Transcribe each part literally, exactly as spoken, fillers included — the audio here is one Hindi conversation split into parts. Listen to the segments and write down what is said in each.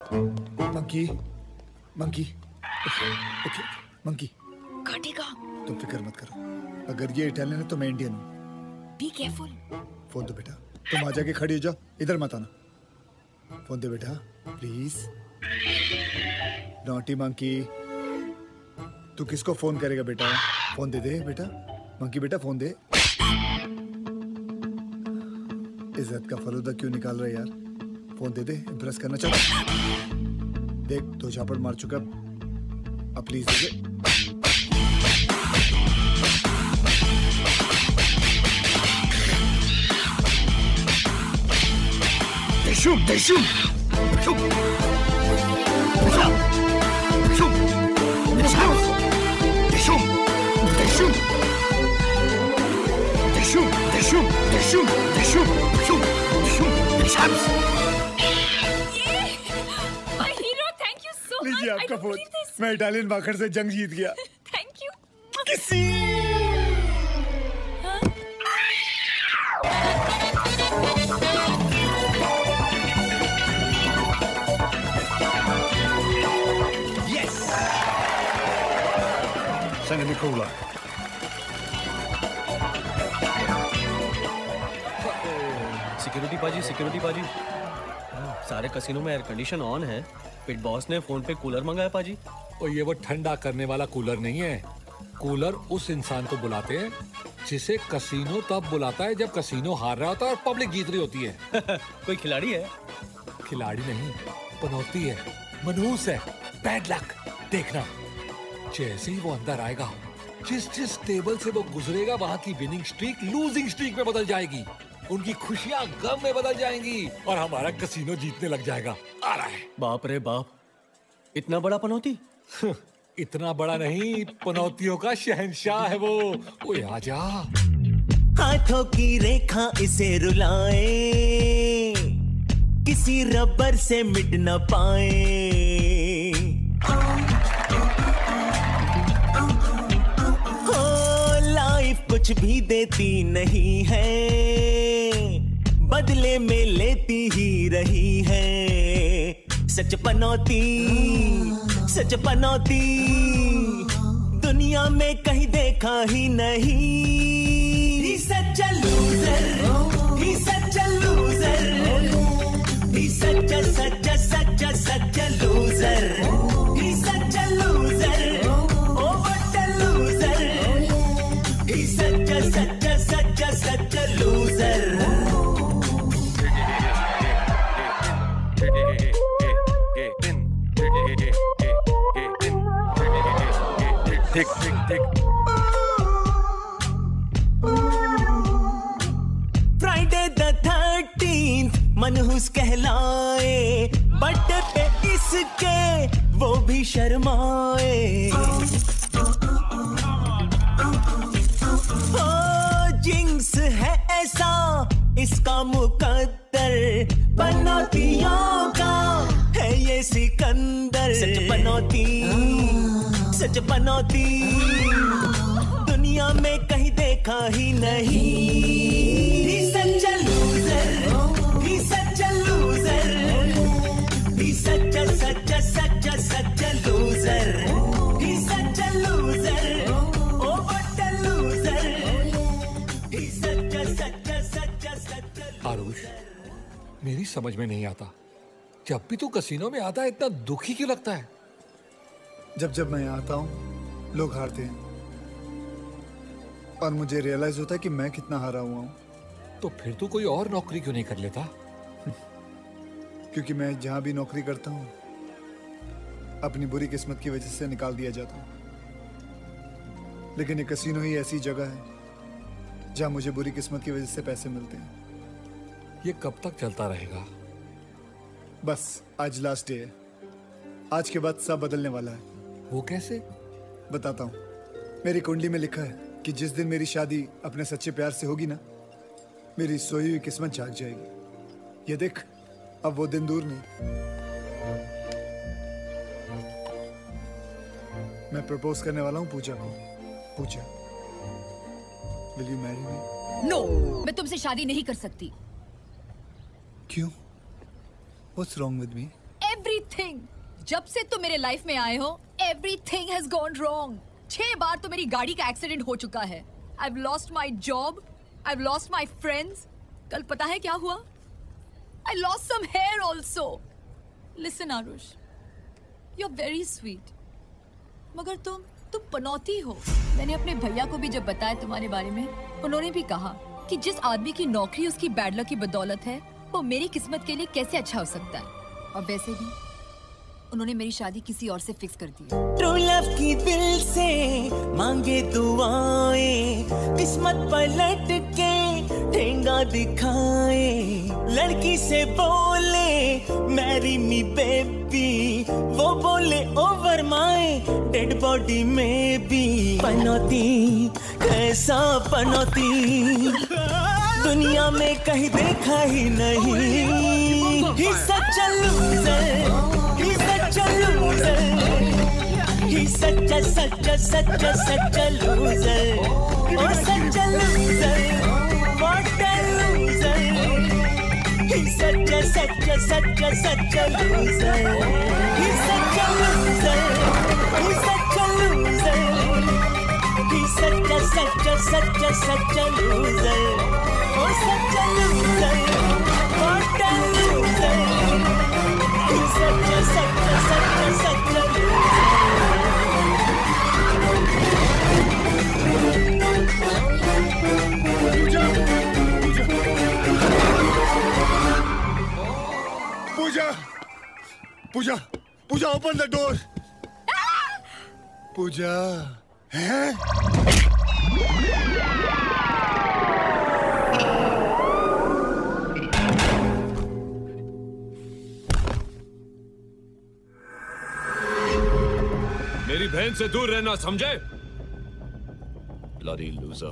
Monkey, monkey, okay, monkey. काटेगा। तुम फिक्र मत करो, अगर ये इटालियन है तो मैं इंडियन हूँ। Be careful. फोन दो बेटा, तुम आ जाके खड़ी हो जाओ, इधर मत आना। फोन दे बेटा, प्लीज। नॉटी मंकी, तू किसको फोन करेगा बेटा? फोन दे दे बेटा, मंकी बेटा फोन दे। इज्जत का फलूदा क्यों निकाल रहा है यार? फोन दे दे, इम्प्रेस करना चाहता। देख दो झापड़ मार चुका, अब प्लीज दे दे। Deixum, deixum, deixum, deixum, deixum, deixum, deixum, deixum, deixum, deixum, deixum, deixum, deixum, deixum. My hero, thank you so much. लीजिए आपका फोन, मैं इटालियन बाखड़ से जंग जीत गया। Thank you. किसी Send in the cooler. Security पाजी, सिक्योरिटी पाजी, सारे कसिनो में एयर कंडीशन ऑन है। पिट बॉस ने फोन पे कूलर मंगाया पाजी। और ये वो ठंडा करने वाला कूलर नहीं है। कूलर उस इंसान को बुलाते हैं जिसे कसिनो तब बुलाता है जब कसिनो हार रहा होता है और पब्लिक जीत रही होती है। कोई खिलाड़ी है? खिलाड़ी नहीं, पनौती है, मनहूस है, बैड लक। देखना, जैसे ही वो अंदर आएगा, जिस जिस टेबल से वो गुजरेगा वहाँ की विनिंग स्ट्रीक लूजिंग स्ट्रीक में बदल जाएगी, उनकी खुशियाँ गम में बदल जाएंगी और हमारा कसिनो जीतने लग जाएगा। आ रहा है। बाप रे बाप, इतना बड़ा पनौती? इतना बड़ा नहीं, पनौतियों का शहंशाह है वो। ओए आजा। हाथों की रेखा इसे रुलाए, किसी रबर से मिट न पाए। हो लाइफ कुछ भी देती नहीं है, बदले में लेती ही रही है। सच पनौती, सच पनौती, दुनिया में कहीं देखा ही नहीं। He's such a loser, he's such a loser, he's such a such a such a such a loser, he's such a loser, oh what a loser, he's such a such a such a such a loser. ठीक ठीक ठीक। फ्राइडे द थर्टीन्थ मनहूस कहलाए, बर्थडे पे इसके वो भी शर्माए। ओ जिंक्स है ऐसा इसका मुकद्दर, पनौतियों का है ये सिकंदर। सच पनौती, सच पनौती, दुनिया में कहीं देखा ही नहीं। He's such a loser, he's such a loser, he's such a such a such a such a loser, he's such a loser, oh what a loser, he's such a such a such a such a loser. Aarush, मेरी समझ में नहीं आता, जब भी तू कसिनो में आता है इतना दुखी क्यों लगता है? जब जब मैं आता हूँ लोग हारते हैं और मुझे रियलाइज होता है कि मैं कितना हारा हुआ हूँ। तो फिर तू कोई और नौकरी क्यों नहीं कर लेता? क्योंकि मैं जहाँ भी नौकरी करता हूँ अपनी बुरी किस्मत की वजह से निकाल दिया जाता हूँ। लेकिन ये कसिनो ही ऐसी जगह है जहाँ मुझे बुरी किस्मत की वजह से पैसे मिलते हैं। ये कब तक चलता रहेगा? बस आज लास्ट डे है, आज के बाद सब बदलने वाला है। वो कैसे? बताता हूँ। मेरी कुंडली में लिखा है कि जिस दिन मेरी शादी अपने सच्चे प्यार से होगी ना, मेरी सोई हुई किस्मत जाग जाएगी। ये देख, अब वो दिन दूर नहीं। मैं प्रपोज करने वाला हूँ पूजा को। Pooja, will you marry me? No, मैं तुमसे शादी नहीं कर सकती। क्यों? What's wrong with me? everything. जब से तुम मेरे लाइफ में आए हो, everything has gone wrong. छह बार तो मेरी गाड़ी का एक्सीडेंट हो चुका है. I've lost my job. I've lost my friends. कल पता है क्या हुआ? I lost some hair also. Listen, Arush. You're very sweet. मगर तुम तुम पनौती हो. मैंने अपने भैया को भी जब बताया तुम्हारे बारे में, उन्होंने भी कहा कि जिस आदमी की नौकरी उसकी बैड लक की बदौलत है, वो मेरी किस्मत के लिए कैसे अच्छा हो सकता है. और वैसे भी उन्होंने मेरी शादी किसी और से फिक्स कर दी. ट्रू लव की दिल से मांगे दुआएं, किस्मत पलट के ठेंगा दिखाए, लड़की से बोले मैरी मी बेबी, वो बोले ओवर माय डेड बॉडी में भी. पनौती कैसा पनौती दुनिया में कहीं देखा ही नहीं. He's such a loser. He's such a loser. He's such a such a such a such a loser. Oh, such a loser. What a loser. He's such a such a such a such a loser. He's such a loser. He's such a loser. He's such a such a such a such a loser. Oh, such a loser. What a loser. He's such a such a such a such a loser. Pooja! Pooja! Pooja, open the door! Pooja! हैं? मेरी बहन से दूर रहना, समझे? Bloody loser.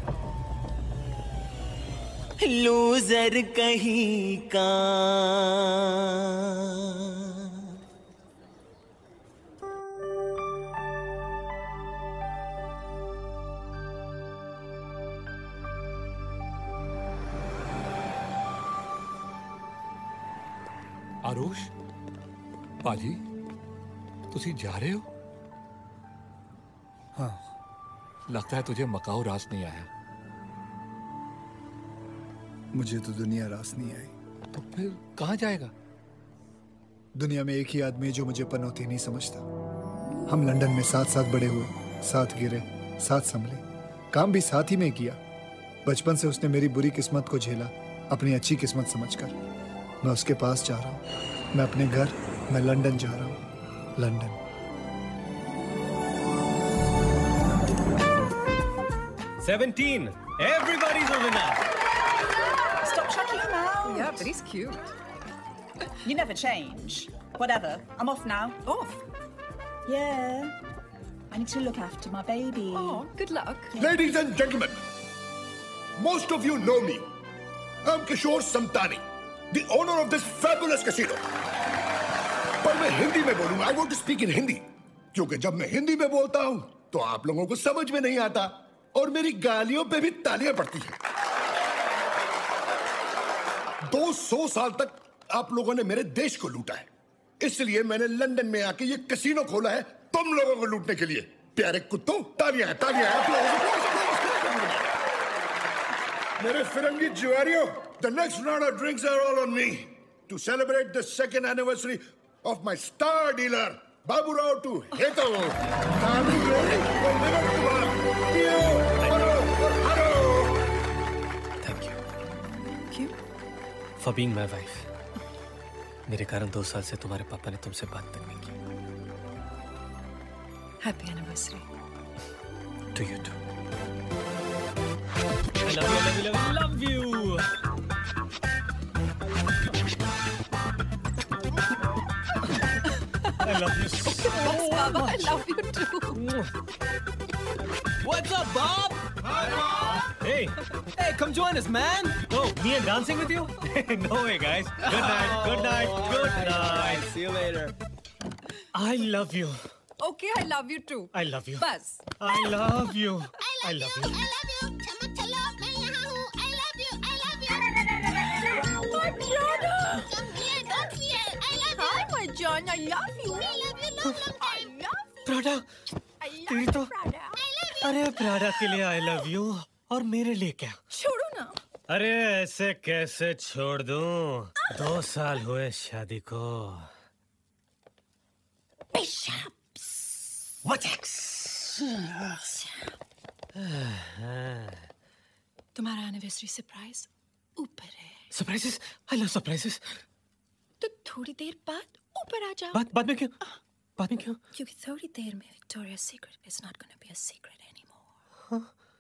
लूजर कहीं का. आरुष, पाजी, तुसी जा रहे हो? हाँ. लगता है तुझे मकाऊ रास नहीं आया. मुझे तो दुनिया रास नहीं आई. तो फिर कहाँ जाएगा? दुनिया में एक ही आदमी है जो मुझे पनौती नहीं समझता. हम लंदन में साथ साथ बड़े हुए, साथ गिरे, साथ संभले, काम भी साथ ही में किया. बचपन से उसने मेरी बुरी किस्मत को झेला अपनी अच्छी किस्मत समझकर. मैं उसके पास जा रहा हूँ. मैं अपने घर, मैं लंदन जा रहा हूँ. London. seventeen. Everybody's a winner. Stop chucking him out. Yeah, but he's cute. You never change. Whatever. I'm off now. Off? Yeah. I need to look after my baby. Oh, good luck. Ladies and gentlemen, most of you know me. I'm Kishore Samtani, the owner of this fabulous casino. पर मैं हिंदी में बोलूंगा. I want to speak in Hindi. क्योंकि जब मैं हिंदी में बोलता हूं तो आप लोगों को समझ में नहीं आता और मेरी गालियों पे भी तालियां पड़ती हैं. दो सौ साल तक आप लोगों ने मेरे देश को लूटा है, इसलिए मैंने लंदन में आके ये कैसीनो खोला है तुम लोगों को लूटने के लिए. प्यारे कुत्तों, तालियां हैं, तालियां हैं आप लोगों को. मेरे फिरंगी जुआरियों, the next round of drinks are all on me to celebrate the second anniversary of my star dealer Babu Rao to Heto. Thank you. Thank you. For being my wife. मेरे कारण दो साल से तुम्हारे पापा ने तुमसे बात तक नहीं की. Happy anniversary. To you too. I love you, I love you, I love you, love you. I love you so Yes, Baba, I love you too. What's up, Bob? Hi, Bob. Hey, hey, come join us, man. Oh, me and dancing with you? No way, guys. Good night, good night, good night. See you later. I love you. Okay, I love you too. I love you. Bas. I love you. I love you. I love you. चमक चलो मैं यहाँ हूँ. I love you. I love you. My Jana. Come here. Don't fear. I love you. Hi, my John. love you. I love you long long time. Prada, I love तेरी तो Prada. अरे प्राडा के लिए आई लव यू और मेरे लिए क्या? छोड़ो ना. अरे ऐसे कैसे छोड़ दूं? दो साल हुए शादी को. Bishops. What next? तुम्हारा एनिवर्सरी सरप्राइज ऊपर है. सरप्राइजेस? I love surprises. तो थोड़ी देर बाद ऊपर आ जाओ. बाद बाद में क्यों? बाद में क्यों? क्योंकि थोड़ी देर में Victoria Secret is not gonna be a secret anymore.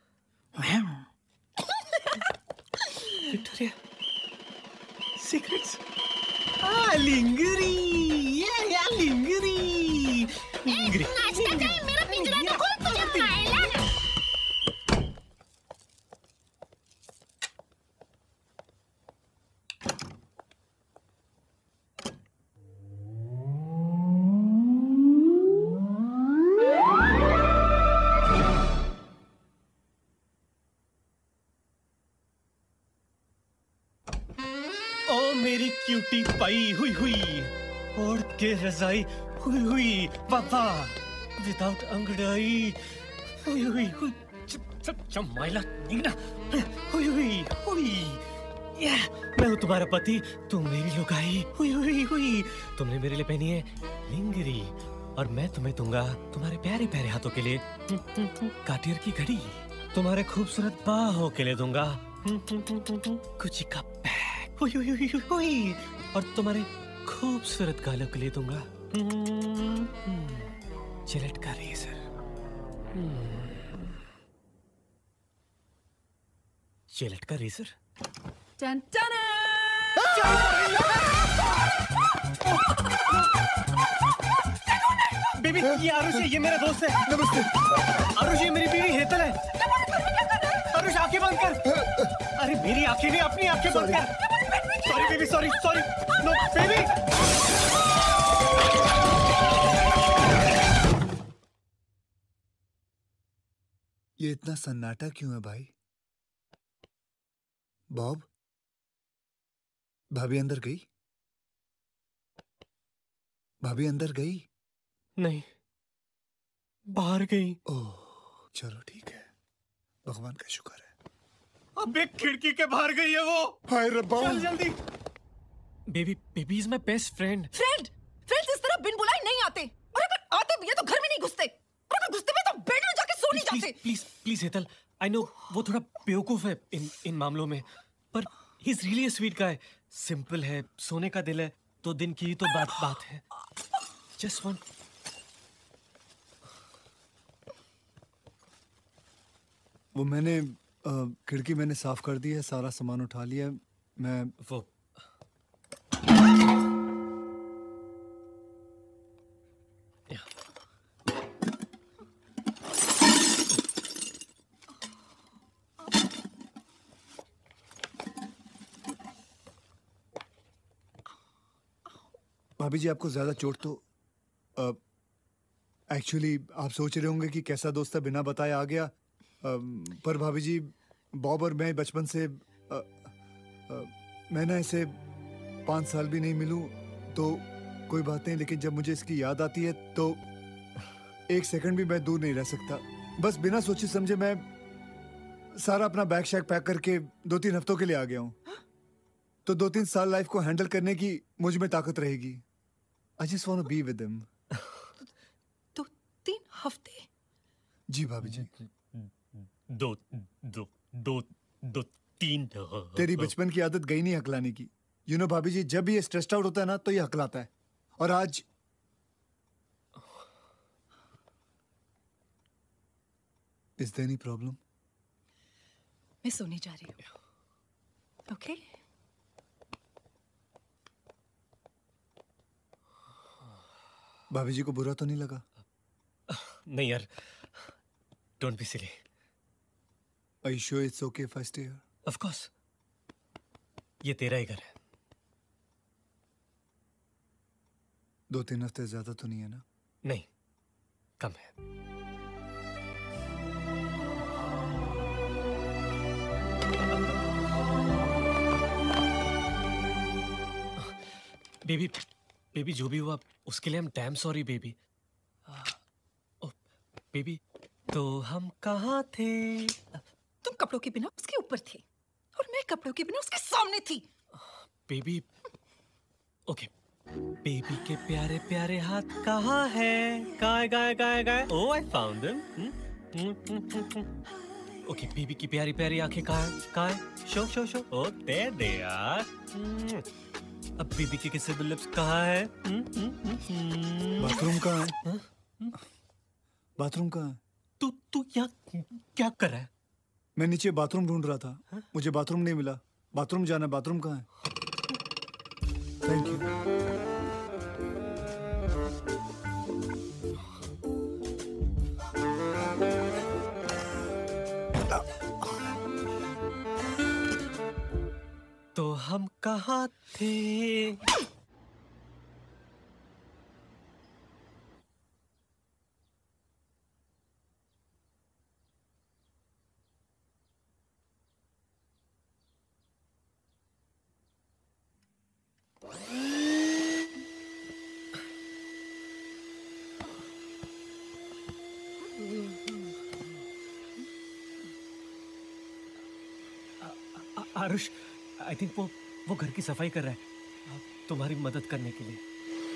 Victoria Secrets. Ah lingerie. या या लिंगरी. लिंगरी. नाश्ता टाइम मेरा पिंजरा तो खोल तुझे खाएला. ओ मेरी क्यूटी पाई हुई हुई ओढ़ के रजाई हुई हुई बाबा विदाउट अंगड़ाई हुई हुई हुई चमाइला नीना हुई हुई हुई या मैं हूँ तुम्हारा पति तुम मेरी लुगाई हुई हुई हुई तुमने मेरे लिए पहनी है लिंगरी और मैं तुम्हें दूंगा तुम्हारे प्यारे प्यारे हाथों के लिए काटियर की घड़ी तुम्हारे खूबसूरत बाहों के लिए दूंगा गुची का बैग हुई हुई हुई हुई और तुम्हारे खूबसूरत गालों के लिए दूंगा जिलेट का रेजर जिलेट का रेजर टन टन बेबी ये आरुष है ये मेरा दोस्त है नमस्ते आरुष ये मेरी बीवी हेतल है आरुष आंखें बंद कर अरे मेरी आंखें नहीं अपनी आंखें बंद कर sorry baby sorry sorry no baby ये इतना सन्नाटा क्यों है भाई? बॉब भाभी अंदर गई? भाभी अंदर गई? नहीं बाहर गई ओह चलो ठीक है भगवान का शुक्र है अब एक खिड़की के बाहर गई है वो हाय रब्बा चल जल्दी baby baby is my best friend friend friends इस तरह बिन बुलाए नहीं आते और अगर आते भी है तो घर में नहीं घुसते और अगर घुसते भी तो बेड में जाके सो नहीं जाते please please Hetal I know वो थोड़ा बेवकूफ है इन इन मामलों में पर he is really a sweet guy simple है सोने का दिल है दो दिन की ही तो बात बात है जस्ट वन वो मैंने अ, खिड़की मैंने साफ कर दी है सारा सामान उठा लिया मैं वो भाभी जी आपको ज्यादा चोट तो एक्चुअली आप सोच रहे होंगे कि कैसा दोस्त है बिना बताए आ गया अ, पर भाभी जी बॉब और मैं बचपन से अ, अ, मैं ना इसे पाँच साल भी नहीं मिलूं तो कोई बात नहीं लेकिन जब मुझे इसकी याद आती है तो एक सेकंड भी मैं दूर नहीं रह सकता बस बिना सोचे समझे मैं सारा अपना बैग शैग पैक करके दो तीन हफ्तों के लिए आ गया हूँ तो दो तीन साल लाइफ को हैंडल करने की मुझ में ताकत रहेगी I just want to be with him तो तीन हफ्ते जी भाभी जी दो दो दो दो तीन तेरी बचपन की आदत गई नहीं हकलाने की यू नो भाभी जी जब भी ये स्ट्रेस्ड आउट होता है ना तो ये हकलाता है और आज इज देयर एनी प्रॉब्लम मैं सोने जा रही हूँ ओके भाभी जी को बुरा तो नहीं लगा नहीं यार don't be silly Are you sure it's okay if I stay here? Of course ये तेरा ही घर है दो तीन हफ्ते ज्यादा तो नहीं है ना नहीं कम है बेबी बेबी जो भी हुआ उसके लिए हम damn sorry baby. Oh baby, तो हम कहाँ थे? तुम कपड़ों के बिना उसके ऊपर थे और मैं कपड़ों के बिना उसके सामने थी। Baby, okay. बेबी के प्यारे प्यारे हाथ कहाँ है? गाय गाय गाय गाय। Oh I found them. Okay, baby की प्यारी प्यारी आंखें कहाँ हैं? कहाँ हैं? Show show show. Oh there they are. अब बेबी के किसे लिप्स कहाँ है? बाथरूम कहाँ है? बाथरूम कहाँ है? तू तू यहाँ क्या कर रहा है? मैं नीचे बाथरूम ढूंढ रहा था। हा? मुझे बाथरूम नहीं मिला। बाथरूम जाना, बाथरूम कहाँ है? Thank you. तो हम कहाँ थे? आरुष, आई थिंक वो वो घर की सफाई कर रहा है तुम्हारी मदद करने के लिए।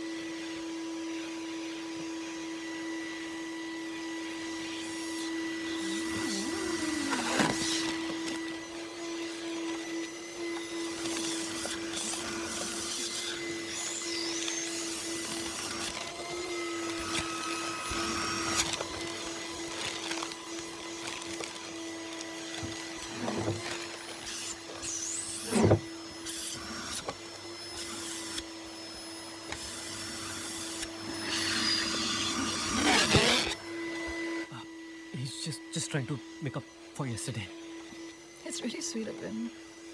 Just, just trying to make up for yesterday. It's really sweet of him.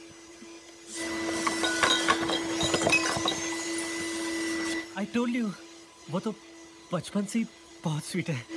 I told you, वो तो बचपन से ही बहुत स्वीट है।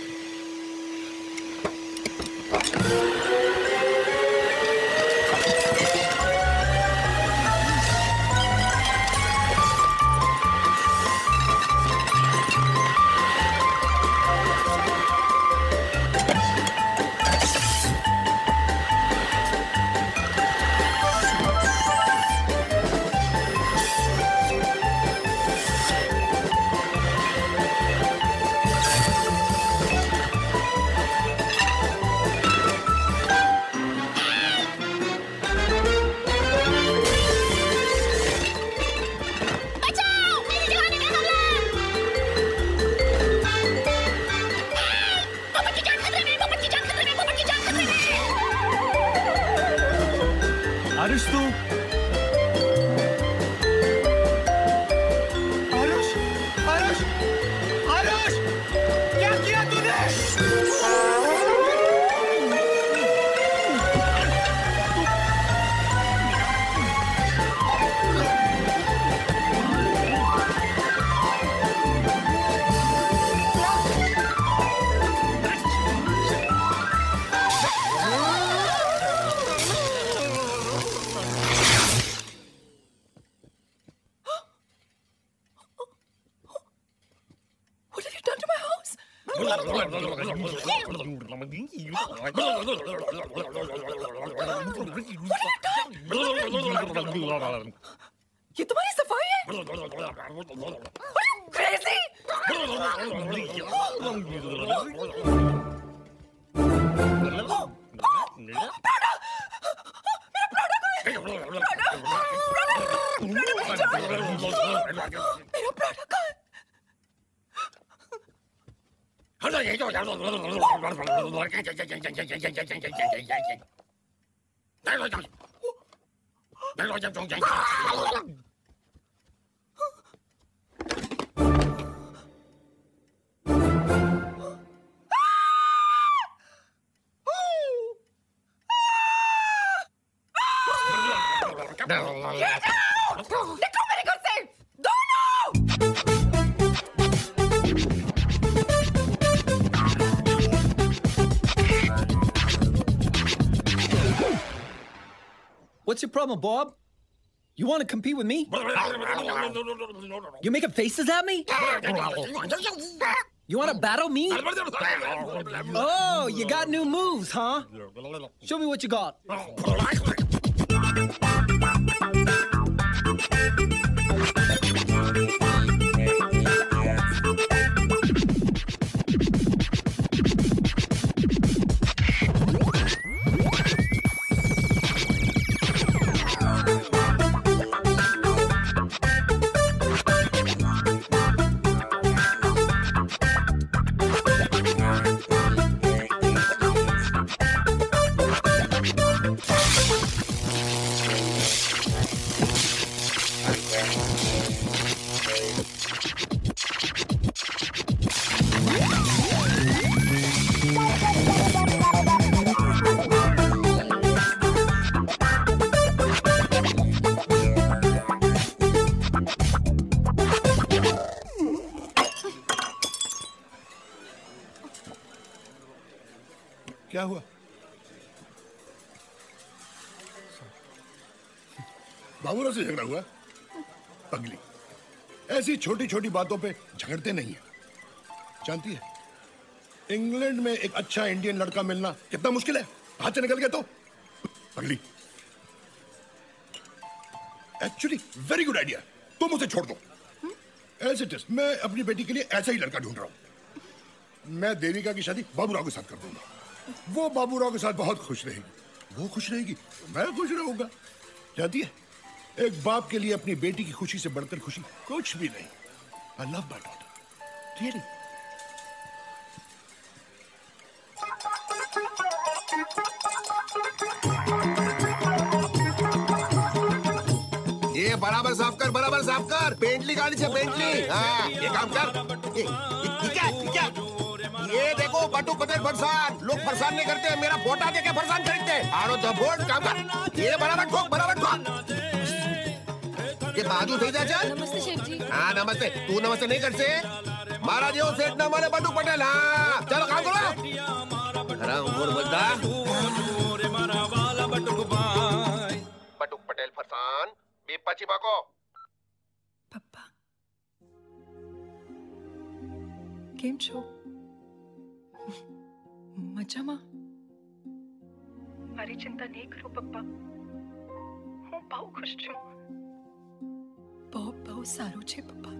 आरुष, तू आरुष आरुष आरुष क्या किया तूने? ये तुम्हारी सफाई है? Are you crazy? निकलो मेरे घर से, दोनों! What's your problem, Bob? You want to compete with me? You making faces at me? You want to battle me? Oh, you got new moves, huh? Show me what you got. क्या हुआ? बाबूराव से झगड़ा हुआ? पगली, ऐसी छोटी छोटी बातों पे झगड़ते नहीं है। जानती है, इंग्लैंड में एक अच्छा इंडियन लड़का मिलना कितना मुश्किल है। हाथ से निकल गया तो पगली। एक्चुअली वेरी गुड आइडिया, तुम उसे छोड़ दो। एज इट इज, मैं अपनी बेटी के लिए ऐसा ही लड़का ढूंढ रहा हूं। मैं देविका की शादी बाबूराव के साथ कर दूंगा। वो बाबूराव के साथ बहुत खुश रहेगी, वो खुश रहेगी, मैं खुश रहूंगा। जानती है, एक बाप के लिए अपनी बेटी की खुशी से बढ़कर खुशी कुछ भी नहीं। I love my daughter, really. ये बराबर साफ कर, बराबर साफ कर। बेंटली गाड़ी से बेंटली। हाँ, ये काम कर। ये, ये क्या, ये क्या? ये देखो बटू पटेल फरसान। लोग फरसान नहीं करते, मेरा फोटा देके फरसान खरीदते। आरो द बोर्ड काम कर। ये बराबर ठोक, बराबर ठोक। ये बाजू થઈ जा चल। नमस्ते शेठ जी। हाँ नमस्ते। तू नमस्ते नहीं कर से? महाराज यो सेठ ना मारे बटू पटेल। हाँ चलो काम करो। हरामखोर बंदा। बटू पटेल फरसान बीपा चिबाको। पप्पा કેમ છો? મજામાં? મારી ચિંતા નહીં કરો પપ્પા, હું બહુ ખુશ છું। બહુ બહુ સારું છે પપ્પા।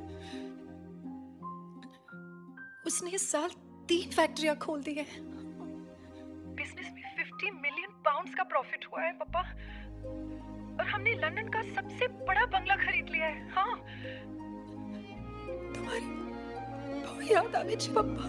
उसने इस साल तीन फैक्ट्रियां खोल दी है। बिजनेस में फिफ्टी मिलियन पाउंड्स का प्रॉफिट हुआ है पप्पा, और हमने लंदन का सबसे बड़ा बंगला खरीद लिया है। हाँ, तुम्हारी बहुत याद आवे छे पप्पा।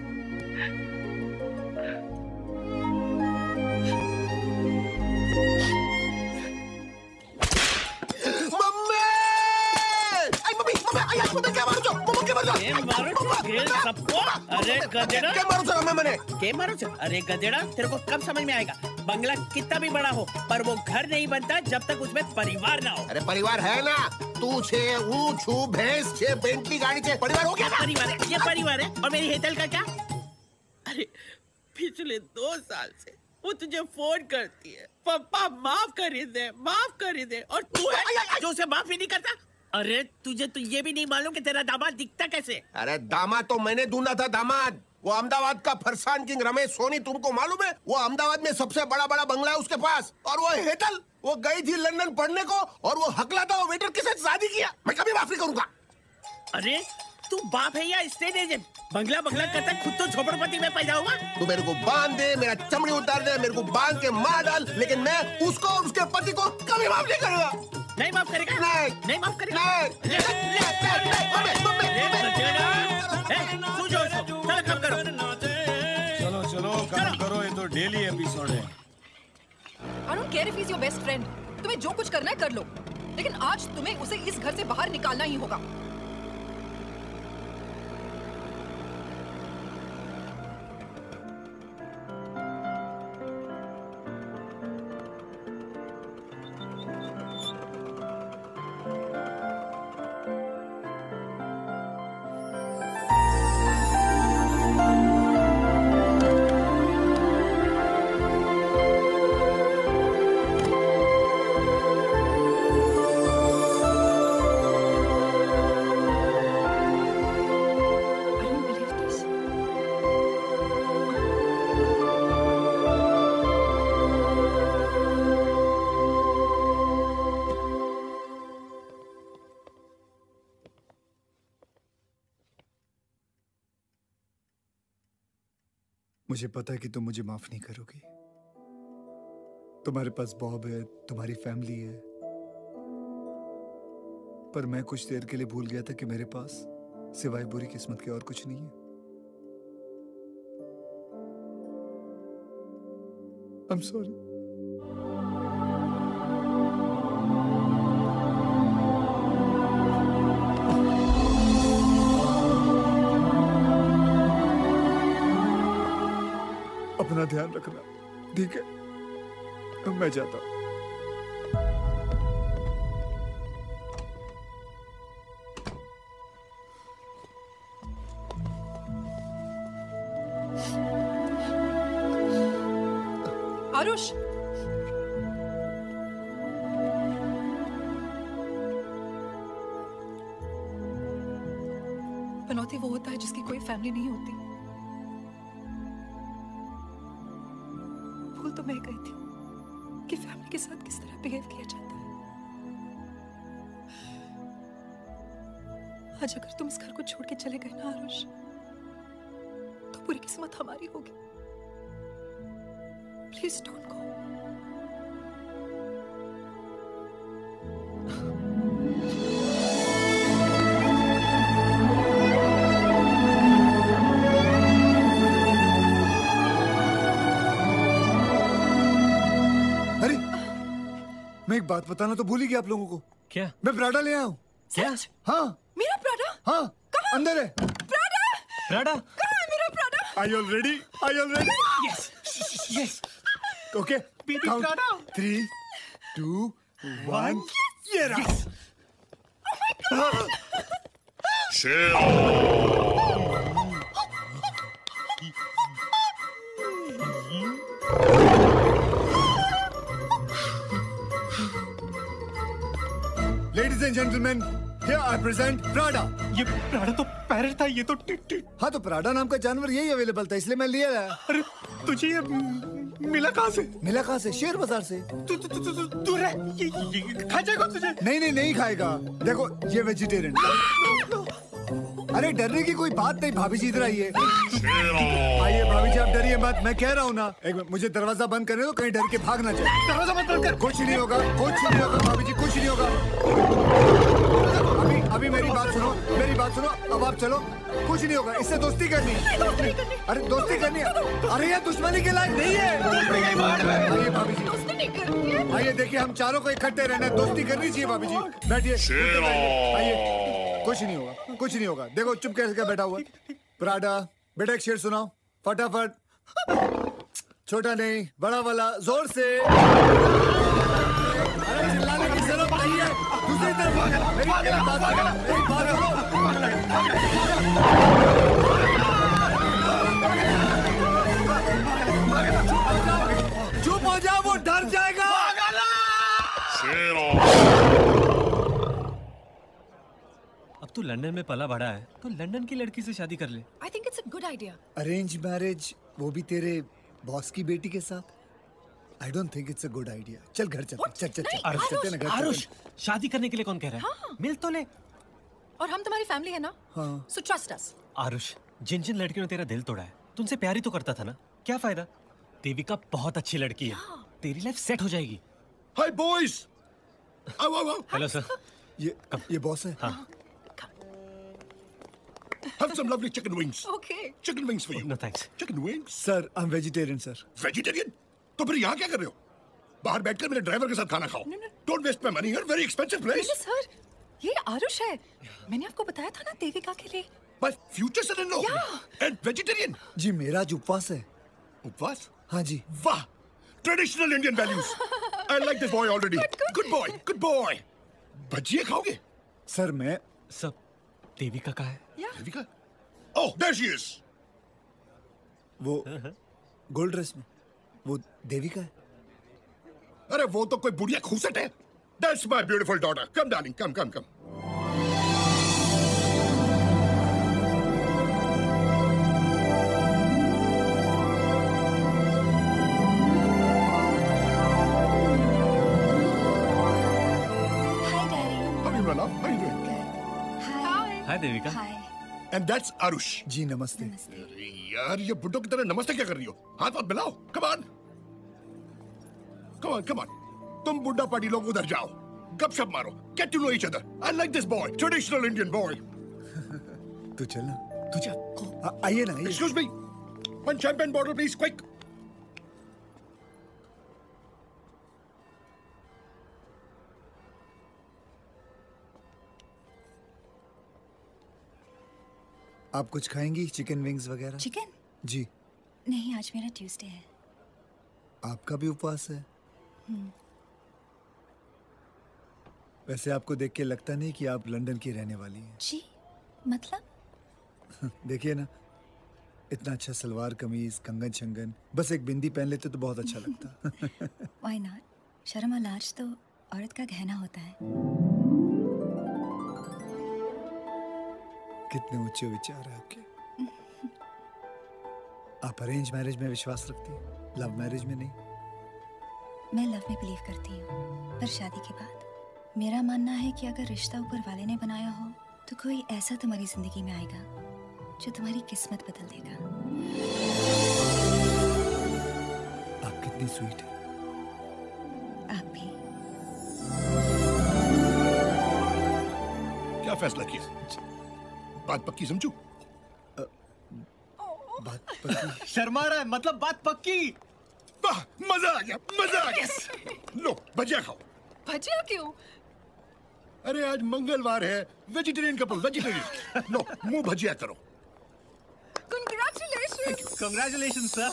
मम्मी, आई मम्मी, मम्मी, आई आज मुझे क्या मारो जो, मम्मी क्या मारो? के मारो जो, घेर सबको। अरे गधेड़ा, क्या मारो जो मैंने? के मारो जो? अरे गधेड़ा, तेरे को कब समझ में आएगा? बंगला कितना भी बड़ा हो, पर वो घर नहीं बनता जब तक उसमें परिवार ना हो। अरे परिवार है ना, तू छे, हूँ छू, भैंस छे, बेंटली गाड़ी छे, परिवार हो गया ना? परिवार है, ये परिवार है। और मेरी हेतल का क्या? अरे पिछले दो साल से वो तुझे फोन करती है, पापा माफ कर दे, माफ कर दे, और तू है जो उसे माफ ही नहीं करता। अरे तुझे तो ये भी नहीं मालूम कि तेरा दामाद दिखता कैसे? अरे दामाद तो मैंने ढूंढा था, दामाद वो अहमदाबाद का फरसान किंग रमेश सोनी, तुमको मालूम है? वो अहमदाबाद में सबसे बड़ा बड़ा बंगला है उसके पास। और वो हेतल, वो गई थी लंदन पढ़ने को, और वो हकलाता वो वेटर के साथ शादी किया। मैं कभी माफ नहीं करूंगा। अरे तू बाप है या स्टेट एजेंट? बंगला बंगला करता खुद तो झोपड़पट्टी में पैदा हुआ। तू मेरे को बांध दे, मेरा चमड़ी उतार दे, मेरे को बांध के मार डाल, लेकिन मैं उसको और उसके पति को कभी माफ नहीं करूंगा। नहीं माफ करेगा? नहीं नहीं माफ करेगा? नहीं। चलो काम करो, चलो चलो काम करो, ये तो डेली एपिसोड है। I don't care if he's your best friend. तुम्हें जो कुछ करना है कर लो, लेकिन आज तुम्हें उसे इस घर से बाहर निकालना ही होगा। मुझे पता है कि तुम मुझे माफ नहीं करोगी। तुम्हारे पास बॉब है, तुम्हारी फैमिली है, पर मैं कुछ देर के लिए भूल गया था कि मेरे पास सिवाय बुरी किस्मत के और कुछ नहीं है। I'm sorry. अपना ध्यान रखना, ठीक है? मैं जाता हूं। आरुष, पनौती वो होता है जिसकी कोई फैमिली नहीं होती। भूल तो मैं गई थी कि फैमिली के साथ किस तरह बिहेव किया जाता है। आज अगर तुम इस घर को छोड़ के चले गए ना आरुष, तो पूरी किस्मत हमारी होगी। Please don't go. अरे, मैं एक बात बताना तो भूल ही गया आप लोगों को। क्या? मैं प्राडा ले आया हूँ। क्या? हाँ। मेरा प्राडा? हाँ। कहाँ? अंदर है। प्राडा? प्राडा? कहाँ है मेरा Prada? Are you all ready? Are you all ready? Yes. Yes. Okay. Count. Three, two, one. ये रहा। Oh my God. Ladies and gentlemen, here I present Prada. ये प्राडा तो पैरट था, ये तो टिट। हाँ तो प्राडा नाम का जानवर यही अवेलेबल था, इसलिए मैं लिया लाया। अरे तुझे ये मिला कहाँ से? मिला कहाँ से? शेर बाजार से। तू तू तू तू तू रह, ये ये खा जाएगा तुझे? नहीं नहीं नहीं खाएगा। देखो ये वेजिटेरियन। अरे डरने की कोई बात नहीं, भाभी जी इधर आइए। आइए भाभी जी, आप डरिए मत, मैं कह रहा हूँ ना। एक मिनट, मुझे दरवाजा बंद करने दो, कहीं डर के भाग ना जाए। दरवाजा मत बंद कर। कुछ नहीं होगा, कुछ नहीं होगा भाभी जी, कुछ नहीं होगा। अभी अभी मेरी बात सुनो, मेरी बात सुनो, अब आप चलो। कुछ नहीं होगा, इससे दोस्ती करनी है। अरे दोस्ती करनी है। अरे ये दुश्मनी के लायक नहीं है। आइए भाभी जी, आइए देखिए, हम चारों को इकट्ठे रहना, दोस्ती करनी चाहिए भाभी जी। बैठिए, आइए। कुछ नहीं होगा, कुछ नहीं होगा। देखो चुप कैसे बैठा हुआ। प्राडा बेटा एक शेर सुनाओ फटाफट। छोटा नहीं, बड़ा वाला, जोर से। अरे चिल्लाने की जरूरत नहीं है। दूसरी तरफ मेरी मेरी बात मेरी बात सुनो। चुप हो जाओ, वो डर जाएगा। अब तू लंदन में पला बड़ा है, तो लंदन की लड़की से शादी कर ले। I think it's a good idea. Arrange marriage, वो भी तेरे बॉस की बेटी के साथ। I don't think it's a good idea. चल घर चलते, चल चल चल। आरुष, चलते ना घर। आरुष, शादी करने के लिए कौन कह रहा है? हाँ। मिल तो ले। और हम तुम्हारी फैमिली है ना? हाँ। So trust us. आरुष, जिन जिन लड़कियों ने तेरा दिल तोड़ा है, तुमसे प्यार ही तो करता था ना, क्या फायदा? देविका बहुत अच्छी लड़की है, तेरी लाइफ सेट हो जाएगी। Hi boys. आओ आओ आओ। Hello sir. ये ये बॉस है। हाँ। Have some lovely chicken wings. Okay. Chicken wings for you. No thanks. Chicken wings. Sir, I'm vegetarian sir. Vegetarian? तो फिर यहाँ क्या कर रहे हो? बाहर बैठकर मेरे ड्राइवर के साथ खाना खाओ। Don't waste my money here. Very expensive place. नहीं सर, ये आरुष है। मैंने आपको बताया था ना देविका के लिए। My future son-in-law. Yeah. And vegetarian. जी मेरा आज उपवास है। उपवास? हाँ जी। वाह! Traditional Indian values. I like this boy already. Good boy. Good boy. भजिए खाओगे? सर मैं सब देविका का है। Devika? Oh, there she is. वो गोल्ड ड्रेस में, वो देविका है। अरे वो तो कोई बुढ़िया खूसट है। That's my beautiful daughter. Come darling, come, come, come. Hi, Daddy. How are you, my love? How are you doing? Hi. Hi Devika. Hi. And that's Aarush. जी नमस्ते। अरे यार ये बुड्ढों की तरह नमस्ते क्या कर रही हो? हाथ हाथ मिलाओ। Come on come on come on. तुम बुड्ढा पार्टी लोग उधर जाओ, गपशप मारो, get to know each other. I like this boy, traditional Indian boy. तू चल ना, तू जा। आइए ना। Excuse me, one champagne bottle please, quick. आप कुछ खाएंगी? चिकन विंग्स वगैरह? चिकन? जी नहीं, आज मेरा ट्यूसडे है। आपका भी उपवास है? हम्म। वैसे आपको देख के लगता नहीं कि आप लंदन की रहने वाली हैं। जी मतलब? देखिए ना, इतना अच्छा सलवार कमीज, कंगन शंगन, बस एक बिंदी पहन लेते तो बहुत अच्छा लगता। Why not? शर्म और लाज तो औरत का गहना होता है। कितने ऊंचे विचार है आपके। आप अरेंज मैरिज में विश्वास रखती हैं, लव मैरिज में नहीं? मैं लव में बिलीव करती हूँ, पर शादी के बाद मेरा मानना है कि अगर रिश्ता ऊपर वाले ने बनाया हो तो कोई ऐसा तुम्हारी जिंदगी में आएगा जो तुम्हारी किस्मत बदल देगा। आप कितनी स्वीट है। आप भी। क्या फैसला किया? बात पक्की समझू? बात पक्की? शर्मा रहा है, मतलब बात पक्की। वाह, मजा आ गया, मजा आ गया। लो भजिया खाओ। भजिया क्यों? अरे आज मंगलवार है, वेजिटेरियन कपल, वेजिटेरियन। लो मुंह भजिया करो। Congratulations! Congratulations, sir.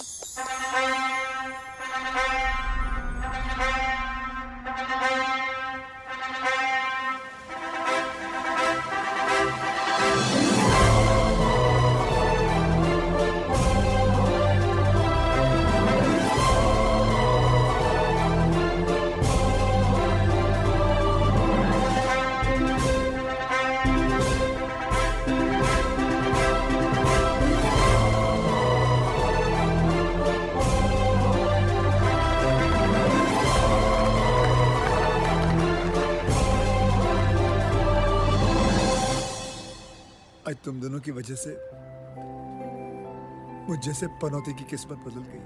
आज तुम दोनों की वजह से मुझ जैसे पनौती की किस्मत बदल गई।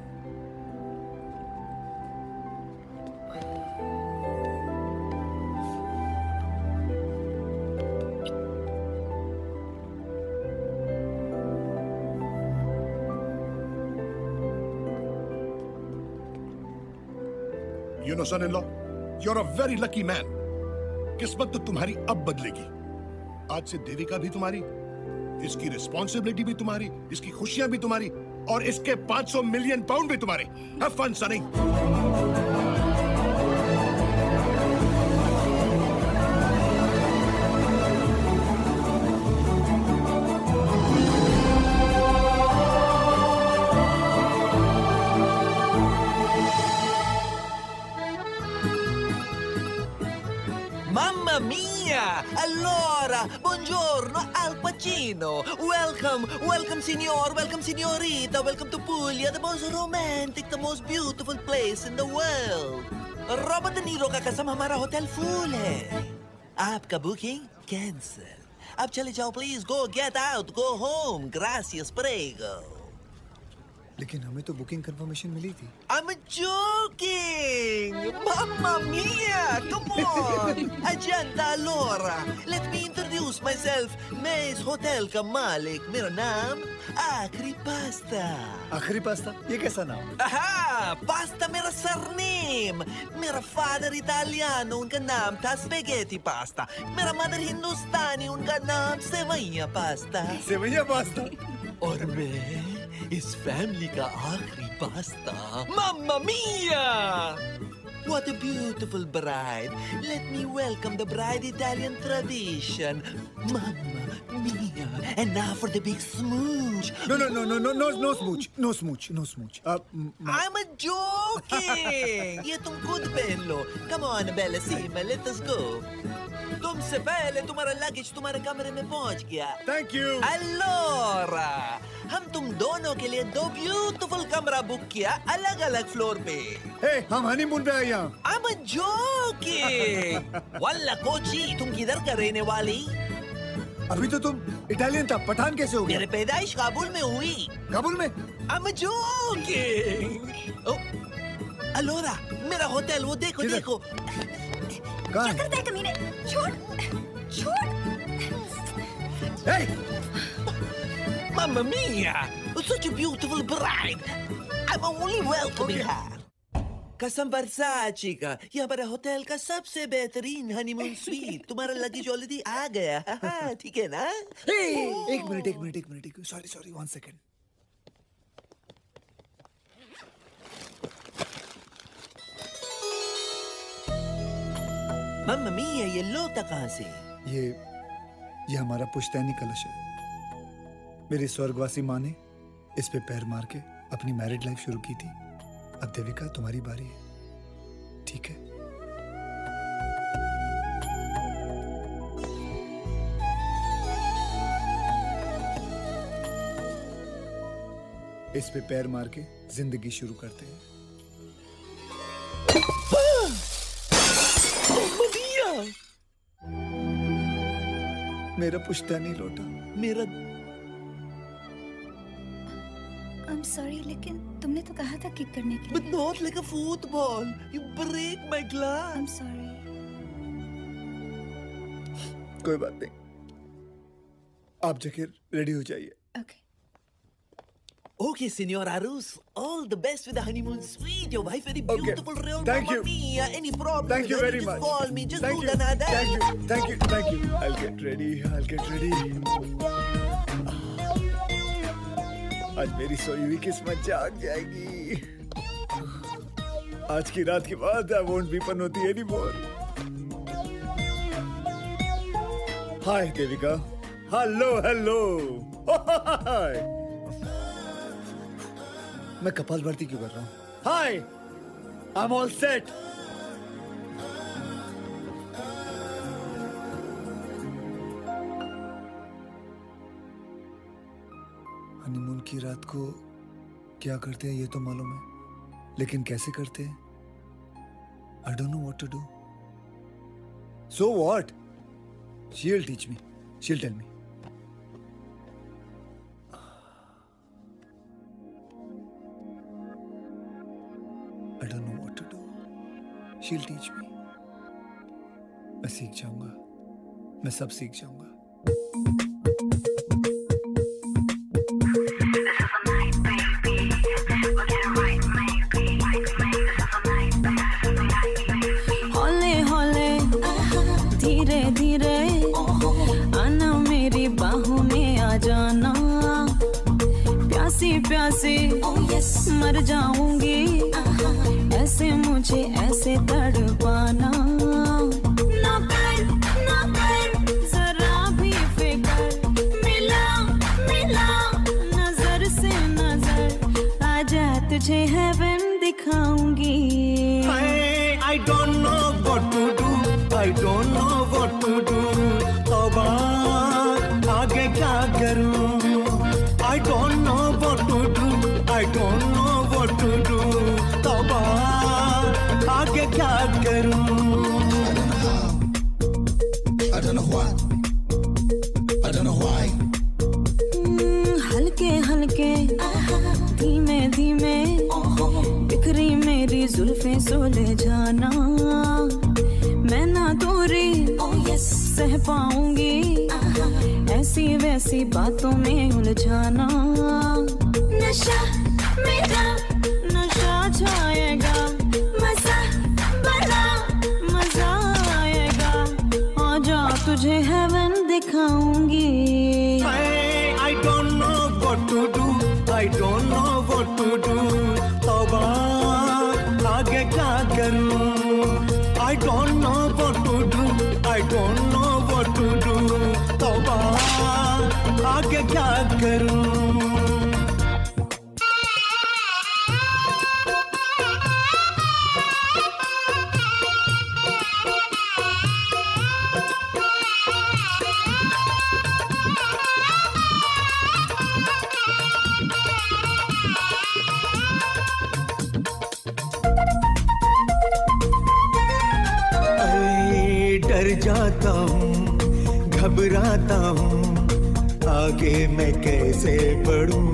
You know, son-in-law, you're a very lucky man. किस्मत तो तुम्हारी अब बदलेगी। आज से देविका भी तुम्हारी, इसकी रिस्पॉन्सिबिलिटी भी तुम्हारी, इसकी खुशियां भी तुम्हारी, और इसके पाँच सौ मिलियन पाउंड भी तुम्हारे। Have fun, sonny. Mamma mia! Allora, buongiorno Al Pacino. Welcome, welcome signor, welcome signorita, welcome to Puglia, the most romantic, the most beautiful place in the world. Robert De Niro का कसम हमारा होटल फुल है। आपका बुकिंग कैंसिल। अब चले जाओ please, go get out, go home. Gracias, prego. लेकिन हमें तो बुकिंग कंफर्मेशन मिली थी। I'm joking! Mamma mia! Come on! Agenda allora! Let me introduce myself. मैं इस होटल का मालिक, मेरा नाम आखरी पास्ता। आखरी पास्ता? ये कैसा नाम? हाँ, पास्ता मेरा सरनेम। मेरा फादर इटालियानो, उनका नाम था स्पेगेटी पास्ता। मेरा मदर हिंदुस्तानी, उनका नाम सेवैया पास्ता। सेवैया पास्ता? और मैं इस फैमिली का आखरी pasta. Mamma mia! What a beautiful bride. Let me welcome the bride Italian tradition. Mamma mia. And now for the big smooch. No, no, no, no, no, no, no smooch. No smooch, no smooch. Uh, I'm a joking. ये तुम खुद पहन लो. Come on, Bella Sima, let us go. तुमसे पहले तुम्हारा लगेज तुम्हारे कमरे में पहुंच गया। Thank you. Allora, हम तुम दोनों के लिए दो ब्यूटीफुल कमरा बुक किया अलग-अलग फ्लोर पे। Hey, हम हनीमून पे आए यहाँ। I'm a joking. वल्ला कोची, तुम किधर का रहने वाली? अभी तो तुम इटालियन था, पठान कैसे हो गया? मेरी पैदाइश काबुल में हुई। काबुल में? I'm joking. Oh, अलोरा, मेरा होटल वो देखो देखो। क्या करता है कमीने? छोड़, छोड़। Hey! Mamma mia! Such a beautiful bride. I'm only welcoming her. कसम वर्साची का, ये हमारा होटल का सबसे बेहतरीन हनीमून स्वीट। तुम्हारा लगेज ऑलरेडी आ गया, ठीक है ना? एक मिनट, एक मिनट, एक minute, sorry sorry, one second. मम्मा मिया, ये लोटा कहाँ से? ये ये हमारा पुश्तैनी कलश है। मेरी स्वर्गवासी माँ ने इस पे पैर मार के अपनी मैरिड लाइफ शुरू की थी। अब देविका तुम्हारी बारी है, ठीक है? इस पे पैर मार के जिंदगी शुरू करते हैं। मेरा पुश्तैनी लोटा, मेरा I'm sorry, लेकिन तुमने तो कहा था किक करने के लिए। But not like a football. You break my glass. I'm sorry. कोई बात नहीं, आप जाके रेडी हो जाइए। Okay. Okay, Senor Arus. All the best with the honeymoon suite. Your wife very beautiful, Okay. real Thank Mamma you. Mia. Any problem? Thank you with her, very just much. Call me. Just Thank do you. another. Thank you. Thank you. Thank you. I'll get ready. I'll get ready. आज मेरी सोई हुई किस्मत जाग जाएगी। आज की रात के बाद I won't be Panauti anymore. Hi Devika. Hello, hello. Hi. मैं कपाल भारती क्यों कर रहा हूँ? Hi. I'm all set. Honeymoon की रात को क्या करते हैं ये तो मालूम है, लेकिन कैसे करते हैं I don't know what to do. So what? She'll teach me. She'll tell me. I don't know what to do. She'll teach me. मैं सीख जाऊंगा, मैं सब सीख जाऊंगा। हौले हौले धीरे धीरे आना मेरी बाहों में आ जाना, प्यासी प्यासी मर जाऊंगी, ऐसे मुझे ऐसे तड़पाना। ना कर ना कर जरा भी फिकर, मिला मिला नजर से नजर, आजा तुझे हेवन दिखाऊंगी। I don't know what to do. I don't know what to do. तौबा आगे क्या करूं? I don't know what to do. I don't know what to do. तौबा आगे क्या करूं? I don't know what. I don't know why. हल्के हल्के धीमे धीमे बिखरी मेरी जुल्फें सुलझ जाना, मैं ना दूरी सह पाऊंगी, ऐसी वैसी बातों में उलझाना। नशा मेरा नशा छाएगा, मजा बड़ा मजा आएगा, आजा तुझे हेवन दिखाऊंगी। I don't know what to do. I don't know what to do. तौबा आगे क्या करूं? I don't know what to do. I don't know what to do. तौबा आगे क्या करूं? डर जाता हूँ घबराता हूँ, आगे मैं कैसे बढ़ूं।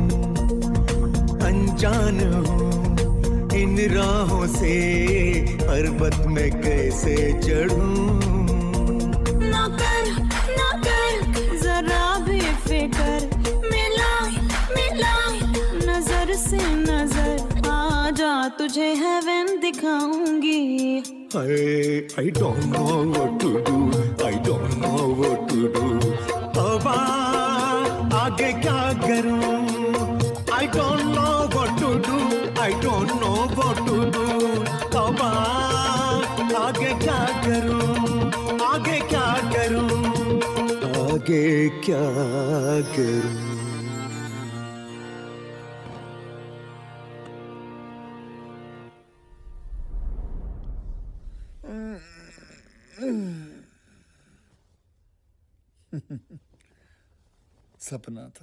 अनजान हूँ इन राहों से, पर्वत में कैसे चढ़ूं। ना कर ना कर जरा भी फिकर, मिला मिला नजर से नजर, आजा तुझे हेवन दिखाऊंगी। I, I don't know what to do, I don't know what to do. अब आगे क्या करूं? I don't know what to do, I don't know what to do. अब आगे क्या करूं? आगे क्या करूं? आगे क्या करूं? सपना था।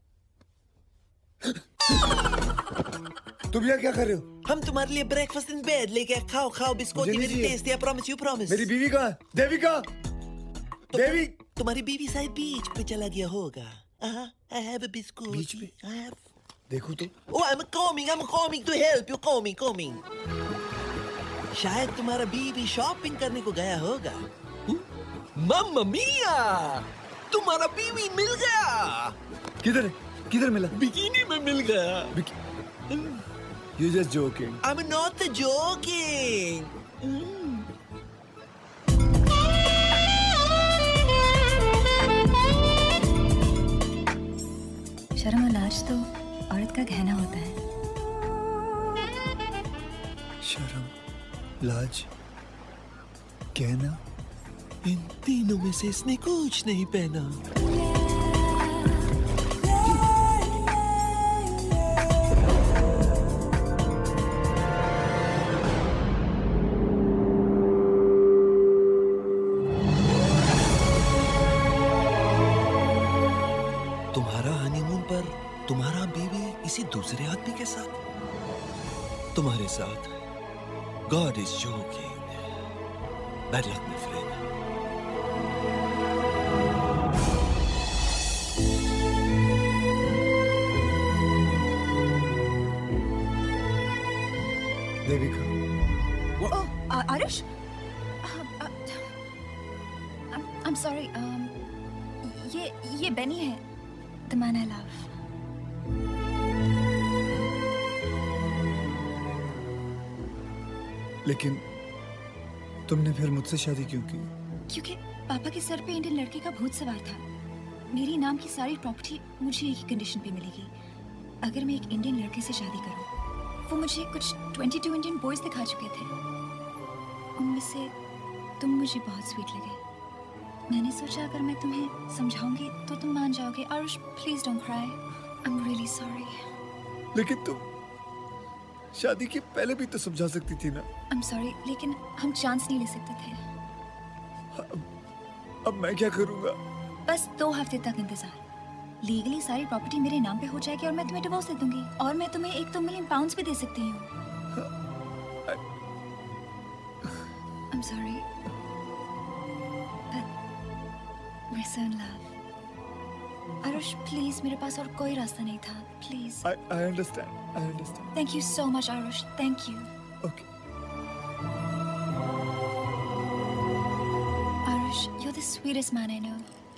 तुम यहाँ क्या कर रहे हो? हम तुम्हारे लिए ब्रेकफास्ट इन बेड लेके आए। खाओ खाओ biscuit, very tasty, I promise you promise. मेरी बीवी कहाँ है? देविका, देवी। तुम्हारी बीवी शायद बीच पे चला गया होगा। I have a biscuit. बीच पे? I have. देखो तो। Oh, I'm coming, I'm coming to help you, coming, coming. शायद तुम्हारा बीवी शॉपिंग करने को गया होगा। मम्मा मिया, तुम्हारा बीवी मिल गया। किधर है? किधर मिला? बिकिनी में मिल गया। You just joking. I'm not joking. शर्म और लाज तो औरत का गहना होता है। शर्म, लाज, गहना, इन तीनों में से इसने कुछ नहीं पहना। तुम्हारा हनीमून पर तुम्हारा बीवी किसी दूसरे आदमी के साथ, तुम्हारे साथ। God is joking. Bad luck, my friend. Devika. Oh, uh, Arish? Uh, uh, I'm, I'm sorry. Um, ये ये बेनी है, the man I love. लेकिन तुमने फिर मुझसे शादी क्यों की? क्योंकि पापा के सर पे इंडियन लड़के का भूत सवार था। मेरी नाम की सारी प्रॉपर्टी मुझे एक ही कंडीशन पे मिलेगी, अगर मैं एक इंडियन लड़के से शादी करूं। वो मुझे कुछ बाईस इंडियन बॉयज दिखा चुके थे, उनमें से तुम मुझे बहुत स्वीट लगे। मैंने सोचा अगर मैं तुम्हें समझाऊंगी तो तुम मान जाओगे। Aarush, please don't cry, I am really sorry. लेकिन तुम शादी के पहले भी तो समझा सकती थी ना। आई एम सॉरी, लेकिन हम चांस नहीं ले सकते थे। अब, अब मैं क्या करूंगा? बस दो हफ्ते तक इंतजार। लीगली सारी प्रॉपर्टी मेरे नाम पे हो जाएगी और मैं तुम्हें डिवोर्स दे दूंगी, और मैं तुम्हें एक दो मिलियन पाउंड्स भी दे सकती हूँ। I am sorry, we're so in love. Aarush, please, मेरे पास और कोई रास्ता नहीं था, please. I, I understand, I understand. Thank you so much, Aarush, thank you. Okay. Arush, you're the sweetest man I know.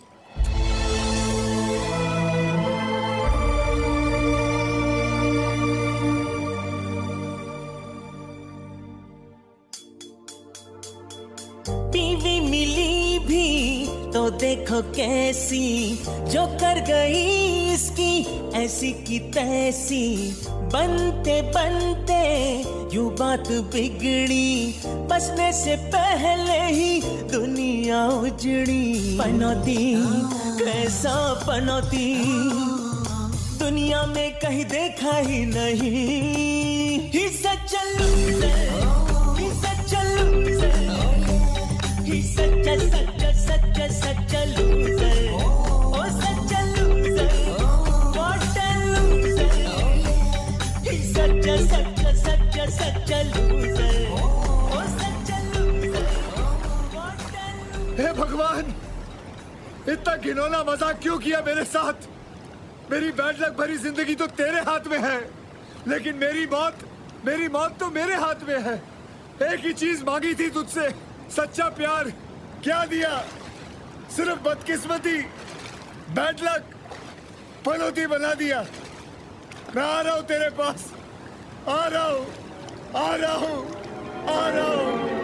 बीवी मिली भी तो देखो कैसी, जो कर गई इसकी ऐसी की तैसी। बनते बनते यूं बात बिगड़ी, बसने से पहले ही दुनिया उजड़ी। पनौती कैसा पनौती, दुनिया में कहीं देखा ही नहीं। He's such a loser, he's such a loser, he's such a such a such a such a loser. Oh, such a loser, what a loser. He's such a such a such a such a loser. Oh, such a loser, what a loser. हे भगवान, इतना घिनौना मजाक क्यों किया मेरे साथ? मेरी बैड लक भरी जिंदगी तो तेरे हाथ में है, लेकिन मेरी मौत मेरी मौत तो मेरे हाथ में है। एक ही चीज मांगी थी तुझसे, सच्चा प्यार। क्या दिया? सिर्फ बदकिस्मती, बैड लक, पनौती बना दिया। मैं आ रहा हूं तेरे पास, आ रहा हूं, आ रहा हूं, आ रहा हूं।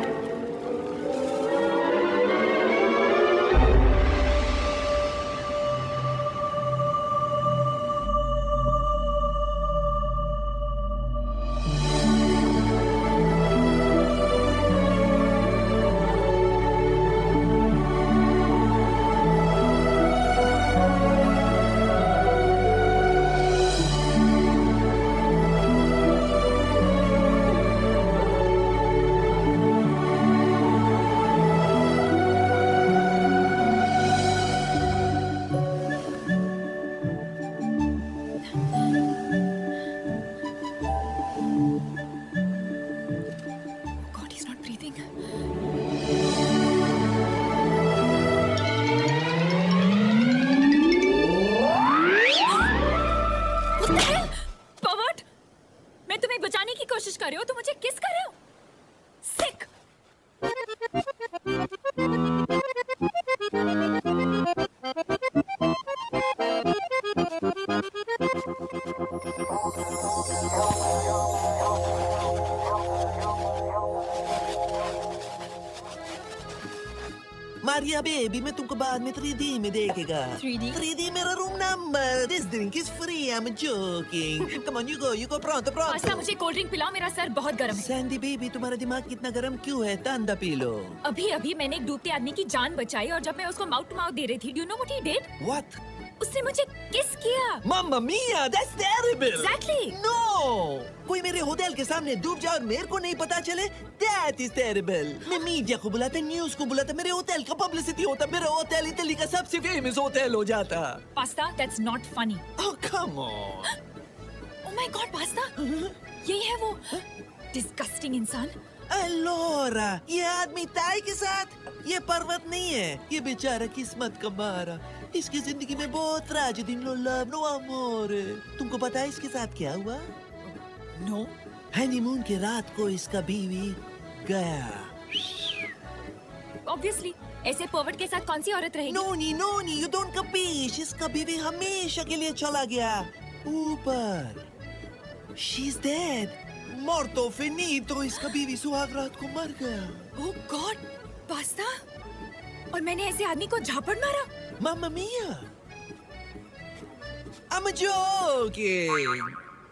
मारिया बेबी, मैं तुमको बाद में थ्री डी में देखेगा। Three D? थ्री डी मेरा room number. This drink is free, I am joking. Come on, you go, you go, pronto pronto. Pasta, मुझे कोल्ड ड्रिंक पिलाओ, मेरा सर बहुत गर्म है। सैंडी बेबी, तुम्हारा दिमाग कितना गर्म क्यों है? ठंडा पी लो। अभी अभी मैंने एक डूबते आदमी की जान बचाई, और जब मैं उसको माउथ टू माउथ दे रही थी, do you know what he did? What? उसने मुझे किस किया। मम्मा मिया, दैट्स टेरिबल। Exactly. नो, कोई मेरे होटल के सामने डूब जाए और मेरे को नहीं पता चले, दैट इज टेरिबल। मैं मीडिया को बुलाता, न्यूज़ को बुलाता, मेरे होटल का पब्लिसिटी होता, मेरा होटल इटली का सबसे फेमस होटल हो जाता। Pasta, that's not funny. Oh come on. Oh my God pasta, यही है वो डिस्गस्टिंग इंसान। अलोरा, ये आदमी ताई के साथ, ये पर्वत नहीं है, ये बेचारा किस्मत का मारा। इसकी जिंदगी में बहुत ट्रेजेडी, नो लव, नो अमोर। तुमको पता है इसके साथ क्या हुआ? नो। हनीमून की रात को इसका बीवी गया। ऑब्वियसली, ऐसे पर्वत के साथ कौन सी औरत रहेगी? नोनी नोनी, यू डोंट कपीश। इसका बीवी हमेशा के लिए चला गया ऊपर। शी इज डेड, मॉर्टो फिनितो। इसका बीवी सुहाग रात को मर गया। ओह गॉड, पास्ता, और मैंने ऐसे आदमी को झापड़ मारा। Mamma mia! I'm joking!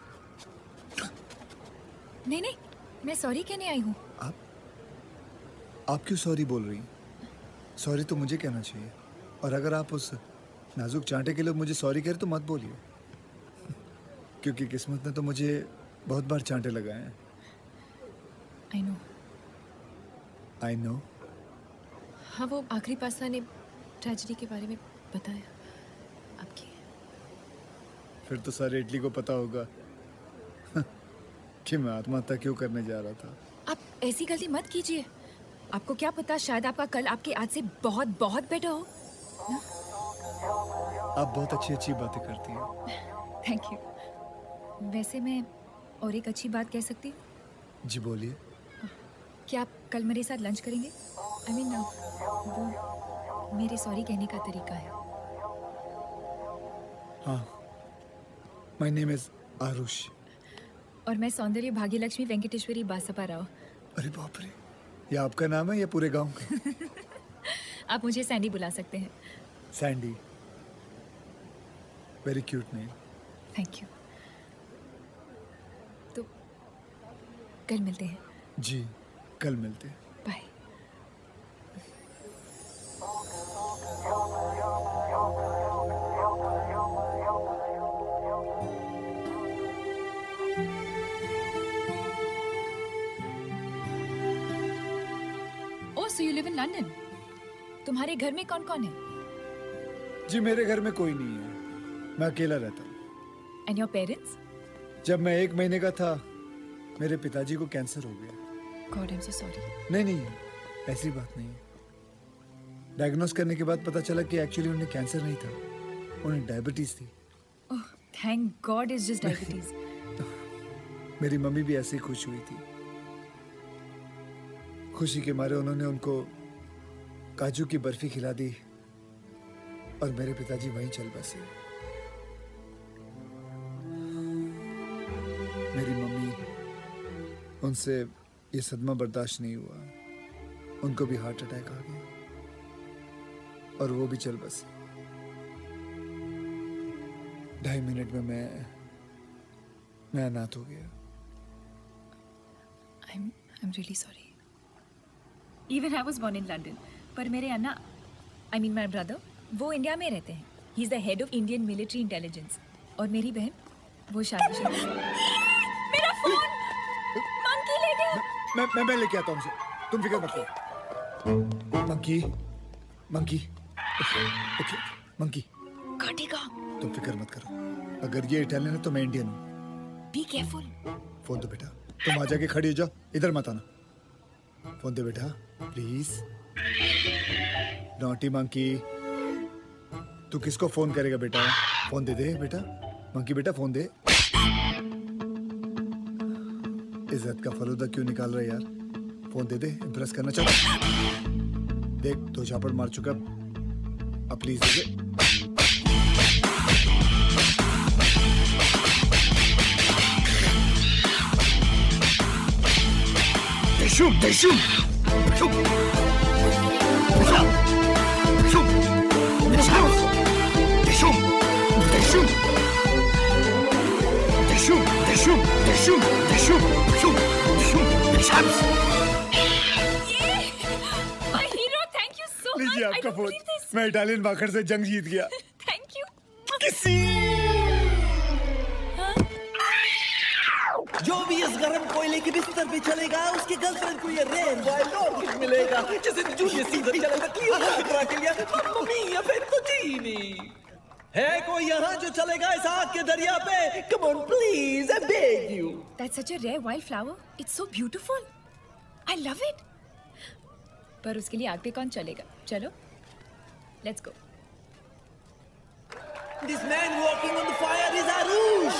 नहीं नहीं, मैं सॉरी कहने आई हूँ। आप आप क्यों सॉरी बोल रही हैं? सॉरी तो मुझे कहना चाहिए, और अगर आप उस नाजुक चांटे के लिए मुझे सॉरी कह रहे तो मत बोलिए, क्योंकि किस्मत ने तो मुझे बहुत बार चांटे लगाए हैं। I know. I know. हाँ, वो आखिरी पास्ता ने ट्रेजेडी के बारे में बताया आपकी। फिर तो सारे इटली को पता होगा कि मैं आत्महत्या क्यों करने जा रहा था। आप ऐसी गलती मत कीजिए। आपको क्या पता, शायद आपका कल आपके आज से बहुत बहुत बेटर हो ना? आप बहुत अच्छी अच्छी बातें करती हैं। Thank you. वैसे मैं और एक अच्छी बात कह सकती हूँ? जी बोलिए। क्या आप कल मेरे साथ लंच करेंगे? आई मीन वो मेरे सॉरी कहने का तरीका है। हाँ, माय नेम इज आरुष। और मैं सौंदर्य भाग्यलक्ष्मी वेंकटेश्वरी बासपा राव। अरे बाप रे, ये आपका नाम है या पूरे गांव का? आप मुझे सैंडी बुला सकते हैं। Sandy, very cute name. Thank you. तो कल मिलते हैं। जी, कल मिलते हैं। Bye. So you live in London? तुम्हारे घर में कौन कौन है? जी मेरे घर में कोई नहीं है, मैं अकेला रहता हूँ। And your parents? जब मैं एक महीने का था, मेरे पिताजी को कैंसर हो गया। God, I'm so sorry. नहीं नहीं, ऐसी बात नहीं है। डायग्नोस करने के बाद पता चला कि एक्चुअली उन्हें कैंसर नहीं था, उन्हें डायबिटीज थी। Oh, thank God it's just diabetes. मेरी मम्मी भी ऐसे ही खुश हुई थी। खुशी के मारे उन्होंने उनको काजू की बर्फी खिला दी और मेरे पिताजी वहीं चल बसे। मेरी मम्मी, उनसे ये सदमा बर्दाश्त नहीं हुआ, उनको भी हार्ट अटैक आ गया और वो भी चल बसे। ढाई मिनट में मैं मैं अनाथ हो गया। I'm I'm really sorry. Even I was born in London. पर मेरे अन्ना, I mean my brother, वो इंडिया में रहते हैं. He's the head of Indian military intelligence. और मेरी बहन, वो शादी मेरा फोन मंकी ले गया। मैं मैं मैं लेके आता हूँ उसे, तुम फिक्र मत करो। Monkey, monkey, okay, monkey. काटेगा। तुम फिक्र मत करो। अगर ये इटालियन है तो मैं इंडियन हूँ। Be careful. फोन दो बेटा। तुम आ जाके खड़ी हो जाओ, इधर मत आना। फोन दे बेटा, प्लीज। Naughty monkey. तू किसको फोन करेगा बेटा? फोन दे दे बेटा। मंकी बेटा फोन दे। इज्जत का फलूदा क्यों निकाल रहा है यार? फोन दे दे, इम्प्रेस करना चाहता। देख दो झापड़ मार चुका, अब प्लीज दे दे। Shoot, they shoot. Shoot. Shoot. Shoot. This house. They shoot. They shoot. They shoot. They shoot. They shoot. They shoot. Shoot. Shoot. This house. My hero, thank you so much. लीजिए I आपका don't फोन। believe this. मैं इटालियन बाखड़ से जंग जीत गया। Thank you. किसी जो भी इस गरम कोयले के बिस्तर पे चलेगा, उसके गर्लफ्रेंड को ये रेन वाइल्ड ऑर्किड मिलेगा। जैसे जूलियस सीजर चला था क्लियोपेट्रा के लिए, मम्मी या फिर तो जीनी। है कोई यहाँ जो चलेगा इस आग के दरिया पे? Come on please, I beg you. That's such a rare wildflower. It's so beautiful. I love it. पर उसके लिए आग पे कौन चलेगा? चलो, let's go. This man walking on the fire is Arush.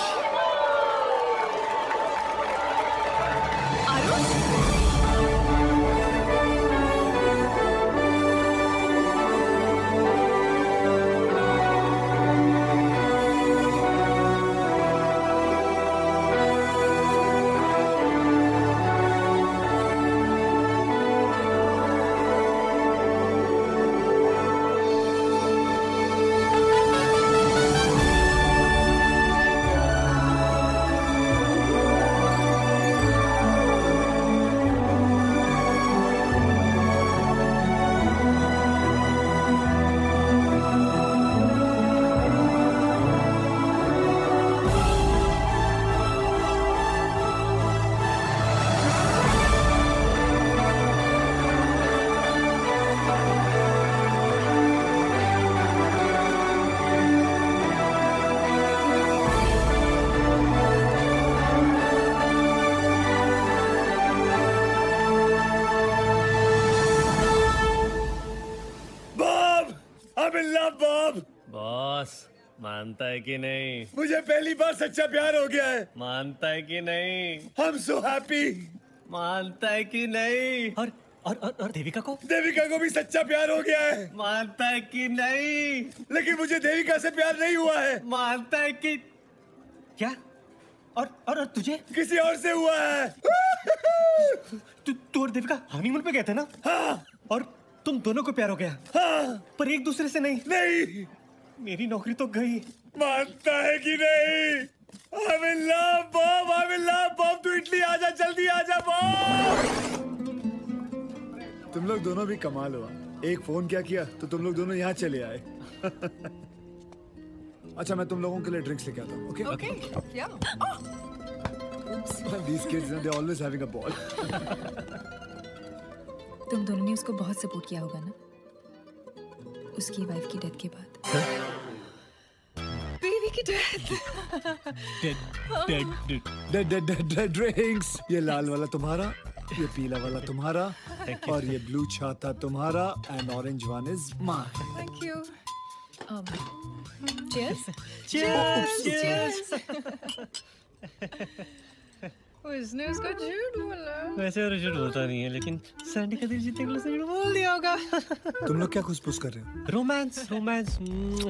Boss मानता है कि नहीं? मुझे पहली बार सच्चा प्यार हो गया है। मानता है कि नहीं? I'm so happy। मानता है कि नहीं? और और और, और देविका को? देविका को भी सच्चा प्यार हो गया है। मानता है कि नहीं? लेकिन मुझे देविका से प्यार नहीं हुआ है। मानता है कि क्या? और और, और तुझे? किसी और से हुआ है। तू तू और देविका हनीमून पे गए थे ना? हाँ। और तुम दोनों को प्यार हो गया? हाँ। पर एक दूसरे से नहीं? नहीं। मेरी नौकरी तो गई। मानता है कि नहीं? I'm in love, Bob, I'm in love, Bob, तू इटली आजा, जल्दी आजा, Bob। तुम लोग दोनों भी कमाल हुआ। एक फोन क्या किया तो तुम लोग दोनों यहाँ चले आए। अच्छा मैं तुम लोगों के लिए ड्रिंक्स लेके आता हूँ, okay? Okay, yeah. These kids, they're always having a ball. तुम दोनों ने उसको बहुत सपोर्ट किया होगा ना, उसकी वाइफ की डेथ के बाद। बेबी की death. Dead dead dead dead dead drinks. ये लाल वाला तुम्हारा ये पीला वाला तुम्हारा और ये ब्लू छाता तुम्हारा and orange one is mine. Thank you. Cheers. Cheers. उसने उसको झूठ बोला। वैसे और झूठ बोलता नहीं है, लेकिन सैंडी का दिल जीतने के लिए उसने झूठ बोल दिया होगा। तुम लोग क्या खुशपुश कर रहे हो? Romance romance.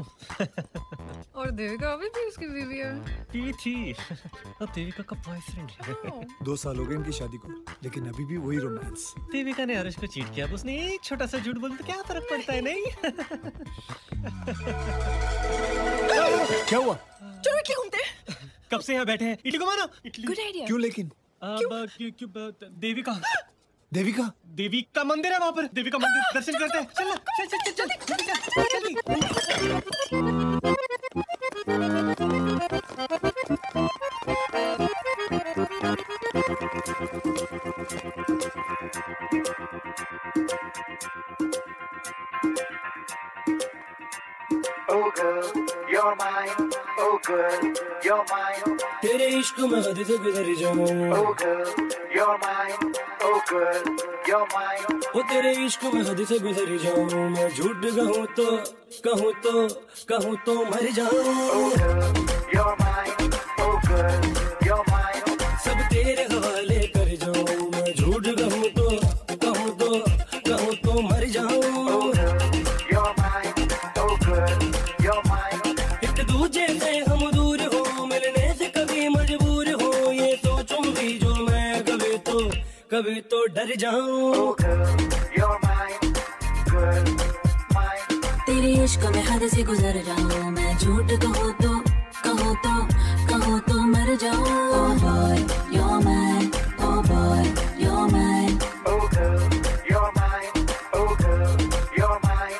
और देविका अभी भी उसकी बीवी है। बीवी थी, अब देविका का बॉयफ्रेंड है। दो साल हो गए इनकी शादी को, लेकिन अभी भी वही रोमांस। देविका ने हर्ष को चीट किया, अब उसने एक छोटा सा झूठ बोला तो क्या फर्क पड़ता है? नहीं। क्या हुआ? चलो इडली घूमते हैं। कब से यहाँ बैठे हैं? इडली घुमाना। Good idea. क्यों लेकिन? अब क्यों क्यों देविका देविका देवी का मंदिर है वहाँ पर। देवी का मंदिर दर्शन करते हैं। चल चल चल चल जल्दी Oh girl, you're mine. Oh girl, you're mine. तेरे इश्क में हद से गुजर जाऊं। Oh girl, you're mine. Oh girl, you're mine. वो तेरे इश्क में हद से गुजर जाऊं। मैं झूठ कहूँ तो कहूँ तो कहूँ तो मर जाऊं। Oh girl, you're mine. Oh girl, you're mine. सब तेरे हवाले कर जाऊं। मैं झूठ कहूँ तो कहूँ तो कहूँ तो मर जाऊं। Oh girl, you're mine. Oh girl, you're mine. एक दूजे से हम दूर हो, मिलने से कभी मजबूर हो। ये सोचूं भी जो मैं कभी तो कभी तो डर जाऊं। Oh girl, you're mine. Girl, mine. तेरे इश्क में हद से गुजर जाऊं। मैं झूठ कहूँ तो कहूँ तो कहूँ तो मर जाऊं। Oh boy, you're mine. Oh boy, you're mine. Oh girl, you're mine. Oh girl, you're mine.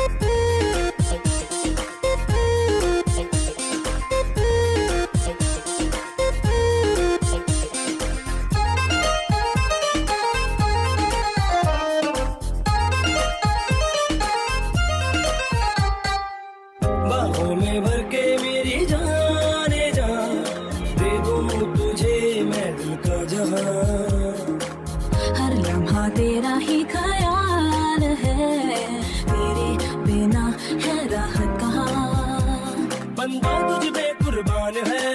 बाहों में भर के मेरी जाने जा, दे दूं तुझे मैं दिल का जहां। हर लम्हा तेरा ही ख्याल है, तेरे बिना है राहत कहाँ। बंदा तुझ पे कुर्बान है,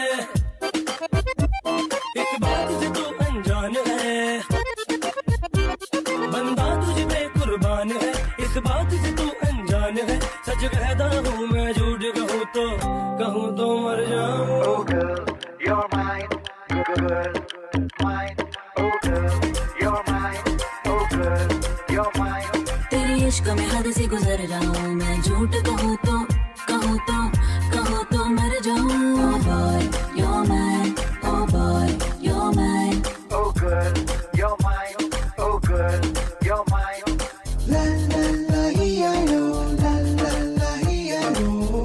इस बात से तू अनजान है। बंदा तुझ पे कुर्बान है, इस बात से तू अनजान है। सच कहता हूँ मैं, झूठ कहूँ तो कहूँ तो मर जाऊं। Oh girl, you're mine. Girl, mine. Oh girl, you're mine. Oh girl, you're mine. तेरे इश्क में हद से गुजर जाऊं। मैं झूठ कहूँ तो कहूँ तो कहूँ तो मर जाऊं। Oh boy, you're mine. Oh boy, you're mine. Oh girl, you're mine. Oh girl, you're mine. La la la hi I know, la la la hi I know.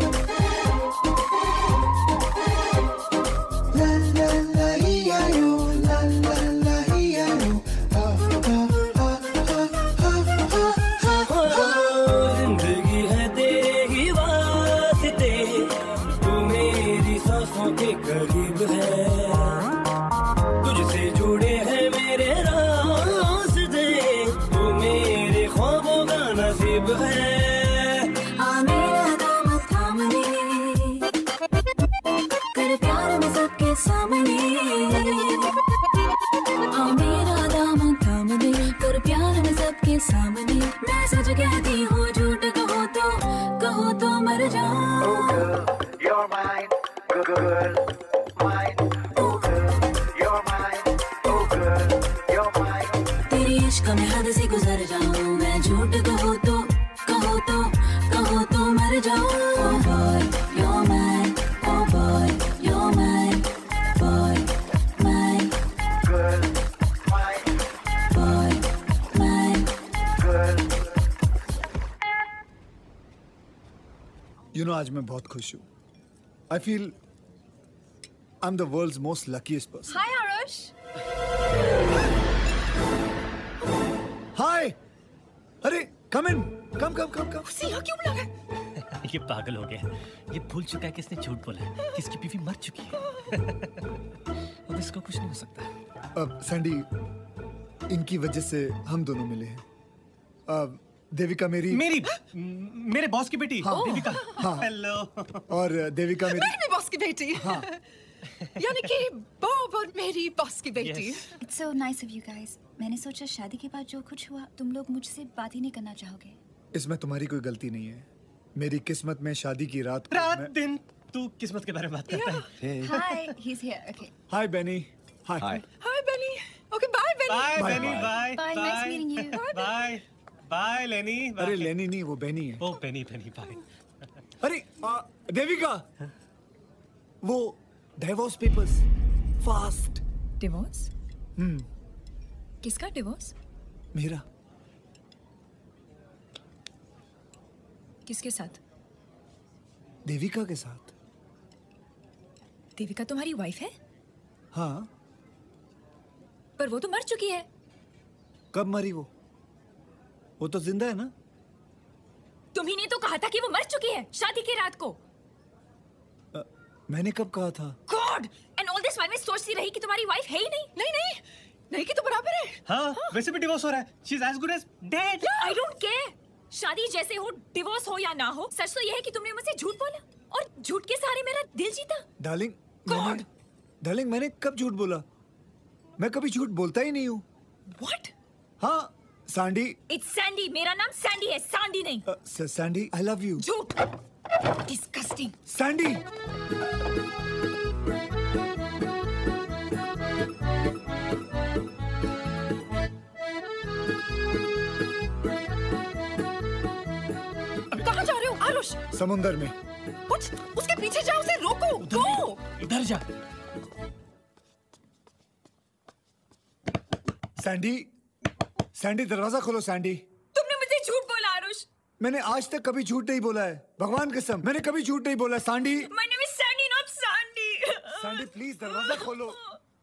La la la hi I know, la la la hi I know. Ah ah ah ah ah ah. जिंदगी है तेरे ही वास्ते, तू मेरी सांसों के करीब है। तुझसे जुड़े हैं मेरे रास्ते, तू मेरे ख्वाबों का नसीब है। आ मेरा दामन थाम ले, कर प्यार में सबके सामने। आ मेरा दामन थाम ले, कर प्यार में सबके सामने। मैं सच कहती हूँ, झूठ कहो तो कहो तो मर जाऊं। Oh girl, you're mine. Girl, mine. Oh girl, you're mine. Oh girl, you're mine. तेरे इश्क में हद से गुजर जाऊं। मैं झूठ कहूँ तो कहूँ तो कहूँ तो मर जाऊं। Oh boy, you're mine. Oh boy, you're mine. Boy, mine. Girl, mine. Boy, mine. Girl. You know, आज मैं बहुत खुश हूँ। I feel I'm the world's most luckiest person. Hi, Arush. Hi. अरे come in. Come come come come. उसे यहाँ क्यों बुला रहा है? ये पागल हो गया। ये भूल चुका है कि इसने झूठ बोला है, कि इसकी बीवी मर चुकी है। अब इसको कुछ नहीं हो सकता। अब सैंडी, इनकी वजह से हम दोनों मिले हैं। अब देविका मेरी मेरी मेरे बॉस की बेटी हाँ, देविका। हाँ। हेलो। और देविका मेरी मेरी बॉस की बेटी। हाँ। यानी कि बॉब और मेरी बॉस की बेटी। It's so nice of you guys. मैंने सोचा शादी के बाद जो कुछ हुआ तुम लोग मुझसे बात ही नहीं करना चाहोगे। इसमें तुम्हारी कोई गलती नहीं है। मेरी किस्मत में शादी की रात को रात मैं... दिन तू किस्मत के बारे में बात करता है। Hi, he's here. Okay. Hi Benny. Hi. Hi Benny. Okay bye Benny. Bye Bye, Benny. bye. Bye Bye, nice meeting you. Bye bye Lenny. अरे लेनी नहीं, वो बेनी है। Oh Benny Benny bye. अरे आ, देविका वो डिवोर्स पेपर्स फास्ट। डिवोर्स? हम्म किसका डिवोर्स? मेरा। किसके साथ? देविका के साथ। देविका तुम्हारी वाइफ है? हाँ। पर वो तो मर चुकी है। कब मरी वो? वो तो जिंदा है ना? तुम्ही ने तो कहा था कि वो मर चुकी है शादी की रात को। आ, मैंने कब कहा था? God! And all this while मैं सोचती रही कि तुम्हारी वाइफ है ही नहीं। नहीं नहीं नहीं कि तो बराबर है। हाँ, वैसे भी डिवोर्स हो रहा है। She's as good as dead. I don't care. शादी जैसे हो, डिवोर्स हो या ना हो, सच तो यह है कि तुमने मुझसे झूठ बोला और झूठ के सहारे मेरा दिल जीता। डार्लिंग, मैंने डार्लिंग मैंने कब झूठ बोला? मैं कभी झूठ बोलता ही नहीं हूँ। What? हाँ, सैंडी। It's Sandy. मेरा नाम सैंडी है, सांडी नहीं। uh, Sandy, I love you. झूठ। Disgusting. सैंडी। कहाँ जा रहे हो आरुष? समुंदर में। उस, उसके पीछे जाओ, उसे रोको। गो। इधर जा। सैंडी, सैंडी दरवाजा खोलो सैंडी। तुमने मुझे झूठ बोला आरुष। मैंने आज तक कभी झूठ नहीं बोला है, भगवान कसम मैंने कभी झूठ नहीं बोला है। Sandy. My name is Sandy, not Sandy. Sandy please दरवाजा खोलो।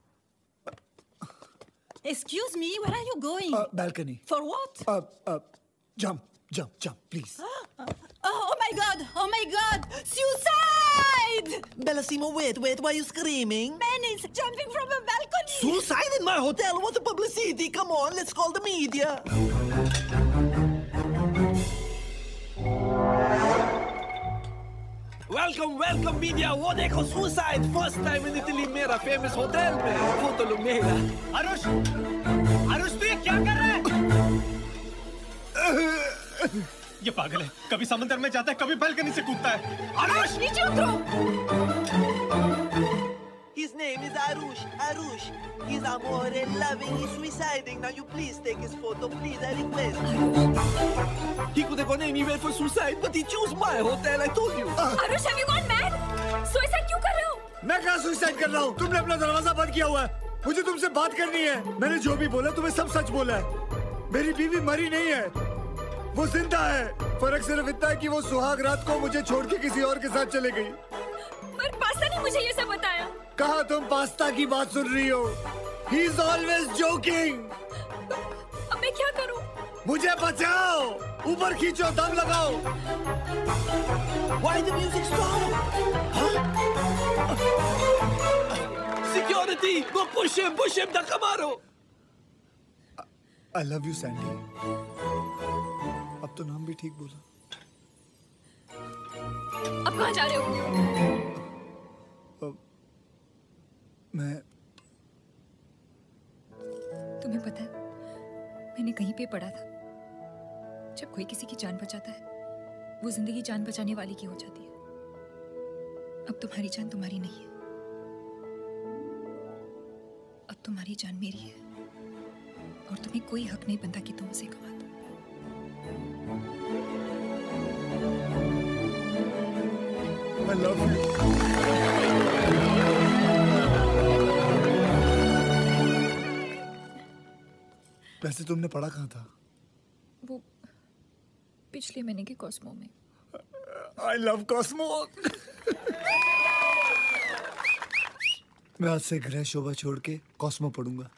Excuse me, where are you going? Balcony. For what? अब अब jump jump jump please. Oh my God! Oh my God! Suicide! Bellissimo, wait, wait, why are you screaming? Man is jumping from a balcony. Suicide in my hotel? What a publicity! Come on, let's call the media. Welcome, welcome media. वो देखो suicide first time in Italy मेरा famous hotel में फोटो लो मेरा। आरुष, आरुष तू ये क्या कर रहा है? ये पागल है, कभी समंदर में जाता है, कभी बालकनी से कूदता है। आरुष नीचे उतरो। His name is Arush. Arush. He's amore loving. He's suiciding. Now you please take his photo, please. I request. He could have gone anywhere for suicide, but he chose my hotel. I told you. Aarush, have you gone mad? Suicide क्यों कर रहे हो? मैं कहाँ सुसाइड कर रहा हूँ? तुमने अपना दरवाजा बंद किया हुआ है। मुझे तुमसे बात करनी है। मैंने जो भी बोला तुम्हें सब सच बोला है। मेरी बीवी मरी नहीं है, वो जिंदा है। फर्क सिर्फ इतना है कि वो सुहाग रात को मुझे छोड़ के किसी और के साथ चले गई। पर पास्ता ने मुझे ये सब बताया। कहाँ तुम पास्ता की बात सुन रही हो? He is always joking. अब मैं क्या करूं? मुझे बचाओ, ऊपर खींचो, दम लगाओ। Why the music stop? Huh? Security, go push him, push him, da Camaro. I love you, Sandy. अब तो नाम भी ठीक बोला। अब कहाँ जा रहे हो? मैं तुम्हें पता है, मैंने कहीं पे पढ़ा था, जब कोई किसी की जान बचाता है, वो जिंदगी जान बचाने वाली की हो जाती है। अब तुम्हारी जान तुम्हारी नहीं है, अब तुम्हारी जान मेरी है, और तुम्हें कोई हक नहीं बनता कि तुम उसे गवा दो। I love you. वैसे तुमने पढ़ा कहाँ था? वो पिछले महीने के कॉस्मो में। I love Cosmo. मैं आज से गृह शोभा छोड़ के कॉस्मो पढ़ूंगा।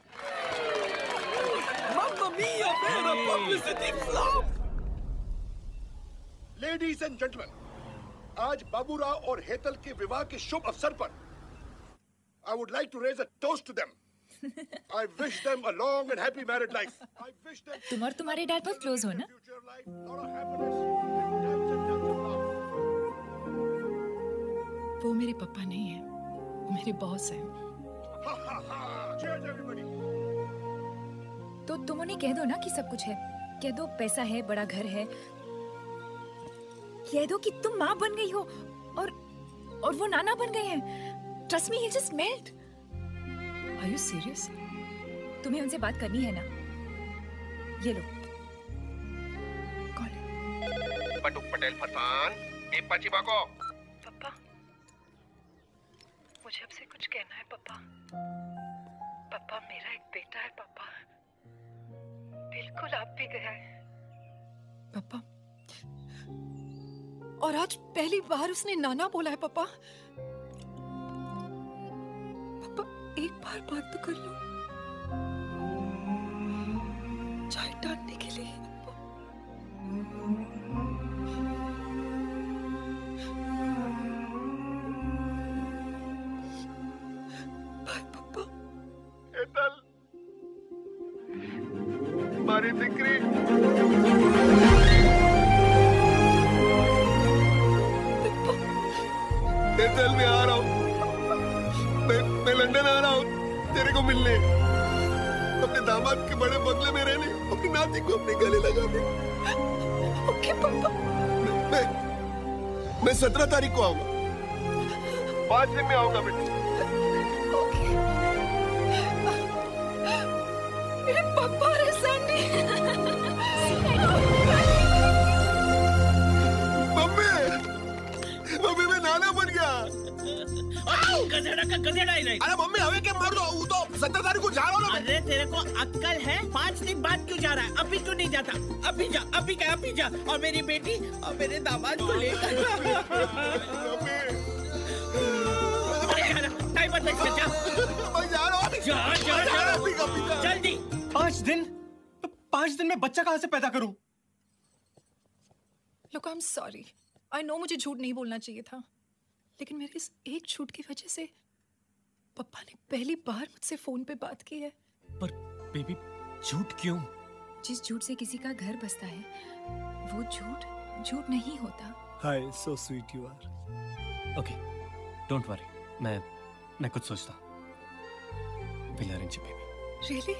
Mamma mia, man, a publicity flop. Ladies and gentleman, आज बाबूराव और हेतल के विवाह के शुभ अवसर पर I would like to raise a toast to them. I wish them a long and happy married life. I wish them तुम और तुम्हारे डैड बहुत क्लोज हो ना? वो मेरे पापा नहीं है, मेरे बॉस हैं। तो तुम उन्हें कह दो ना कि सब कुछ है। कह दो पैसा है, बड़ा घर है। कह दो कि तुम माँ बन गई हो और और वो नाना बन गए हैं। Trust me, he'll just melt. Are you serious? तुम्हें उनसे बात करनी है ना? ये लो। बटुक पटेल फरसान, एक पचिबा को। पापा, मुझे आपसे कुछ कहना है पापा। पापा, मेरा एक बेटा है पापा। बिल्कुल आप भी गया है। पापा, और आज पहली बार उसने नाना बोला है पापा। पापा, एक बार बात तो कर लो, चाहे डांटने के लिए। बाय पापा। एतल, मारी दिकरी। एतल, मैं आ रहा हूँ। मैं मैं लंदन आ रहा हूँ तेरे को मिलने। अपने दामाद के बड़े बंगले में रहने, अपनी नाती को अपने गले लगाने। ओके पापा। मैं मैं सत्रह तारीख को आऊंगा। पाँच दिन में आऊंगा बेटा। ओके। मेरे पापा रे सैंडी। मम्मी, मम्मी मैं नाना बन गया। गधेड़ा का गधेड़ा ही नहीं। अरे मम्मी हवे के मार दो, वो तो सत्तर तारीख को जा रहा हूँ ना। अरे तेरे को अक्कल है? पाँच दिन बाद क्यों जा रहा है? अभी क्यों नहीं जाता? अभी जा, अभी क्या अभी जा। और मेरी बेटी और मेरे दामाद को लेकर टाइम मत वेस्ट कर, जा। मैं जा रहा हूँ। जा जा जा जल्दी। पाँच दिन पाँच दिन में बच्चा कहाँ से पैदा करूं? Look, I'm sorry. I know मुझे झूठ नहीं बोलना चाहिए था, लेकिन मेरे इस एक झूठ की वजह से पापा ने पहली बार मुझसे फोन पे बात की है। पर बेबी, झूठ क्यों? जिस झूठ से किसी का घर बसता है, वो झूठ झूठ नहीं होता। Hi, so sweet you are. Okay, don't worry. मैं मैं कुछ सोचता हूँ। We'll arrange a baby. Really?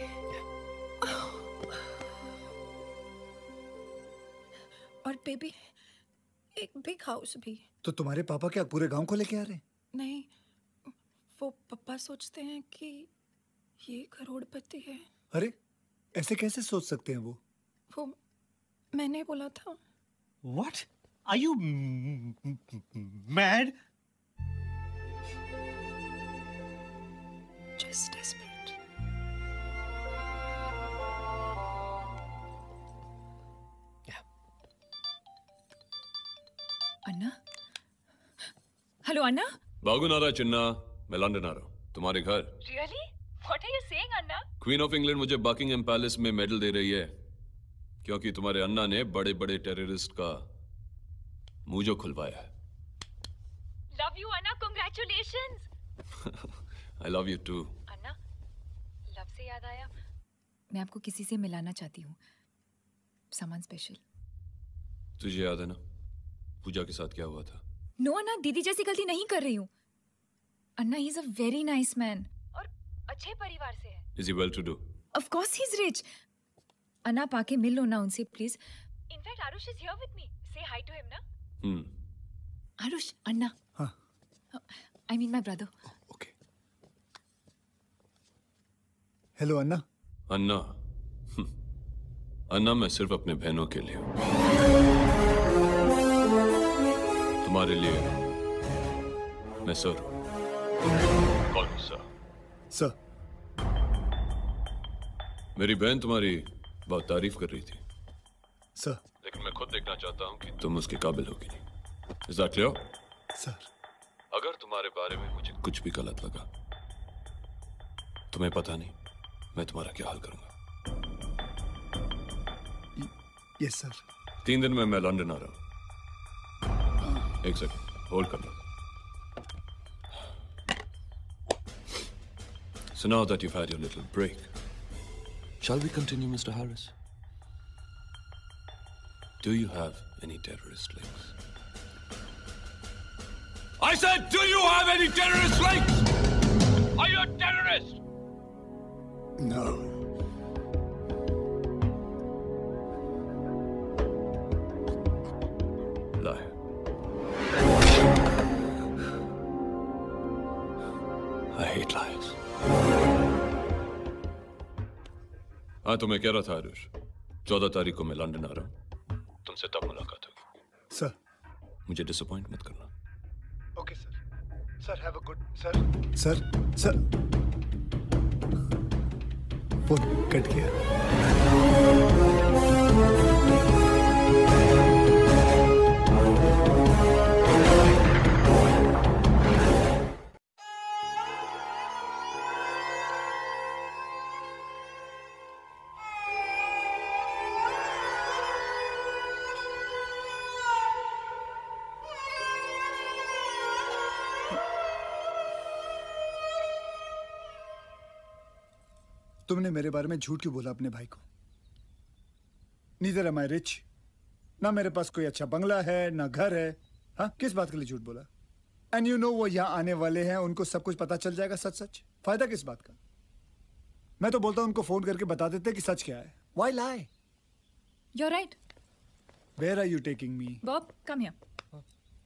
और बेबी, एक बिग हाउस भी। तो तुम्हारे पापा क्या पूरे गांव को लेके आ रहे हैं? नहीं, वो पापा सोचते हैं कि ये करोड़पति है। अरे, ऐसे कैसे सोच सकते हैं वो? वो मैंने बोला था। What? Are you mad? Just desperate. अन्ना? हेलो अन्ना? बागुनारा चिन्ना, मैं लंदन आ रहा हूँ तुम्हारे घर। Really? What are you saying, anna? Queen of England मुझे बकिंगहैम पैलेस में मेडल दे रही है क्योंकि तुम्हारे अन्ना ने बड़े बड़े टेररिस्ट का मुंह जो खुलवाया है। Love you, anna. Congratulations. I love you too. अन्ना, लव से याद आया, मैं आपको किसी से मिलाना चाहती हूँ। सामान स्पेशल। तुझे याद है ना पूजा के साथ क्या हुआ था? नो अन्ना, दीदी जैसी गलती नहीं कर रही हूँ। अन्ना, he is a very nice man. और अच्छे परिवार से है। Is he well to do? Of course he's rich. अन्ना, पाके मिल लो ना उनसे please. In fact, Arush is here with me. Say hi to him ना। Hmm. Arush, अन्ना। हाँ। I mean my brother. Okay. Hello anna. अन्ना, अन्ना मैं सिर्फ अपने बहनों के लिए हूँ। तुम्हारे लिए मैं सर हूँ। Call me sir. सर। मेरी बहन तुम्हारी बहुत तारीफ कर रही थी। सर। लेकिन मैं खुद देखना चाहता हूँ कि तुम उसके काबिल हो कि नहीं। Is that clear? सर। अगर तुम्हारे बारे में मुझे कुछ भी गलत लगा, तुम्हें पता नहीं मैं तुम्हारा क्या हाल करूंगा। Yes sir. तीन दिन में मैं लंदन आ रहा हूँ। एक सेकंड होल्ड करना। So now that you've had your little break, shall we continue, Mister Harris? Do you have any terrorist links? I said, do you have any terrorist links? Are you a terrorist? No. Liar. I hate liars. हाँ तो मैं कह रहा था आरुष, चौदह तारीख को मैं लंदन आ रहा हूँ, तुमसे तब मुलाकात होगी। सर, मुझे डिसअपॉइंट मत करना। Okay sir. Sir have a good sir sir sir phone cut गया। तुमने मेरे बारे में झूठ क्यों बोला अपने भाई को? नीदर एम आई रिच, ना मेरे पास कोई अच्छा बंगला है ना घर है। हाँ, किस बात के लिए झूठ बोला? एंड यू नो वो यहाँ आने वाले हैं, उनको सब कुछ पता चल जाएगा सच सच। फायदा किस बात का? मैं तो बोलता हूँ उनको फोन करके बता देते कि सच क्या है। Why lie? You're right. Where are you taking me? Bob, come here.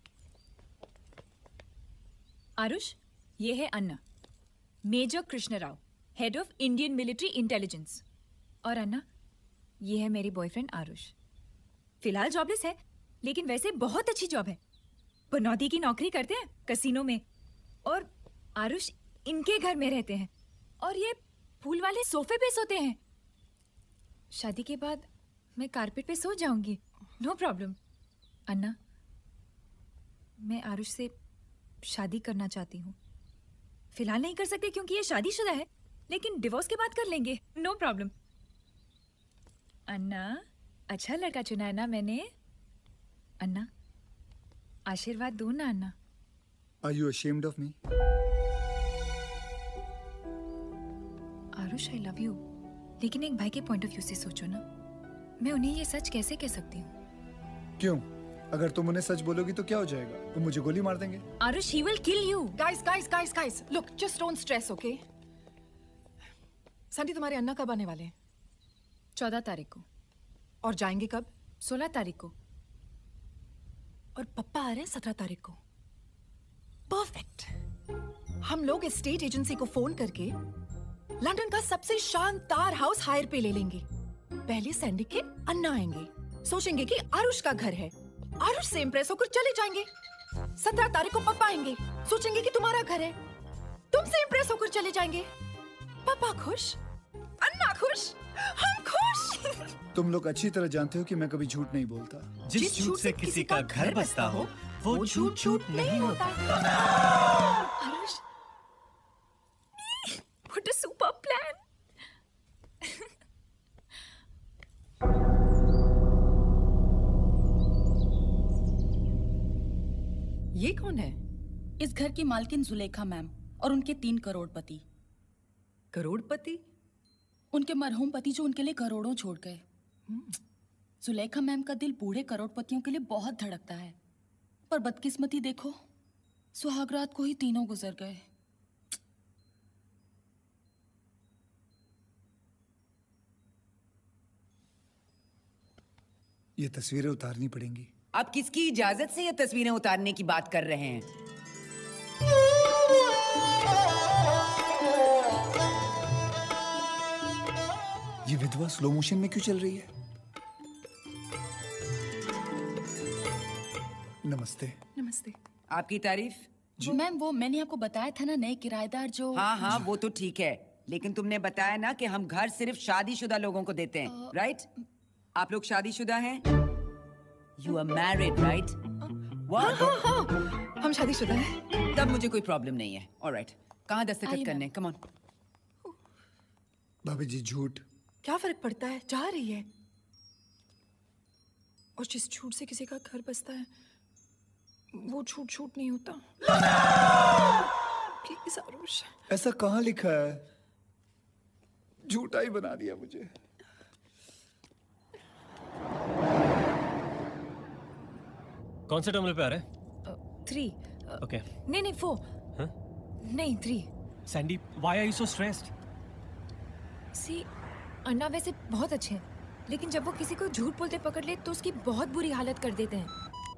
आरुष, ये है अन्ना, major Krishna Rao, head of Indian military intelligence. और अन्ना, ये है मेरी बॉयफ्रेंड आरुष। फिलहाल जॉबलेस है, लेकिन वैसे बहुत अच्छी जॉब है। बनौती की नौकरी करते हैं कसिनो में, और आरुष इनके घर में रहते हैं, और ये फूल वाले सोफे पे सोते हैं। शादी के बाद मैं कारपेट पे सो जाऊंगी, नो प्रॉब्लम। अन्ना, मैं आरुष से शादी करना चाहती हूँ। फिलहाल नहीं कर सकते क्योंकि ये शादीशुदा है, लेकिन डिवोर्स के बाद कर लेंगे, नो प्रॉब्लम। अन्ना, अच्छा लड़का चुना है ना मैंने। अन्ना, आशीर्वाद दो ना अन्ना। Are you ashamed of me? Arush, I love you, लेकिन एक भाई के पॉइंट ऑफ व्यू से सोचो ना, मैं उन्हें ये सच कैसे कह सकती हूँ? क्यों? अगर तुम उन्हें सच बोलोगी तो क्या हो जाएगा? वो मुझे गोली मार देंगे। Arush, he will kill you. Guys, guys, guys, guys, look, just don't stress, okay? Sandy, तुम्हारे अन्ना कब आने वाले हैं? चौदह तारीख को। और जाएंगे कब? सोलह तारीख को। और पप्पा आ रहे हैं सत्रह तारीख को। परफेक्ट। हम लोग एस्टेट एजेंसी को फोन करके लंदन का सबसे शानदार हाउस हायर पे ले लेंगे। पहले सैंडी के अन्ना आएंगे, सोचेंगे कि आरुष का घर है, आरुष से इम्प्रेस होकर चले जाएंगे। सत्रह तारीख को पापा आएंगे, सोचेंगे कि तुम्हारा घर है, तुमसे इम्प्रेस होकर चले जाएंगे। पापा खुश, अन्ना खुश, हम खुश। तुम लोग अच्छी तरह जानते हो कि मैं कभी झूठ नहीं बोलता। जिस झूठ से किसी का घर बसता हो, वो झूठ झूठ नहीं होता। Aarush, what a super plan. ये कौन है? इस घर की मालकिन जुलेखा मैम और उनके तीन करोड़पति। करोड़पति? उनके मरहूम पति जो उनके लिए करोड़ों छोड़ गए। जुलेखा मैम का दिल बूढ़े करोड़पतियों के लिए बहुत धड़कता है, पर बदकिस्मती देखो, सुहागरात को ही तीनों गुजर गए। ये तस्वीरें उतारनी पड़ेंगी। आप किसकी इजाजत से ये तस्वीरें उतारने की बात कर रहे हैं? ये विधवा स्लो मोशन में क्यों चल रही है? नमस्ते। नमस्ते। आपकी तारीफ? वो मैम, वो मैंने आपको बताया था ना, नए किराएदार जो। हाँ हाँ, वो तो ठीक है, लेकिन तुमने बताया ना कि हम घर सिर्फ शादीशुदा लोगों को देते हैं, राइट? आप लोग शादीशुदा हैं? You are married, right? हाँ, हाँ, हाँ, हम शादीशुदा हैं। तब मुझे कोई प्रॉब्लम नहीं है। Alright, कहाँ दस्तखत करने? Come on. भाभी जी, झूठ। क्या फर्क पड़ता है? जा रही है। और जिस झूठ से किसी का घर बसता है, वो झूठ झूठ नहीं होता। प्लीज आरुष। ऐसा कहाँ लिखा है? झूठा ही बना दिया मुझे। कौन से टर्मिनल पे आ रहे हैं? थ्री। ओके। नहीं नहीं फोर। हाँ? नहीं three. Sandy, why are you so stressed? See, अन्ना वैसे बहुत अच्छे हैं, लेकिन जब वो किसी को झूठ बोलते पकड़ ले तो उसकी बहुत बुरी हालत कर देते हैं।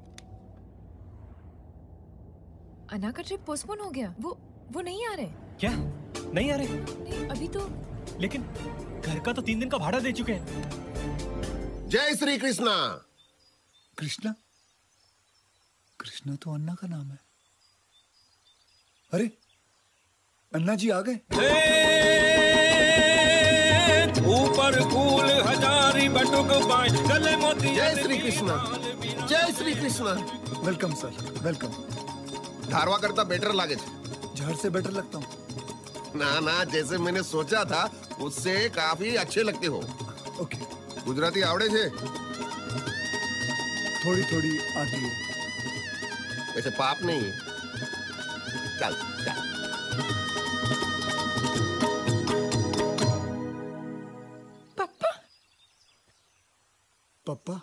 अन्ना का ट्रिप पोस्टपोन हो गया। वो वो नहीं आ रहे। क्या? नहीं आ रहे? नहीं, अभी तो। लेकिन घर का तो तीन दिन का भाड़ा दे चुके हैं। जय श्री कृष्णा। कृष्णा? कृष्णा तो अन्ना का नाम है। अरे अन्ना जी आ गए। ऊपर फूल हजारी बटुक पाए गले मोती। जय श्री कृष्णा। जय Shri Krishna. Welcome sir, welcome. धारवा करता बेटर लागे। झार से बेटर लगता हूँ। ना ना, जैसे मैंने सोचा था उससे काफी अच्छे लगते हो। ओके। गुजराती आवड़े छे? थोड़ी थोड़ी आती है। ऐसे पाप नहीं। चल चल। पापा। पापा?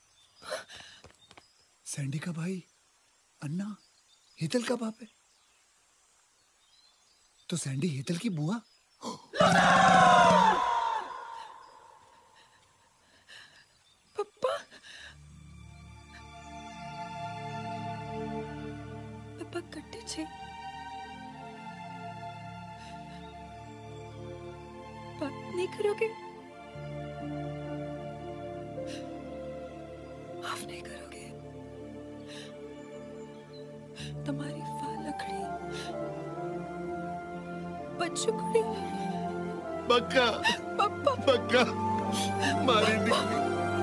सैंडी का भाई अन्ना हेतल का बाप है। तो सैंडी हेतल की बुआ? पापा। पापा कटे छे। बात नहीं करोगे? माफ नहीं करोगे? तुम्हारी फालकड़ी बच्चुकड़ी। पक्का पापा। पक्का मारी दिखी।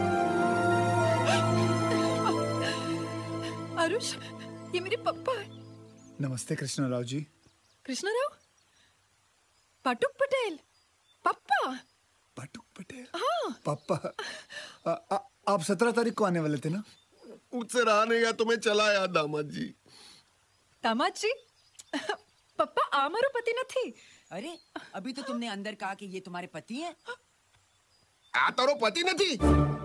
आरुष, ये मेरे पापा है। नमस्ते कृष्णा राव जी। कृष्णा राव? पाटुक पटेल? पापा? पाटुक पटेल? हाँ। पापा, आ, आ, आप सत्रह तारीख को आने वाले थे ना? मुझसे रहा नहीं गया तो मैं चला आया दामाद जी। दामाद जी? पप्पा आ मारो पति न थी। अरे अभी तो तुमने अंदर कहा कि ये तुम्हारे पति हैं। आ तारो पति न थी।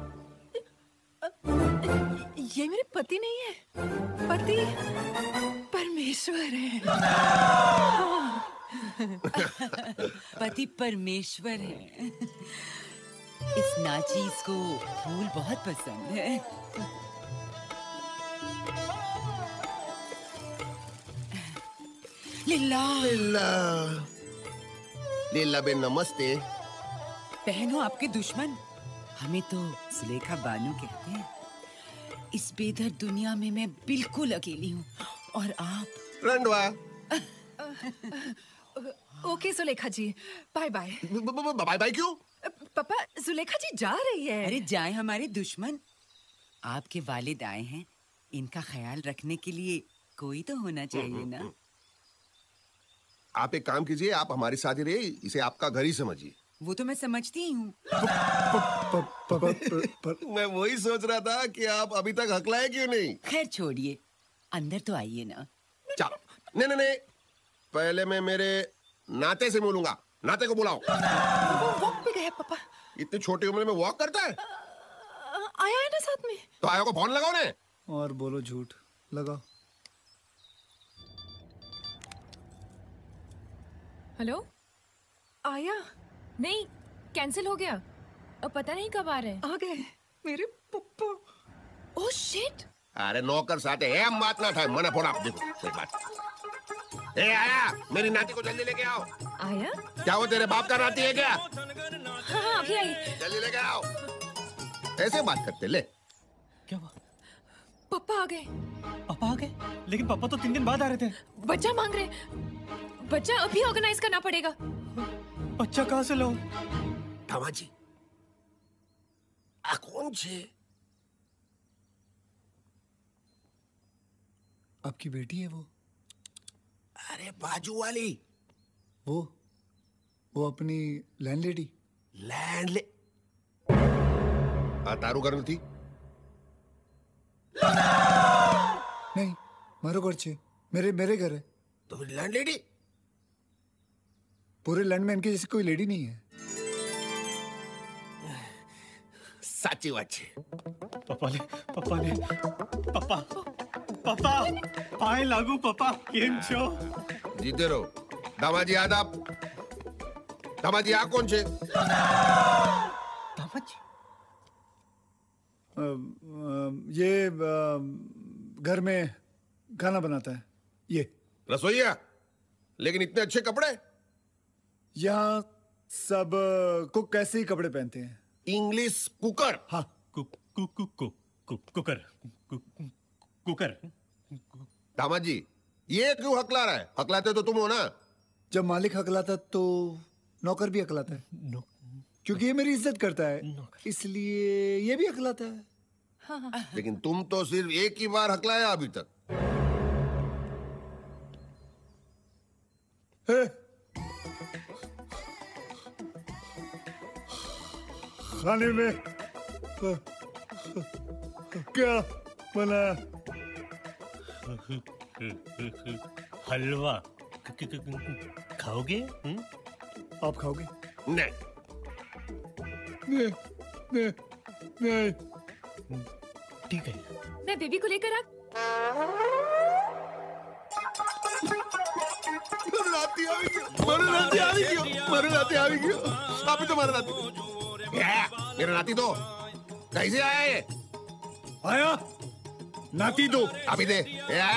ये मेरे पति नहीं है, पति परमेश्वर है। पति परमेश्वर है। इस नाचीज को फूल बहुत पसंद है। लीला। लीला। लीला बेन नमस्ते। बहन हो आपके दुश्मन। हमें तो सुलेखा बानू कहते हैं। इस बेदर्द दुनिया में मैं बिल्कुल अकेली हूँ और आप। रंडवा। Okay Sulekha ji, bye bye. Bye bye क्यों? पापा, सुलेखा जी जा रही है। अरे जाए हमारे दुश्मन। आपके वालिद आए हैं, इनका ख्याल रखने के लिए कोई तो होना चाहिए ना। आप एक काम कीजिए, आप हमारे साथ ही रहिए, इसे आपका घर ही समझिए। वो तो मैं समझती ही हूँ। मैं वही सोच रहा था कि आप अभी तक हकलाए क्यों नहीं। खैर छोड़िए, अंदर तो आइए ना। चलो। नहीं नहीं नहीं, पहले मैं मेरे नाते से मिलूंगा। नाते को बुलाओ। वो वॉक पे गया पापा। इतनी छोटी उम्र में वॉक करता है? आया है ना साथ में। तो आया को फोन लगाओ ने। और बोलो झूठ लगाओ। हेलो? आया? नहीं, कैंसिल हो गया। अब पता नहीं कब आ रहे हैं। आ गए मेरे पप्पा। Oh shit. अरे नौकर साथे है, हम बात ना था। मना फोन आप देखो सही बात। ए आया, मेरी नाती को जल्दी लेके आओ। आया? क्या वो तेरे बाप का नाती है क्या? हाँ हाँ अभी आई। जल्दी लेके आओ। ऐसे बात करते ले। क्या हुआ? पापा आ गए। पापा आ गए? लेकिन पापा तो तीन दिन बाद आ रहे थे। बच्चा मांग रहे। बच्चा अभी ऑर्गेनाइज करना पड़ेगा। बच्चा कहाँ से लाऊं? दामाजी, आ कौन छे? आपकी बेटी है वो? अरे बाजू वाली। वो वो अपनी लैंडलेडी। लैंडले आ तारू घर थी? नहीं, मारो घर छे। मेरे मेरे घर है। तो फिर लैंडलेडी? पूरे लैंड में इनकी जैसी कोई लेडी नहीं है। સાચી વાત છે. પપ્પા લે પપ્પા લે પપ્પા પપ્પા પાય લાગુ પપ્પા કેમ છો? જીતે રહો. દામાજી આદાબ. दामाजी यहाँ कौन छे? दामाजी ये आ, घर में खाना बनाता है. ये रसोईया. लेकिन इतने अच्छे कपड़े. यहाँ सब कुक कैसे ही कपड़े पहनते हैं. English cooker. हाँ cook cook cook cooker cooker. दामाजी ये क्यों हकला रहा है? हकलाते तो तुम हो ना. जब मालिक हकलाता तो नौकर भी हकलाता है. नो. क्योंकि ये मेरी इज्जत करता है इसलिए ये भी हकलाता है. हाँ हाँ. लेकिन तुम तो सिर्फ एक ही बार हकलाया अभी तक. खाने में क्या बना? हलवा. खाओगे? आप खाओगे? नहीं नहीं नहीं नहीं. ठीक है. मैं बेबी को लेकर आ. राती आ गई. मारो राती आ गई. मारो राती आ गई. अभी तो मारो राती. मेरा नाती दो. कैसे आया ये? आया नाती दो. अभी दे.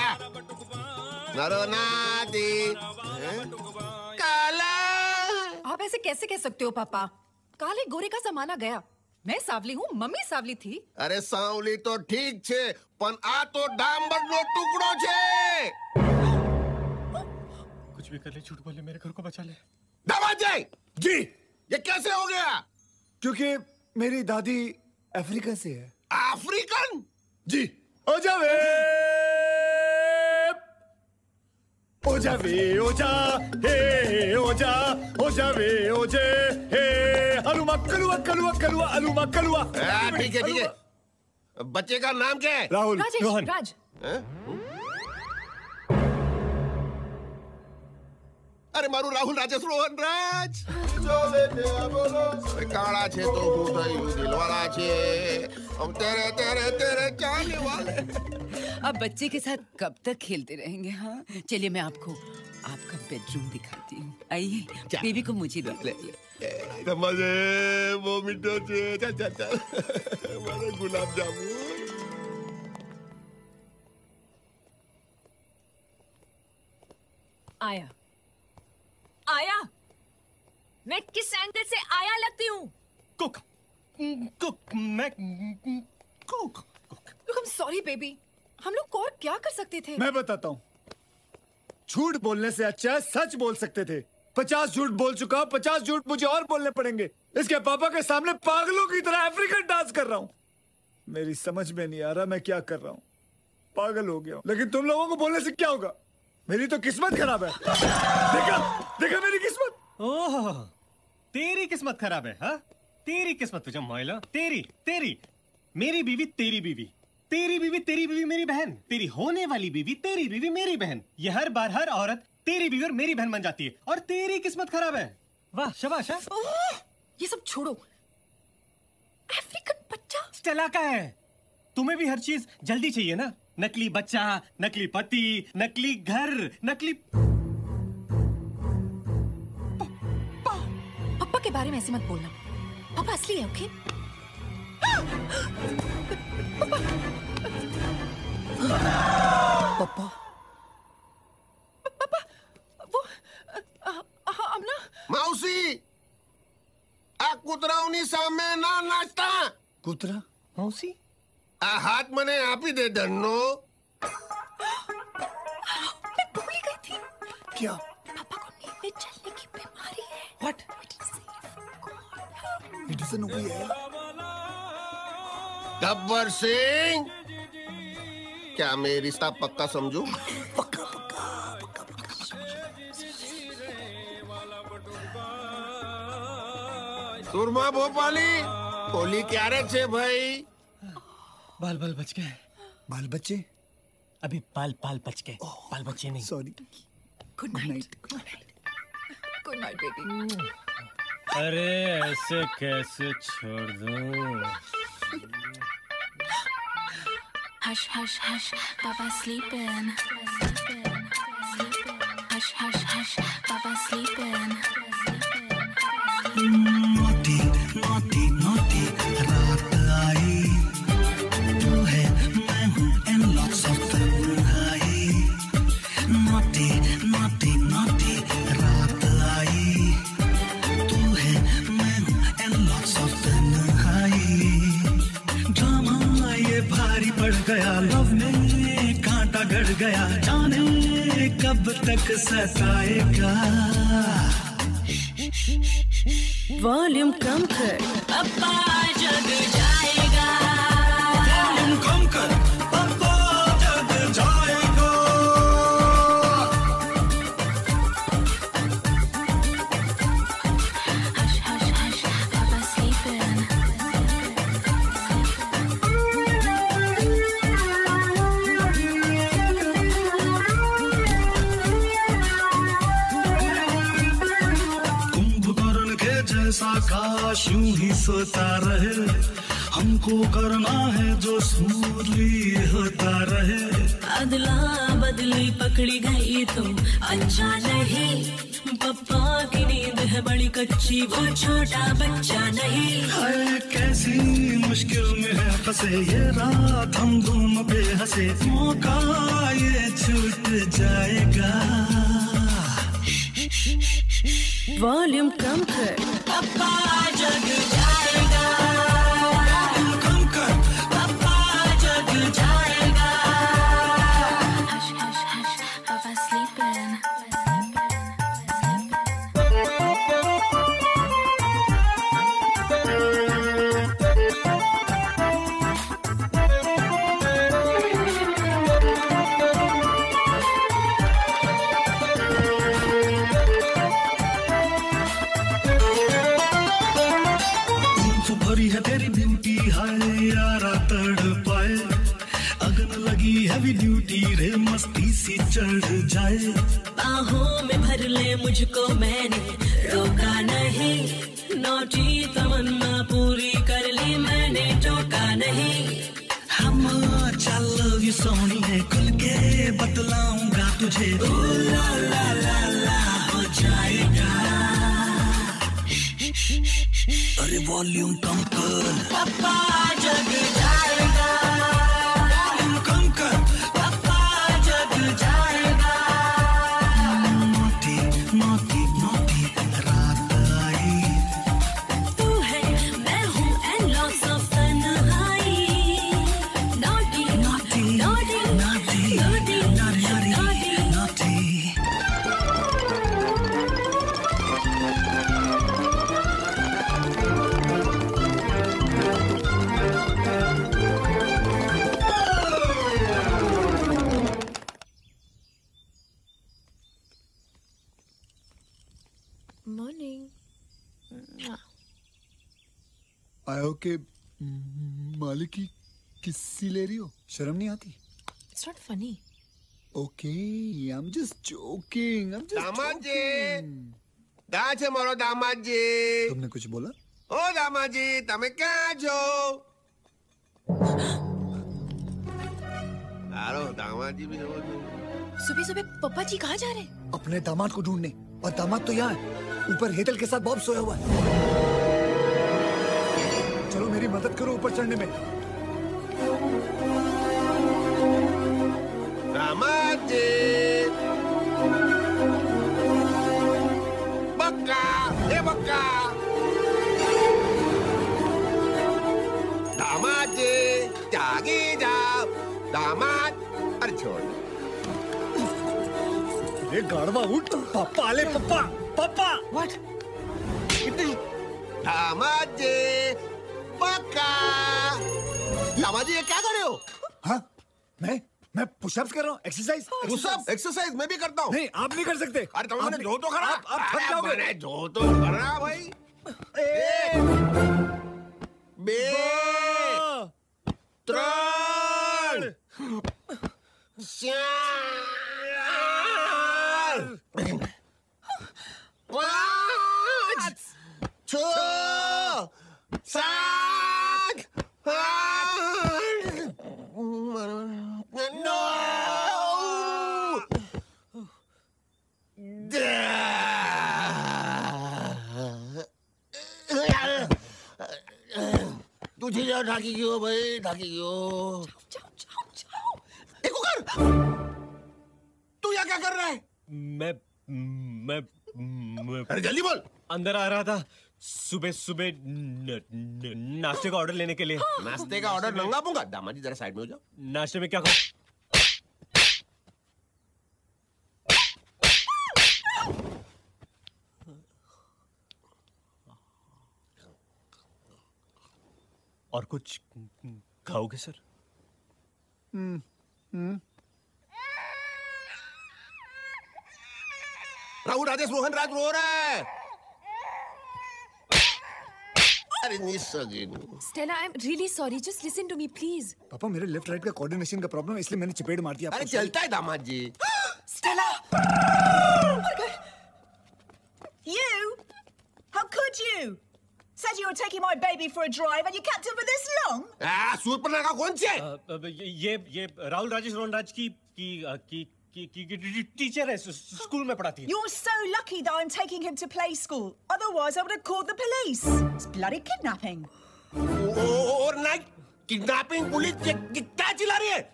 मारो नाती. काला. आप ऐसे कैसे कह सकते हो पापा? काले गोरे का जमाना गया. मैं सावली हूँ, मम्मी सावली थी. अरे सावली तो ठीक छे पण आ तो डांबर नो टुकड़ो छे. कुछ भी कर ले, झूठ बोले, मेरे घर को बचा ले. दामाजी जी. ये कैसे हो गया? क्योंकि मेरी दादी अफ्रीका से है. अफ्रीकन? जी. ओ जावे ओ जावे ओ जा हे ओ जा ओ जावे ओ जे हे अलुमा कलुआ कलुआ कलुआ अलुमा कलुआ. ठीक है ठीक है. बच्चे का नाम क्या है? राहुल. राजेश. रोहन. राज. अरे मारू राहुल राजेश रोहन राज. काला छे तो हूँ थयु दिलवाला छे. हम तेरे तेरे तेरे चाहने वाले. अब बच्चे के साथ कब तक खेलते रहेंगे? हाँ चलिए मैं आपको आपका बेडरूम दिखाती हूँ. आइए. बेबी को मुझे दे. मजे वो मिठो छे. चल चल चल. मारे गुलाब जामुन. आया आया. मैं किस एंगल से आया लगती हूँ? कुक कुक मैं cook. Look, I'm sorry baby. हम लोग और क्या कर सकते थे? मैं बताता हूँ. झूठ बोलने से अच्छा है सच बोल सकते थे. पचास झूठ बोल चुका. पचास झूठ मुझे और बोलने पड़ेंगे. इसके पापा के सामने पागलों की तरह अफ्रीकन डांस कर रहा हूँ. मेरी समझ में नहीं आ रहा मैं क्या कर रहा हूँ. पागल हो गया हूँ. लेकिन तुम लोगों को बोलने से क्या होगा? मेरी तो किस्मत खराब है. देखा देखा मेरी किस्मत. ओह तेरी किस्मत खराब है. हाँ तेरी किस्मत तुझे महिला. तेरी तेरी मेरी बीवी तेरी बीवी. तेरी बीवी तेरी बीवी मेरी बहन. तेरी होने वाली बीवी तेरी बीवी मेरी बहन. ये हर बार हर औरत तेरी बीवी और मेरी बहन बन जाती है. और तेरी किस्मत खराब है. वाह शाबाश. ये सब छोड़ो. अफ्रीकन बच्चा स्टेला का है. तुम्हें भी हर चीज जल्दी चाहिए ना. नकली बच्चा, नकली पति, नकली घर, नकली. पापा के बारे में ऐसे मत बोलना. पापा असली है. ओके पापा पापा वो अमना. माउसी आ कुतराओनी सामे ना नाचता. कुतरा? माउसी आ हाथ मने आपी दे धन्नो. मैं भूल गई थी. क्या? पापा को नींद में चलने की बीमारी है. What? मेडिसिन हुई है. गब्बर सिंह क्या मैं रिश्ता पक्का समझू? पक्का पक्का पक्का पक्का. सुरमा भोपाली बोली क्या रे छे भाई? बाल बाल बच गए. बाल बच्चे? अभी बाल बाल बच गए. बाल बच्चे नहीं. Sorry. Good night. Good night. Good night baby. अरे ऐसे कैसे छोड़ दूं? Hush, hush, hush, Papa's sleeping. Hush, hush, hush, Papa's sleeping. Naughty, naughty, naughty, रात आई, तू है मैं हूँ and lots of तन्हाई. Naughty, naughty, naughty, रात आई, तू है मैं हूँ and lots of तन्हाई. ड्रामा ये भारी पड़ गया, लव में कांटा गड़ गया, जाने कब तक सताएगा. वॉल्यूम कम कर, पापा जग जाएगा. वॉल्यूम कम कर, पापा जग जाएगा. Hush, hush, hush, Papa's sleeping. Kumbhakarna के जैसा काश यूं ही सोता रहे, हमको करना है जो स्मूथली होता रहे. अदला बदली पकड़ी गई तो अच्छा नहीं. पप्पा की नींद है बड़ी कच्ची, वो छोटा बच्चा नहीं. हाय कैसी मुश्किल में है फंसे, ये रात हम दोनों पे हंसे, मौका ये छूट जाएगा. वॉल्यूम कम कर, पापा जग जाएगा. वॉल्यूम कम कर, पापा जग जाएगा. Hush, hush, hush, Papa's sleeping. भरी है तेरी ब्यूटी, हाय यारा तड़ पाए. अगन लगी हैवी ड्यूटी रे, मस्ती सी चढ़ जाए. बाहों में भर ले मुझको, मैंने रोका नहीं. नौटी तमन्ना पूरी कर ली, मैंने टोका नहीं. हम चल लव यू सोनी है, खुल के बतलाऊंगा तुझे. ओ ला ला ला ला हो जाएगा. अरे वॉल्यूम कम कर, पापा जग जाएगा. वॉल्यूम कम कर, पापा जग जाएगा. नोटी नोटी नोटी रात आई, तू है मैं हूँ and lots of तन्हाई. Naughty, naughty, naughty, naughty, naughty, naughty, naughty. naughty. Morning. आयो के मालिक की किस्सी ले रही हो, शर्म नहीं आती? It's not funny. Okay, I'm just joking. I'm just दामाद जी, joking. दाँ છે મારો દામાદ जी. तुमने कुछ बोला? ओ दामाद जी, તમે ક્યાં છો? હાલો, દામાદ जी भी हो. सुबह सुबह पप्पा जी कहाँ जा रहे हैं? अपने दामाद को ढूंढने, और दामाद तो यहाँ है, ऊपर हेतल के साथ बॉब सोया हुआ है. चलो मेरी मदद करो ऊपर चढ़ने में. दामाद जी, बक्का, ये बक्का. दामाद जी, जागी जाओ. दामाद, अरे छोड़. ये गाड़वा उठ, पापा आले, पापा, पापा. What? दामाद जी, बक्का. दामाद जी, ये क्या कर रहे हो? हाँ, मैं मैं पुशअप्स कर रहा हूँ, एक्सरसाइज. पुशअप एक्सरसाइज मैं भी करता हूँ. नहीं, आप नहीं कर सकते. अरे तुम मैंने जो तो करा. आप आप थक जाओगे. मैंने जो तो करा भाई. एक, बे, त्रण, चार, पाँच, छह, सात, आठ. पीछे जाओ, ढाकी क्यों भाई, ढाकी क्यों? जाओ जाओ जाओ। देखो कर, तू यहाँ क्या कर रहा है? मैं मैं मैं अरे जल्दी बोल। अंदर आ रहा था सुबह सुबह नाश्ते का ऑर्डर लेने के लिए। नाश्ते का ऑर्डर मंगा दूंगा। दामाद जी जरा साइड में हो जाओ। नाश्ते में क्या खाऊं? और कुछ खाओगे सर? हम्म हम्म राहुल राजेश रोहन राज रो रहा है। अरे Stella, I am really sorry, just listen to me please. पापा मेरे लेफ्ट राइट का कोऑर्डिनेशन का प्रॉब्लम है, इसलिए मैंने चपेट मार दिया। अरे चलता है दामाद जी। Stella, You? How could you? Said you were taking my baby for a drive and you kept him for this long? आ, सूर्पनखा कौन सी है? ये ये राहुल राजेश रोहन राज की की की की की, की टीचर है, स्कूल में पढ़ाती है। You're so lucky that I'm taking him to play school. Otherwise, I would have called the police. It's bloody kidnapping. और नाइट किडनैपिंग, पुलिस क्या चिल्ला रही है?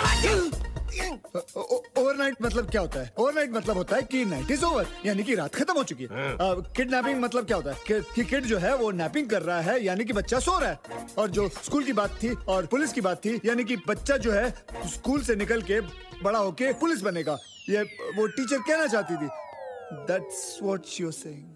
ओवरनाइट मतलब क्या होता है? ओवरनाइट मतलब होता है कि नाइट इज ओवर, यानी कि रात खत्म हो चुकी है। किडनैपिंग मतलब क्या होता है कि, कि किड जो है वो नैपिंग कर रहा है, यानी कि बच्चा सो रहा है। और जो स्कूल की बात थी और पुलिस की बात थी, यानी कि बच्चा जो है स्कूल से निकल के बड़ा होके पुलिस बनेगा, ये वो टीचर कहना चाहती थी। That's what you're saying.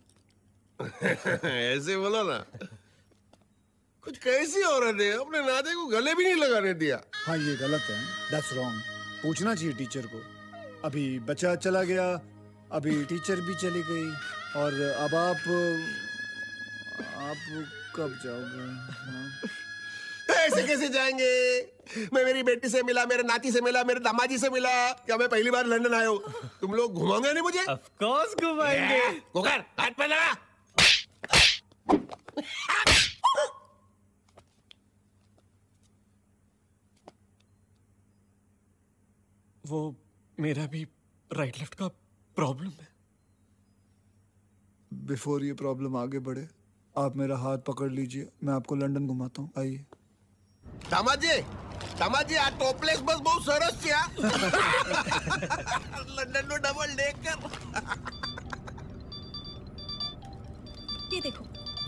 ऐसे बोलो ना। कुछ कैसी औरत है, अपने नाते को गले भी नहीं लगाने दिया। हाँ ये गलत है, That's wrong. पूछना चाहिए टीचर को। अभी बच्चा चला गया, अभी टीचर भी चली गई, और अब आप आप कब जाओगे? हाँ? ऐसे कैसे जाएंगे? मैं मेरी बेटी से मिला, मेरे नाती से मिला, मेरे दामाजी से मिला। क्या मैं पहली बार लंदन आया हूँ? तुम लोग घुमाओगे नहीं मुझे? Of course घुमाएंगे। कुकर, हाथ पे लगा। वो मेरा भी राइट लेफ्ट का प्रॉब्लम है। बिफोर ये प्रॉब्लम आगे बढ़े, आप मेरा हाथ पकड़ लीजिए, मैं आपको लंदन घुमाता हूँ। आइए। दामाद जी, दामाद जी आ टॉपलेस बस बहुत सरस છે આ। लंदन નો डबल डेकर। ये देखो।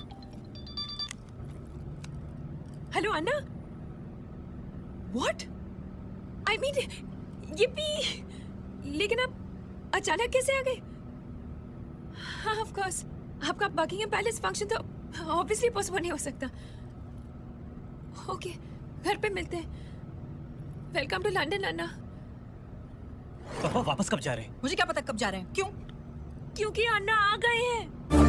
Hello anna. What? I mean, ये भी, लेकिन आप अचानक कैसे आ गए? हाँ ऑफ कोर्स, आपका बकिंगम पैलेस फंक्शन तो ऑब्वियसली पॉसिबल नहीं हो सकता। ओके, घर पे मिलते हैं। Welcome to London anna. पापा वापस कब जा रहे हैं? मुझे क्या पता कब जा रहे हैं? क्यों? क्योंकि अन्ना आ गए हैं।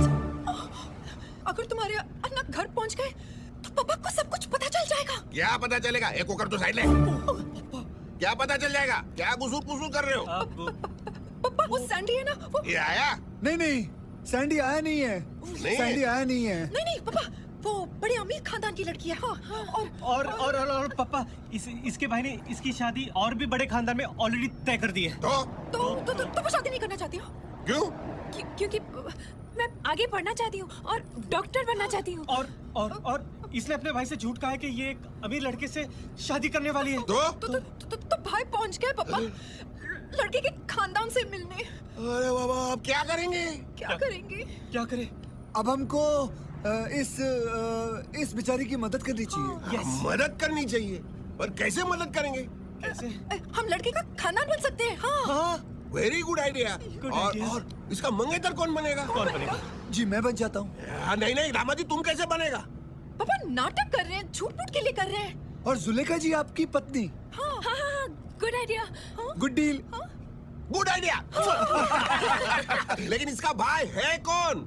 अगर तुम्हारे अन्ना घर पहुंच गए तो पापा को सब कुछ पता चल जाएगा। क्या पता चलेगा? एक होकर तो साइड ले। क्या पता चल जाएगा? क्या गुसूर कुसूर कर रहे हो? पापा वो सैंडी है ना, वो ये आया? नहीं नहीं, सैंडी आया नहीं है। नहीं सैंडी आया नहीं है। नहीं नहीं पापा, वो बड़े अमीर खानदान की लड़की है। हाँ, हाँ, और, और और और, और पापा इस, इसके भाई ने इसकी शादी और भी बड़े खानदान में ऑलरेडी तय कर दी है। तो तो तो, तो, तो मैं शादी नहीं करना चाहती हूँ। क्यों? क्यों- क्योंकि मैं आगे पढ़ना चाहती हूँ और डॉक्टर बनना चाहती हूँ। और और और इसने अपने भाई से झूठ कहा है कि ये एक अमीर लड़के से शादी करने वाली है। तो तो, तो, तो, तो भाई पहुंच गए पापा लड़के के खानदान से मिलने। अरे बाबा, अब क्या करेंगे? क्या, क्या करेंगे? क्या करें? अब हमको इस इस बेचारी की मदद करनी चाहिए। yes. मदद करनी चाहिए, पर कैसे मदद करेंगे? कैसे? हम लड़के का खानदान बन सकते हैं। हाँ, हाँ, वेरी गुड आइडिया। और idea. और इसका मंगेतर कौन बनेगा? कौन बनेगा? जी मैं बन जाता हूँ। नहीं नहीं रामा जी, तुम कैसे बनेगा? पापा नाटक कर रहे हैं, झूठ मूठ के लिए कर रहे हैं। और जुलेखा जी आपकी पत्नी। हाँ हाँ हाँ, good idea. Good deal. Good idea. लेकिन इसका भाई है कौन?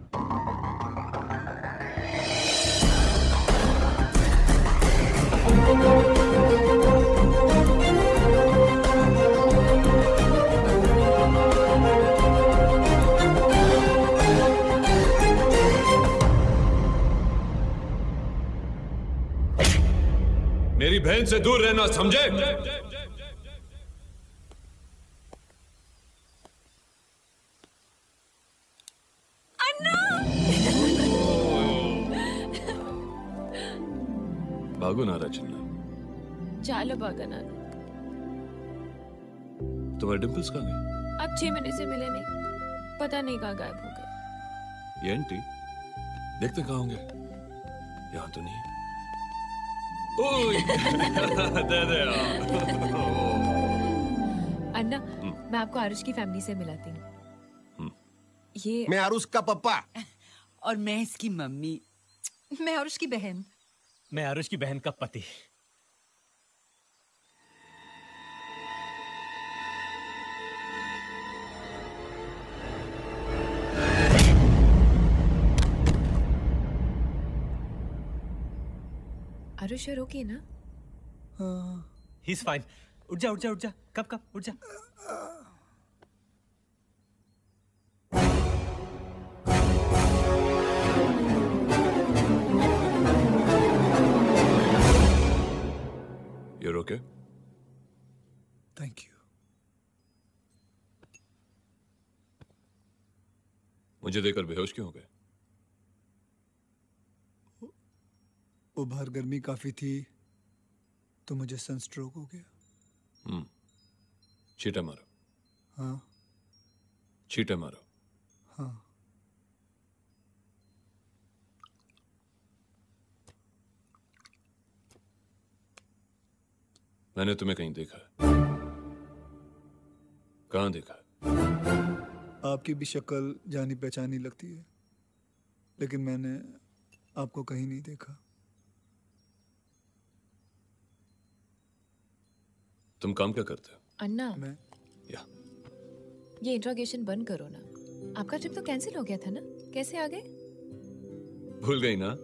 मेरी बहन से दूर रहना, समझे? बागो नारा चिन्ना। चालो बागना। तुम्हारे डिम्पल्स कहाँ गए? अब छह महीने से मिले नहीं, पता नहीं कहाँ गायब हो गए। ये आंटी देखते कहाँ होंगे? यहाँ तो नहीं है। ओए दे दे यार। अन्ना, मैं आपको आरुष की फैमिली से मिलाती हूँ। ये मैं आरुष का पप्पा और मैं इसकी मम्मी। मैं आरुष की बहन। मैं आरुष की बहन का पति। आरुष और ओके ना? He is fine. उठ जा उठ जा उठ जा। कब कब उठ जा। You're okay? Thank you. मुझे देखकर बेहोश क्यों हो गए? वो बाहर गर्मी काफी थी तो मुझे सनस्ट्रोक हो गया। हम्म। छींटे मारो। हाँ छींटे मारो। हाँ। मैंने तुम्हें कहीं देखा है। कहाँ देखा है? आपकी भी शक्ल जानी पहचानी लगती है, लेकिन मैंने आपको कहीं नहीं देखा। तुम काम क्या करते हो? अन्ना, मैं या ये इंट्रोगेशन बंद करो ना। आपका ट्रिप तो कैंसिल हो गया था ना? कैसे आ गए? भूल गई ना?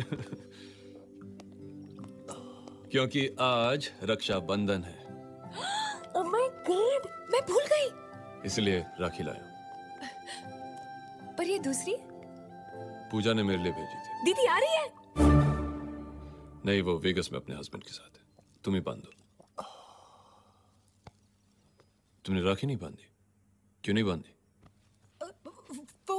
क्योंकि आज रक्षाबंधन है। ओह माय गॉड, मैं भूल गई। इसलिए राखी लाया। पर ये दूसरी पूजा ने मेरे लिए भेजी थी। दीदी आ रही है? नहीं, वो वेगस में अपने हस्बैंड के साथ है। तुम ही बांध दो। तुमने राखी नहीं बांधी? क्यों नहीं बांधी? वो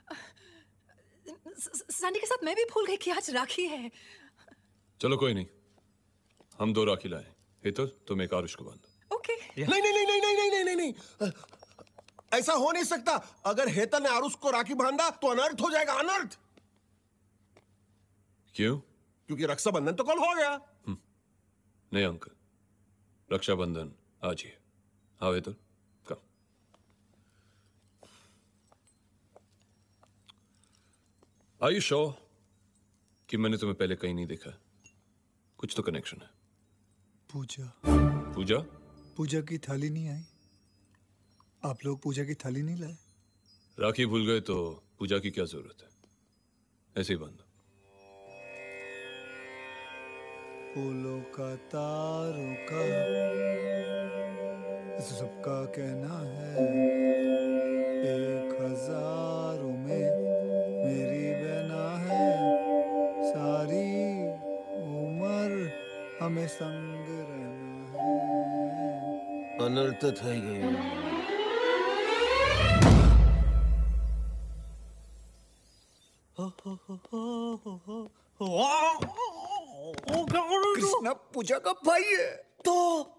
सैंडी के साथ मैं भी भूल गई कि आज राखी है। चलो कोई नहीं, हम दो राखी लाए। हेतल, तुम एक आरुष को बांधो। ओके। नहीं नहीं नहीं नहीं नहीं नहीं नहीं नहीं ऐसा हो नहीं सकता। अगर हेतल ने आरुष को राखी बांधा तो अनर्थ हो जाएगा। अनर्थ। क्यों? क्योंकि रक्षाबंधन तो कल हो गया। नहीं अंकल, रक्षाबंधन आज ही है। हाँ Hetal, come. Are you sure कि मैंने तुम्हें पहले कहीं नहीं देखा? कुछ तो कनेक्शन है। पूजा पूजा पूजा की थाली नहीं आई? आप लोग पूजा की थाली नहीं लाए? राखी भूल गए तो पूजा की क्या जरूरत है? ऐसे ही बांधो। फूलों का तारों का सबका कहना है, एक हजारों में मेरी बहना है, सारी उम्र हमें संग रहना है। अनर्थ થઈ ગયો। कृष्णा पूजा का भाई है। तो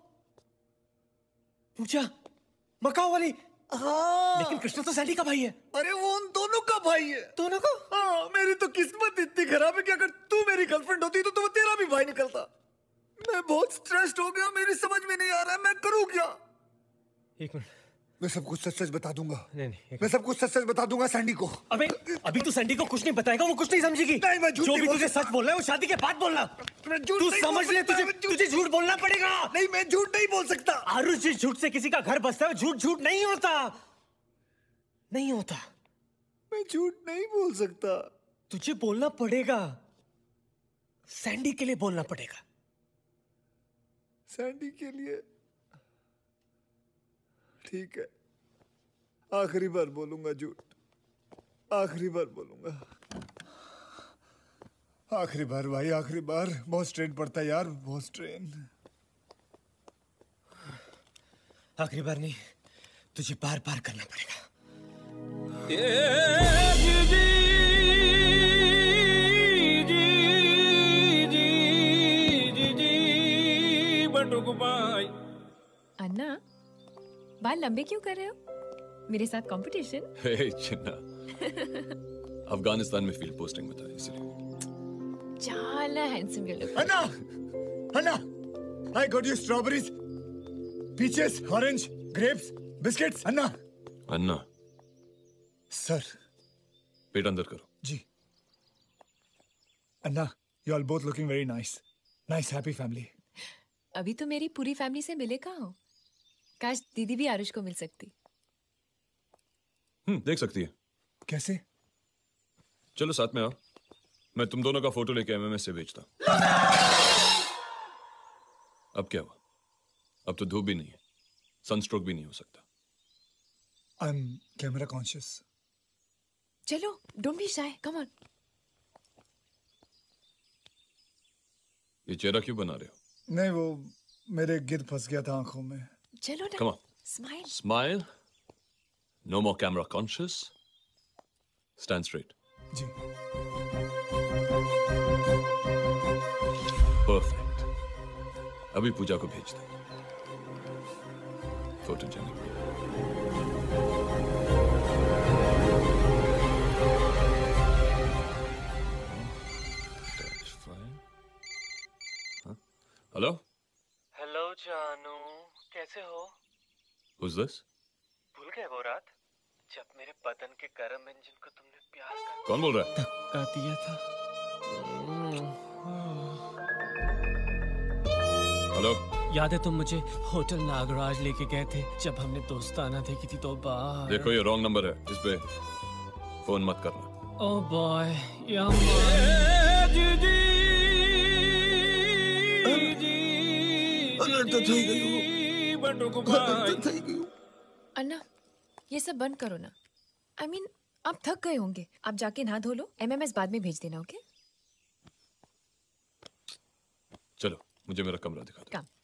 पूजा मकाओ वाली। हाँ। लेकिन कृष्णा तो सैंडी का भाई है। अरे वो उन दोनों का भाई है। दोनों का? हाँ, मेरी तो किस्मत इतनी खराब है कि अगर तू मेरी गर्लफ्रेंड होती तो, तो वो तेरा भी भाई निकलता। मैं बहुत स्ट्रेस्ड हो गया, मेरी समझ में नहीं आ रहा है मैं करूँ क्या। एक मिनट, मैं सब कुछ सच सच बता दूंगा। नहीं नहीं, मैं सब कुछ सच सच बता दूंगा सैंडी को। अबे अभी तू सैंडी को कुछ नहीं बताएगा, वो कुछ नहीं समझेगी। नहीं, मैं झूठ जो नहीं भी बोल तुझे सकता। सच बोलना है वो शादी के बाद बोलना। मैं झूठ तू नहीं समझ बोल ले, सकता, तुझे मैं झूठ- तुझे झूठ बोलना पड़ेगा। नहीं, मैं झूठ नहीं बोल सकता। आरुष, जिस झूठ से किसी का घर बसता है वो झूठ झूठ नहीं होता। नहीं होता। मैं झूठ नहीं बोल सकता। तुझे बोलना पड़ेगा। सैंडी के लिए बोलना पड़ेगा। सैंडी के लिए ठीक है, आखिरी बार बोलूंगा झूठ। आखिरी बार बोलूंगा। आखिरी बार भाई, आखिरी बार। बहुत स्ट्रेन पड़ता है यार, बहुत स्ट्रेन। आखिरी बार नहीं, तुझे बार बार करना पड़ेगा। अन्ना, बाल लंबे क्यों कर रहे हो? मेरे साथ कंपटीशन? हे चिन्ना, अफगानिस्तान में फील्ड पोस्टिंग में था इसलिए। चाला handsome girl. Anna, Anna, I got you strawberries, peaches, orange, grapes, biscuits. Anna. Anna, sir. पेट अंदर करो। जी। अन्ना, you all both looking very nice. Nice, happy family. अभी तो मेरी पूरी फैमिली से मिले कहाँ हो? काश दीदी भी आरुष को मिल सकती। हम्म, देख सकती है। कैसे? चलो साथ में आओ। मैं तुम दोनों का फोटो लेके एमएमएस से भेजता। अब क्या हुआ? अब तो धूप भी नहीं है, सनस्ट्रोक भी नहीं हो सकता। I'm camera conscious. चलो, don't be shy. Come on. ये चेहरा क्यों बना रहे हो? नहीं, वो मेरे गिद्ध फंस गया था आंखों में। चलो ना। Come on. Smile. Smile. No more camera conscious. Stand straight. Ji. Perfect. अभी पूजा को भेज दो। फोटो जाने। हेलो। हेलो जानू, कैसे हो? Who's this? भूल गए वो रात जब मेरे बदन के गर्म इंजन को तुमने प्यार कर कौन बोल रहा है? धक्का दिया था। हेलो। याद है तुम मुझे होटल नागराज लेके गए थे जब हमने दोस्ताना देखी थी तो बाहर। देखो ये रॉन्ग नंबर है, इस पे फोन मत करना। ओह बॉय, या अन्ना, ये सब बंद करो ना। आई I मीन mean, आप थक गए होंगे। आप जाके नहा धो लो, एमएमएस बाद में भेज देना, ओके? चलो, मुझे मेरा कमरा दिखा दो। काम।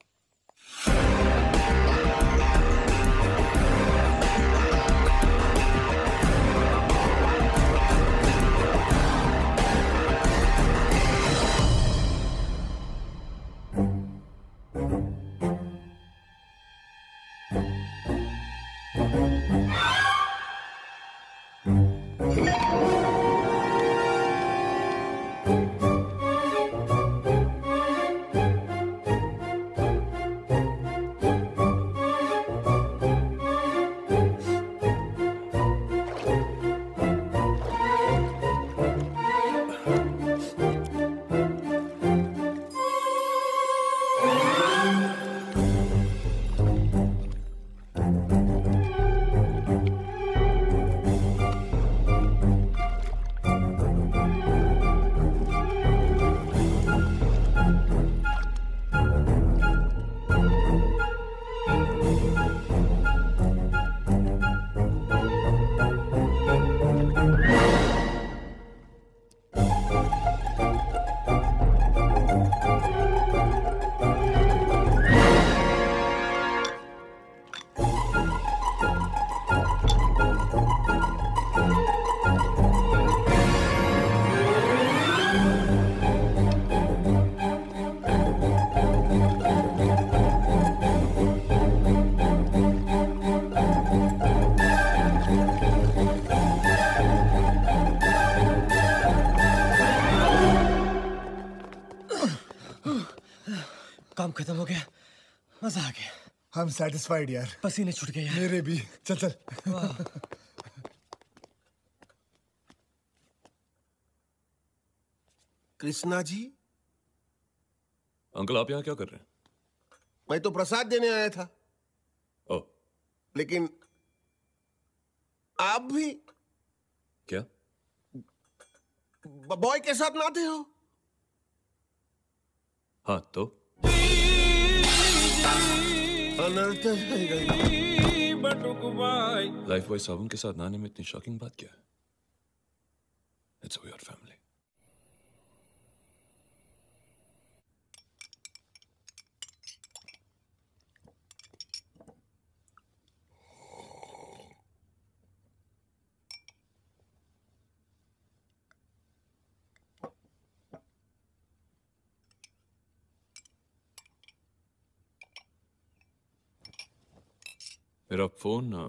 काम खत्म हो गया, मजा आ गया। हम satisfied यार। पसीने छूट गए यार। मेरे भी। चल चल। कृष्णा जी। अंकल, आप यहाँ क्या कर रहे हैं? मैं तो प्रसाद देने आया था। ओ। लेकिन आप भी क्या? बॉय के साथ नाते हो? हाँ तो लाइफ बॉय साबुन के साथ नहाने में इतनी शॉकिंग बात क्या है? It's a weird family. मेरा फोन ना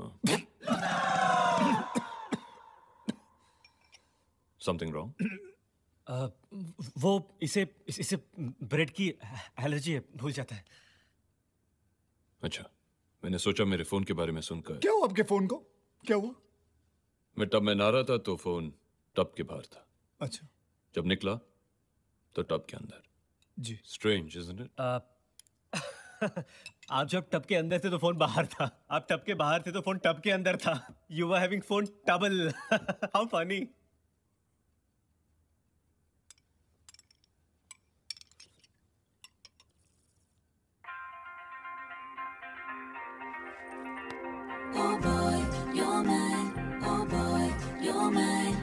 समथिंग रॉन्ग? आ, वो इसे इस, इसे ब्रेड की एलर्जी है, भूल जाता है। अच्छा, मैंने सोचा मेरे फोन के बारे में सुनकर। क्या हुआ आपके फोन को? क्या हुआ? मैं टब में नहा रहा था तो फोन टब के बाहर था। अच्छा। जब निकला तो टब के अंदर। जी। Strange, isn't it? आप जब टब के अंदर थे तो फोन बाहर था, आप टब के बाहर थे तो फोन टब के अंदर था। यू वर हैविंग फोन टबल। How funny. Oh boy, you're mine. Oh boy, you're mine.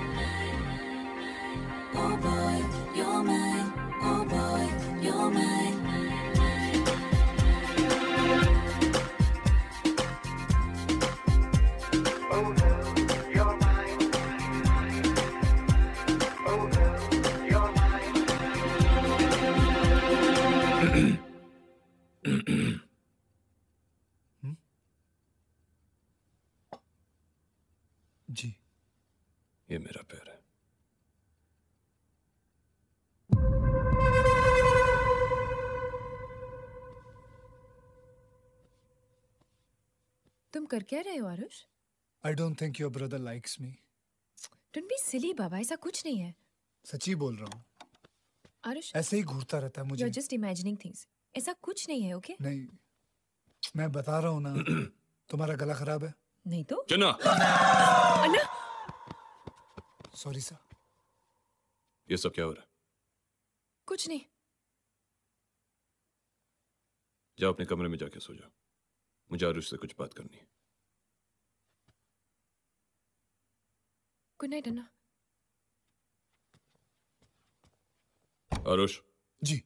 Oh boy, you're mine. Oh boy, you're mine. Oh girl, you're mine. Oh girl, you're mine. जी। ये मेरा पैर है। तुम कर क्या रहे हो Aarush? I don't think your brother likes me. Don't be silly बाबा, ऐसा कुछ नहीं है। सच्ची बोल रहा हूँ। आरुष, ऐसे ही घूरता रहता है यू मुझे। Are just imagining things. ऐसा कुछ नहीं है, ओके? नहीं, मैं बता रहा हूँ ना। तुम्हारा गला खराब है? नहीं तो। चन्ना। अन्ना। Sorry sir. ये सब क्या हो रहा है? कुछ नहीं। जाओ अपने कमरे में जाके सो जाओ, मुझे आरुष से कुछ बात करनी है। Good night Anna. आरुष। जी।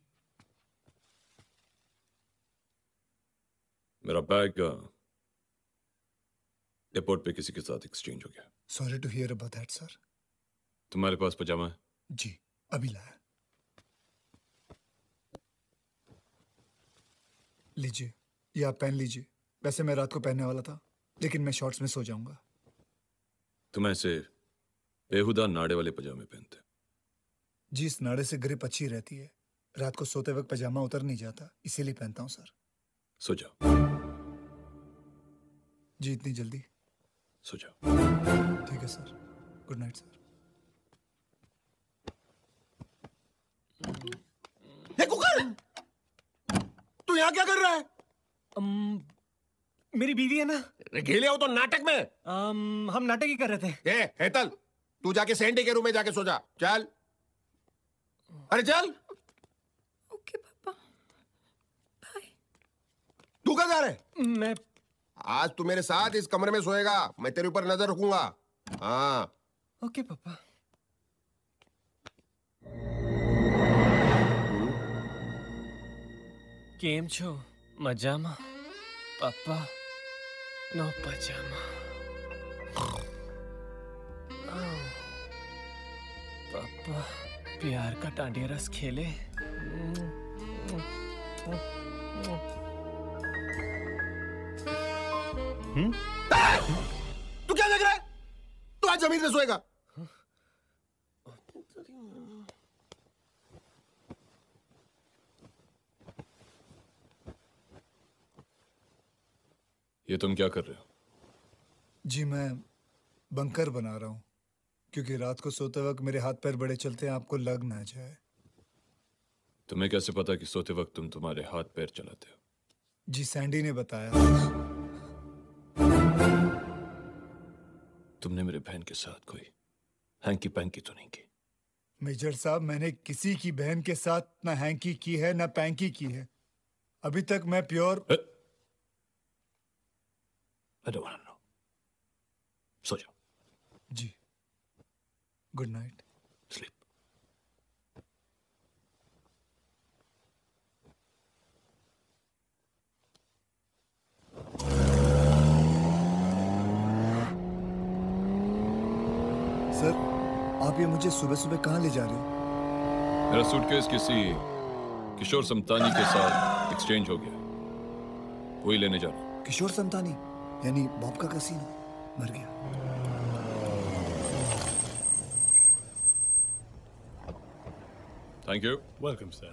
मेरा बैग एयरपोर्ट पे किसी के साथ एक्सचेंज हो गया। Sorry to hear about that sir. तुम्हारे पास पजामा है? जी, अभी लाया। लीजिए, ये आप पहन लीजिए। वैसे मैं रात को पहनने वाला था, लेकिन मैं शॉर्ट्स में सो जाऊंगा। तुम ऐसे बेहुदा नाड़े वाले पजामे पहनते? जी, इस नाड़े से ग्रिप अच्छी रहती है। रात को सोते वक्त पजामा उतर नहीं जाता, इसीलिए पहनता हूँ सर। सो जाओ। जी, इतनी जल्दी? सो जाओ। ठीक है सर। Good night sir. ये कुकर! तू यहाँ क्या कर रहा है? um, मेरी बीवी है ना। घेले हो तो नाटक में। um, हम नाटक ही कर रहे थे। ए, हेतल, तू जाके सैंडी के रूम में जाके सो जा। चल। अरे चल। ओके पापा, बाय। तू कहाँ जा रहे? मैं आज तू मेरे साथ इस कमरे में सोएगा। मैं तेरे ऊपर नजर रखूंगा। हाँ। ओके पापा। केम छो मजामा पापा नो पजामा। पापा प्यार का डांडिया रस खेले। हम्म? तू क्या देख रहा है? तू आज जमीन में सोएगा। ये तुम क्या कर रहे हो? जी, मैं बंकर बना रहा हूँ, क्योंकि रात को सोते वक्त मेरे हाथ पैर बड़े चलते हैं, आपको लग ना जाए। तुम्हें कैसे पता कि सोते वक्त तुम तुम्हारे हाथ पैर चलाते हो? जी, सैंडी ने बताया। तुमने मेरे बहन के साथ कोई हैंकी पैंकी तो नहीं की? मेजर साहब, मैंने किसी की बहन के साथ ना हैंकी की है ना पैंकी की है। अभी तक मैं pure. I don't want to know. सो जाओ। जी, गुड नाइट। स्लीप। सर, आप ये मुझे सुबह सुबह कहाँ ले जा रहे हो? मेरा सूटकेस किसी किशोर समतानी के साथ एक्सचेंज हो गया, वही लेने जा रहा हूँ। किशोर समतानी? यानी बॉब का कसीनो मर गया। Thank you. Welcome sir.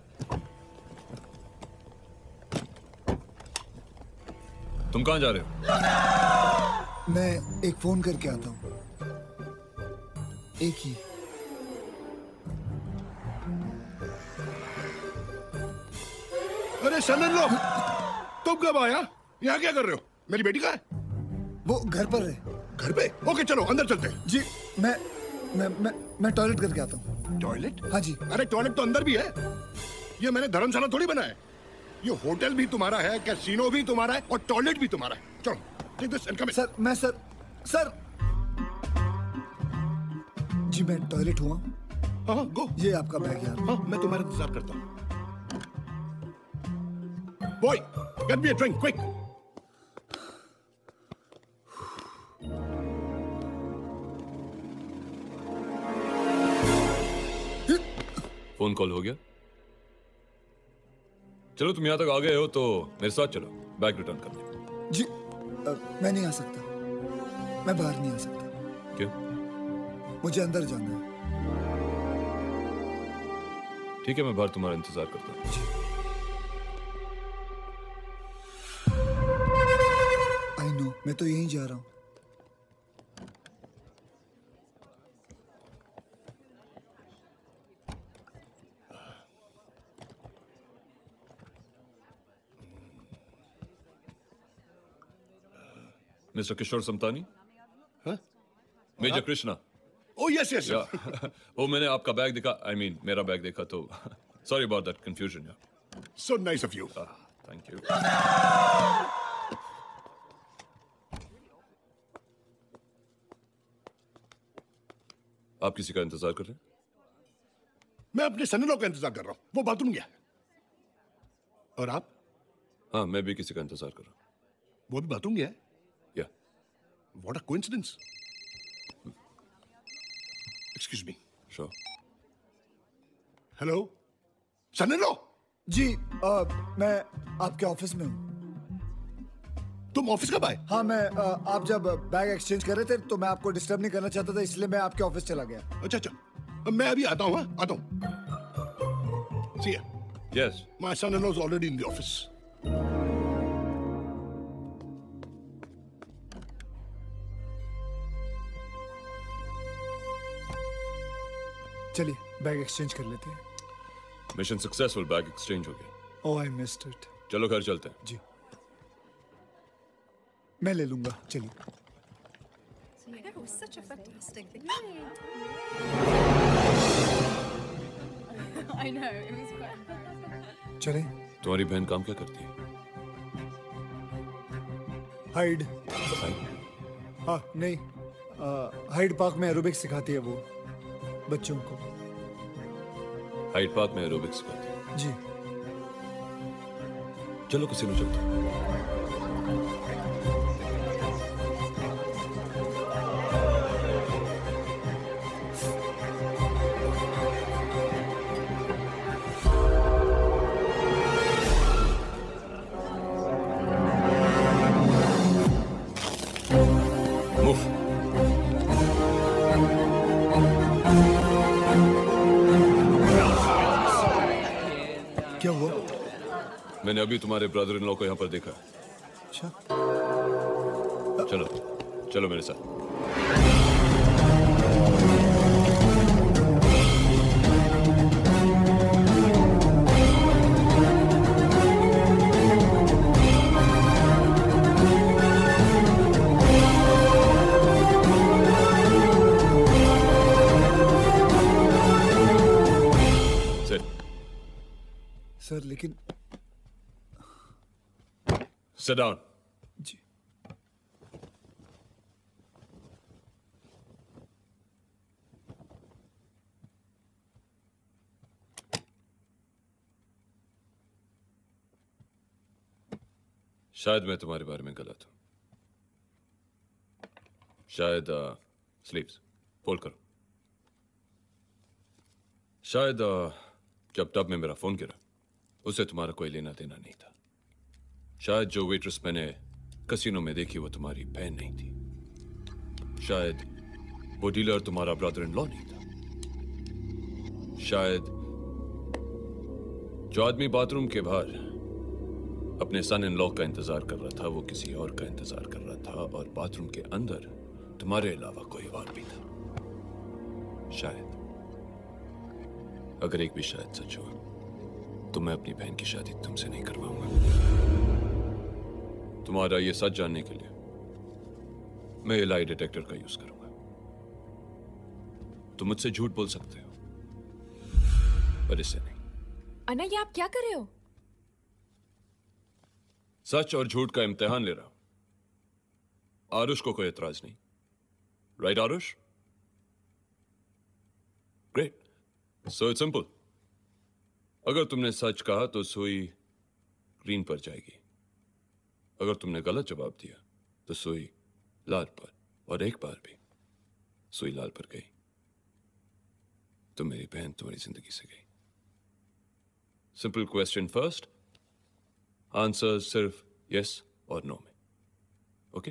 तुम कहाँ जा रहे हो? मैं एक फोन करके आता हूँ, एक ही। अरे सनन लो, तुम कब आया? यहाँ क्या कर रहे हो? मेरी बेटी कहाँ है? वो घर पर है। घर पे? ओके चलो अंदर चलते हैं। जी मैं मैं मैं मैं टॉयलेट करके आता हूँ। टॉयलेट? हाँ जी। अरे टॉयलेट तो अंदर भी है। ये मैंने धर्मशाला थोड़ी बनाया है। ये होटल भी तुम्हारा है, कैसीनो भी तुम्हारा है और टॉयलेट भी तुम्हारा है। चलो take this and come in. Sir मैं सर सर जी मैं टॉयलेट हुआ। हाँ गो। ये आपका बैग यार। हाँ मैं तुम्हारा इंतजार करता हूँ। Boy get me a drink quick. Phone call हो गया? चलो तुम यहां तक आ गए हो तो मेरे साथ चलो, बैग रिटर्न करने। जी आ, मैं नहीं आ सकता, मैं बाहर नहीं आ सकता। क्यों? मुझे अंदर जाना है। ठीक है मैं बाहर तुम्हारा इंतजार करता हूँ। आई नो, मैं तो यहीं जा रहा हूँ। मिस्टर किशोर समतानी? हाँ? Major Krishna. Oh yes yes. वो मैंने आपका बैग देखा, आई I मीन mean, मेरा बैग देखा तो सॉरी अबाउट दैट कंफ्यूजन यार। So nice of you. Thank you. आप किसी का इंतजार कर रहे हैं? मैं अपने सनलो का इंतजार कर रहा हूँ, वो बाथरूम गया है। और आप? हाँ मैं भी किसी का इंतजार कर रहा हूँ। वो भी बाथरूम गया है? या। What a coincidence. Excuse me. Sure. Hello? सनलो? जी आ, मैं आपके ऑफिस में हूँ। तुम ऑफिस कब आए? हाँ मैं आ, आप जब बैग एक्सचेंज कर रहे थे तो मैं आपको डिस्टर्ब नहीं करना चाहता था, इसलिए मैं आपके ऑफिस चला गया। अच्छा अच्छा, मैं अभी आता हूँ। हाँ आता हूँ। See ya. Yes. My son-in-law is already in the office. चलिए बैग एक्सचेंज कर लेते हैं। मिशन सक्सेसफुल, बैग एक्सचेंज हो गया। Oh I missed it. चलो घर चलते हैं। जी मैं ले लूंगा, चलिए। That was such a fantastic thing. I know, it was fun. चले। तुम्हारी बहन काम क्या करती है? हाइड। हाइड? हाँ नहीं, आ, हाइड पार्क में एरोबिक्स सिखाती है वो बच्चों को। हाइड पार्क में एरोबिक्स सिखाती है? जी। चलो किसी में चलते हैं। क्या हुआ? मैंने अभी तुम्हारे ब्रदर इन लॉ को यहाँ पर देखा। अच्छा। चलो चलो मेरे साथ। सर लेकिन Sit down. जी। शायद मैं तुम्हारे बारे में गलत हूं। शायद स्लीव्स फोल्ड करो। शायद uh, जब टब में मेरा फोन गिरा उससे तुम्हारा कोई लेना देना नहीं था। शायद जो वेट्रेस मैंने कसिनो में देखी वो तुम्हारी बहन नहीं थी। शायद वो डीलर तुम्हारा ब्रदर इन लॉ नहीं था। शायद जो आदमी बाथरूम के बाहर अपने सन इन लॉ का इंतजार कर रहा था वो किसी और का इंतजार कर रहा था, और बाथरूम के अंदर तुम्हारे अलावा कोई और भी था। शायद, अगर एक भी शायद सच हुआ तो मैं अपनी बहन की शादी तुमसे नहीं करवाऊंगा। तुम्हारा ये सच जानने के लिए मैं ये लाई डिटेक्टर का यूज करूंगा। तुम मुझसे झूठ बोल सकते हो, पर इससे नहीं। अन्ना, ये आप क्या कर रहे हो? सच और झूठ का इम्तिहान ले रहा हूं। आरुष को कोई एतराज नहीं, right Aarush? Great. So it's simple. अगर तुमने सच कहा तो सुई ग्रीन पर जाएगी, अगर तुमने गलत जवाब दिया तो सुई लाल पर, और एक बार भी सुई लाल पर गई तो मेरी बहन तुम्हारी जिंदगी से गई। सिंपल क्वेश्चन फर्स्ट, आंसर सिर्फ यस और नो में। ओके?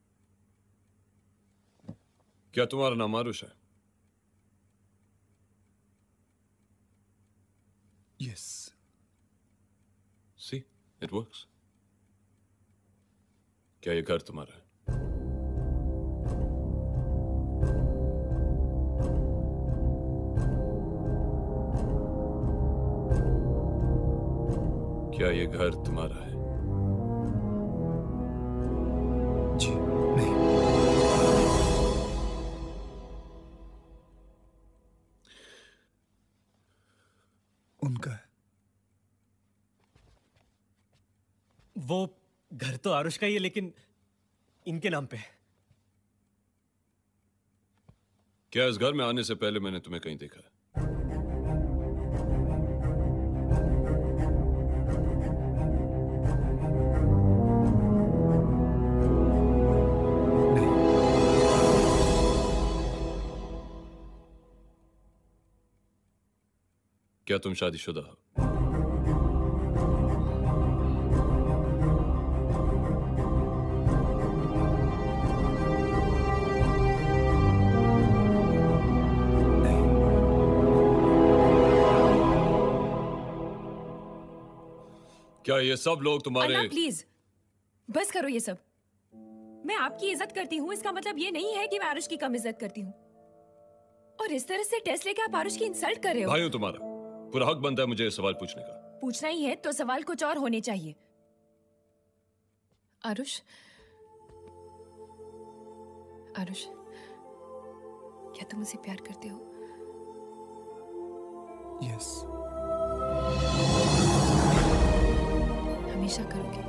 क्या तुम्हारा नाम आरुष है? यस। See, it works. क्या ये घर तुम्हारा है? क्या ये घर तुम्हारा है? जी नहीं। उनका है। वो घर तो आरुष का ही है, लेकिन इनके नाम पे है। क्या इस घर में आने से पहले मैंने तुम्हें कहीं देखा है? क्या तुम शादीशुदा हो? क्या ये सब लोग तुम्हारे? अन्ना प्लीज बस करो ये सब। मैं आपकी इज्जत करती हूँ, इसका मतलब ये नहीं है कि मैं आरुष की कम इज्जत करती हूँ। और इस तरह से टेस्ट लेके आप आरुष की इंसल्ट कर रहे हो। भाई हूं तुम्हारा, पूरा हक बनता है मुझे ये सवाल पूछने का। पूछना ही है तो सवाल कुछ और होने चाहिए। आरुष, आरुष, क्या तुम मुझसे प्यार करते हो? यस। हमेशा करोगे?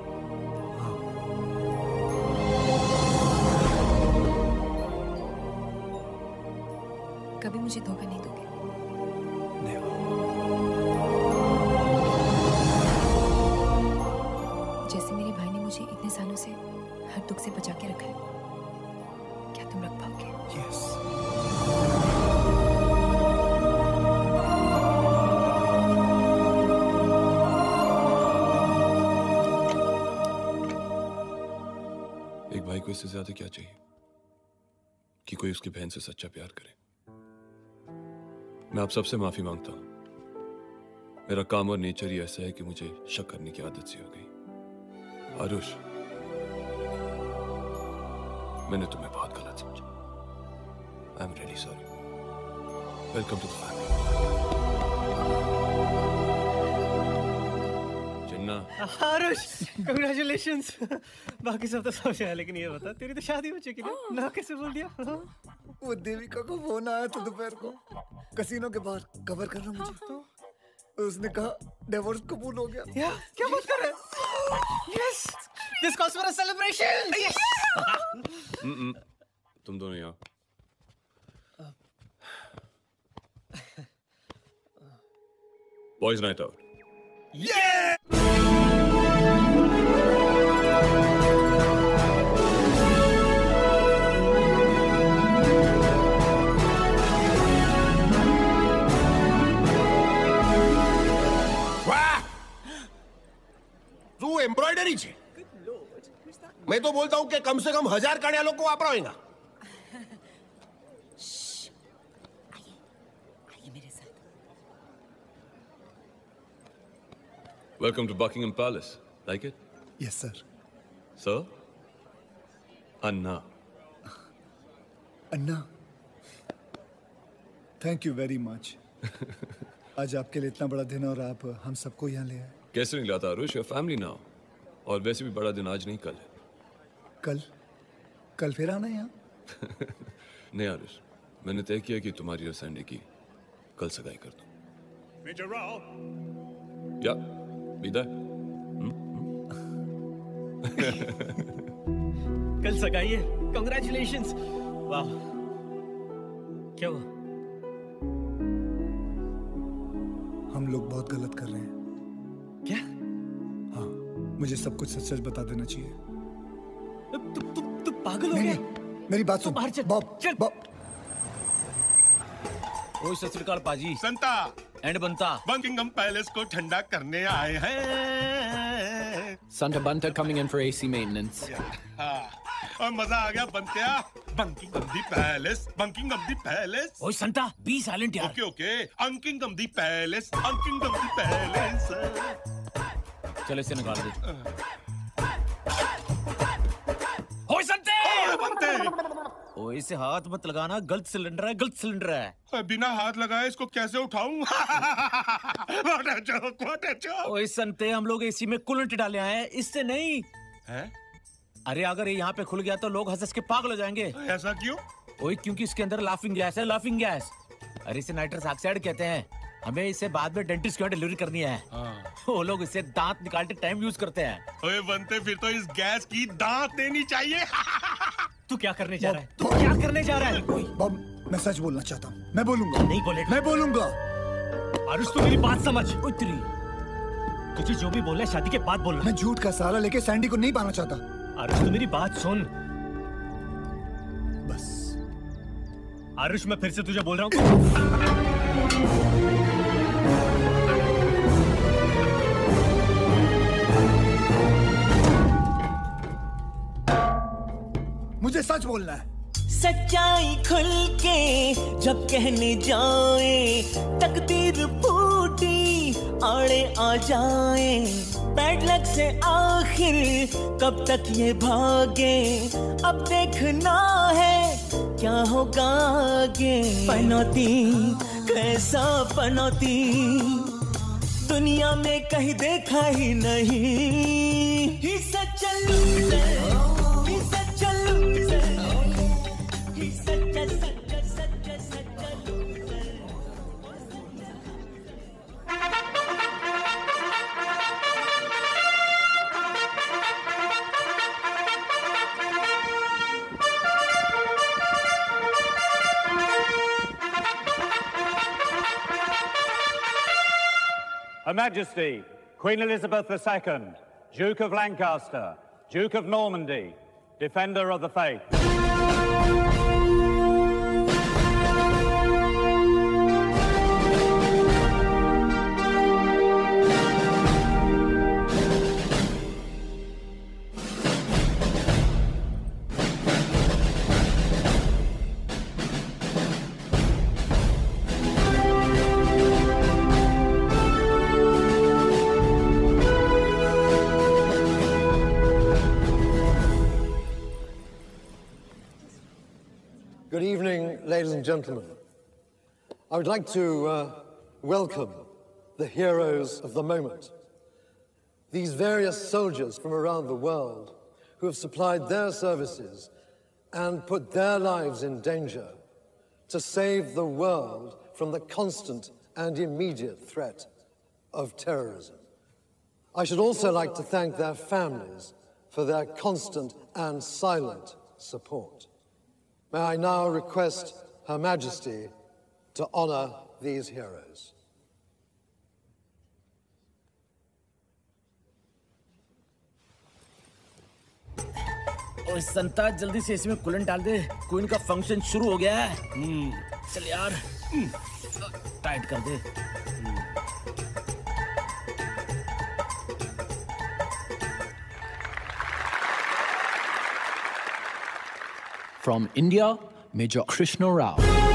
कभी मुझे धोखा नहीं दोगे? जैसे मेरे भाई ने मुझे इतने सालों से हर दुख से बचा के रखा है, क्या तुम रख पाओगे? यस। एक भाई को इससे ज्यादा क्या चाहिए कि कोई उसकी बहन से सच्चा प्यार करे। मैं आप सबसे माफी मांगता हूं। मेरा काम और नेचर ही ऐसा है कि मुझे शक करने की आदत सी हो गई। आरुष, मैंने तुम्हें बहुत गलत समझा। I am really sorry. Welcome to the family. Jinnah. Aarush, congratulations. बाकी सब तो समझ आया, लेकिन ये बता, तेरी तो शादी हो चुकी है ना? कैसे बोल दिया? वो देविका को फोन आया था दोपहर को, कसीनो के बाहर कवर करना मुझे। तो उसने कहा डिवोर्स कबूल हो गया। या, क्या बात कर रहे हैं? Yes, this calls for a celebration. Yes. तुम दोनों यहाँ। Boys night out. Yeah! વાહ! શું એમ્બ્રોઇડરી છે? मैं तो बोलता हूँ कि कम से कम हजार काढ़िया लोग को वापराएगा। Welcome to Buckingham Palace. Like it? Yes, sir. So? Anna. Anna, thank you very much. आज आपके लिए इतना बड़ा दिन और आप हम सबको यहाँ ले आए। कैसे नहीं लाता आरुष? Your family now. और वैसे भी बड़ा दिन आज नहीं कल है। कल? कल फिर आना यहाँ? नहीं आरुष, मैंने तय किया कि तुम्हारी और सैंडी की कल सगाई कर दूं। Major Rao. या, विदा। कल सगाई है। Congratulations. वाह। क्या हुआ? हम लोग बहुत गलत कर रहे हैं। क्या? हाँ, मुझे सब कुछ सच सच बता देना चाहिए। तू तू तू पागल हो गया? मेरी बात सुन। बाहर चल। बॉब, चल। बॉब। ओए सत श्री अकाल पाजी। Santa and Banta Buckingham Palace को ठंडा करने आए हैं। Santa Banta coming in for A C maintenance. हाँ, और मजा आ गया बनतिया। बकिंगम दी पैलेस, बकिंगम दी पैलेस। ओए संता बी साइलेंट यार। ओके ओके, अंकिंगम दी पैलेस, अंकिंगम दी पैलेस। चल इसे निकाल दे। ओए संते! ओए बनते! ओए इसे हाथ मत लगाना, गलत सिलेंडर है, गलत सिलेंडर है। बिना हाथ लगाए इसको कैसे उठाऊं? What a joke, what a joke! ओए संते, हम लोग एसी में कूलेंट डाले आए हैं, इससे नहीं। हैं? अरे अगर ये यहाँ पे खुल गया तो लोग हंस हंस के पागल हो जाएंगे। ऐसा क्यों? ओए क्योंकि इसके अंदर लाफिंग गैस है, लाफिंग गैस। अरे इसे नाइट्रस ऑक्साइड कहते हैं। हमें इसे बाद में डेंटिस्ट को डिलीवरी करनी है। हाँ। वो लोग इसे दांत निकालते टाइम यूज करते हैं। ओए बनते, फिर तो इस गैस की दांत देनी चाहिए। तू क्या करने जा रहा है? तू क्या करने जा रहा है? बॉब, मैं सच बोलना चाहता हूँ। मैं बोलूंगा। नहीं बोलेगा। मैं बोलूंगा। आरुष तू मेरी बात समझ। उतरी। तुझे जो भी बोलना है शादी के बाद बोलना। मैं झूठ का सहारा लेके सैंडी को नहीं पाना चाहता। आरुष तू मेरी बात सुन। बस। आरुष मैं फिर से तुझे बोल रहा हूँ। मुझे सच बोलना है। सच्चाई खुल के जब कहने जाए, तकदीर फूटी आड़े आ जाए। बैड लक से आखिर कब तक ये भागे, अब देखना है क्या होगा आगे। पनौती कैसा पनौती, दुनिया में कहीं देखा ही नहीं। He such loser, he such loser, he such such such such loser. Her Majesty, Queen Elizabeth the Second, Duke of Lancaster, Duke of Normandy, Defender of the Faith. Good evening, ladies and gentlemen. I would like to uh, welcome the heroes of the moment. These various soldiers from around the world who have supplied their services and put their lives in danger to save the world from the constant and immediate threat of terrorism. I should also like to thank their families for their constant and silent support. May I now request Her Majesty to honor these heroes. ओए संता जल्दी से इसमें कूलेंट डाल दे, क्वीन का फंक्शन शुरू हो गया है। चल यार, टाइट कर दे। From India, Major Krishna Rao.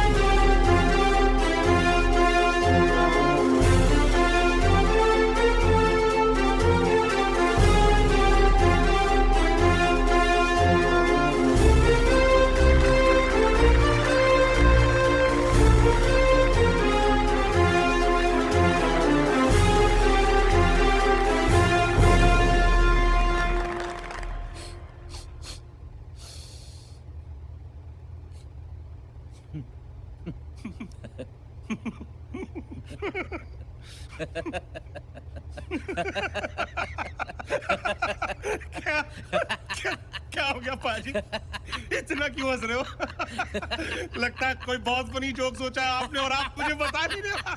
क्या क्या क्या हो गया पाजी? इतना क्यों हंस रहे हो? लगता है कोई बहुत फनी जोक सोचा है आपने और आप मुझे बता नहीं रहे।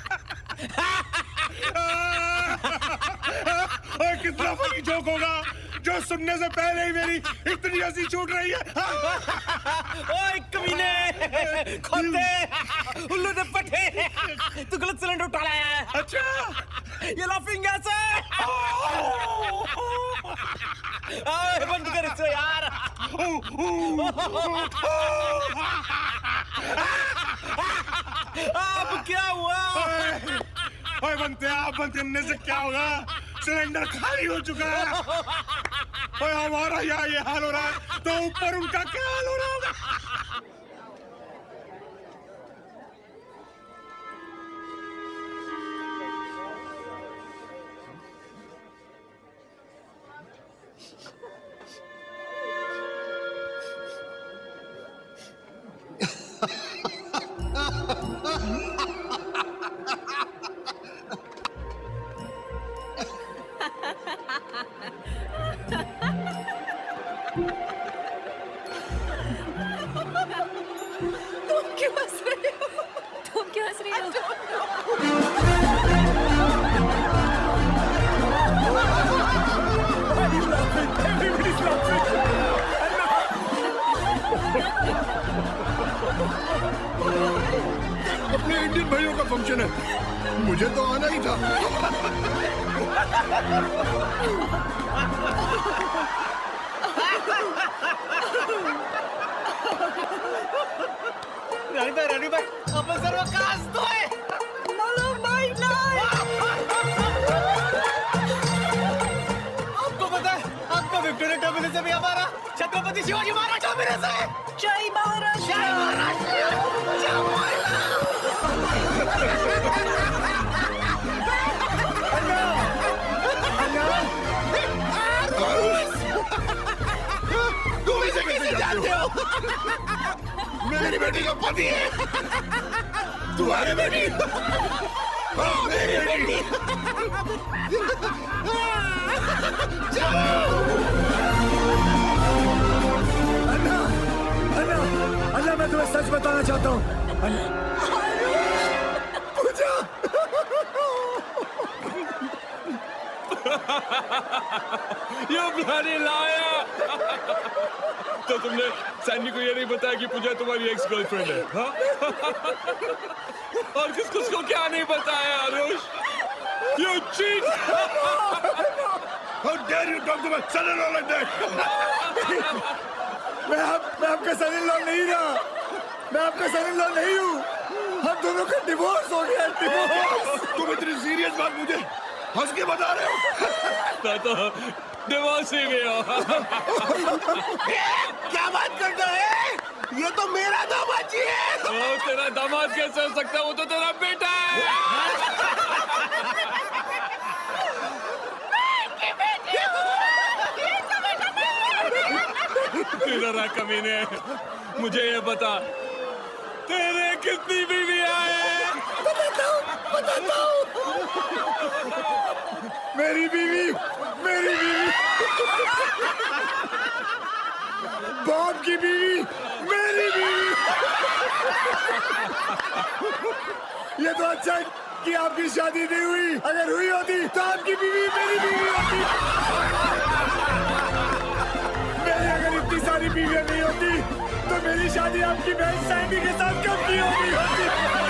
ओए कितना फनी जोक होगा जो सुनने से पहले ही मेरी इतनी हंसी छूट रही है। ओए कमीने, खोते, उल्लू ने पटे, तू गलत सिलेंडर उठा लाया है। अच्छा, ये लाफिंग गैस है। ओए बंद कर इसे यार। अब क्या हुआ? ओए बनते आप बंद करने से क्या होगा? सिलेंडर खाली हो चुका है। ओए हमारा यहाँ ये हाल हो रहा है तो ऊपर उनका क्या हाल हो रहा होगा? तुम क्यों हंस रहे हो? तुम क्यों हंस रही हो? अपने इंडियन भाइयों का फंक्शन है, मुझे तो आना ही था। रानी भाई, रानी भाई, अपन सर्वकाश तो है। Molo my life! आपको पता है, आपका विक्टोरिया टर्मिनस से भी हमारा छत्रपति शिवाजी महाराज टर्मिनस है। जय महाराष्ट्र! जय महाराष्ट्र! जय महाराष्ट्र! तुम इसे कैसे जानते हो? मेरी बेटी का पति है। तुम्हारी बेटी? हाँ, मेरी बेटी। अन्ना, अन्ना, अन्ना, मैं तुम्हें सच बताना चाहता हूँ। पूजा। You bloody liar! तो तुमने सैनी को ये नहीं बताया कि पूजा तुम्हारी एक्स गर्लफ्रेंड है, हाँ? और किस किसको क्या नहीं बताया, Aarush? You cheat! How dare you talk to my son-in-law like that? मैं आप, मैं आपका son-in-law नहीं रहा। मैं आपका son-in-law नहीं हूँ। हम दोनों का डिवोर्स हो गया, डिवोर्स। तुम इतनी सीरियस बात मुझे हंस के बता रहे हो? मैं तो डिवोर्स ही गया। क्या बात करते हैं? ये तो मेरा दामाद जी है। ओ, तेरा दामाद कैसे हो सकता है? वो तो तेरा बेटा है। तेरा कमीने, मुझे ये बता, तेरे कितनी बीवियां हैं? बताता हूँ, बताता हूँ। मेरी बीवी, मेरी बीवी, बॉब की बीवी, मेरी बीवी। ये तो अच्छा है कि आपकी शादी नहीं हुई। अगर हुई होती तो आपकी बीवी मेरी बीवी होती। मेरी अगर इतनी सारी बीवियां नहीं होती तो मेरी शादी आपकी बहन सैंडी के साथ कब की होगी होती।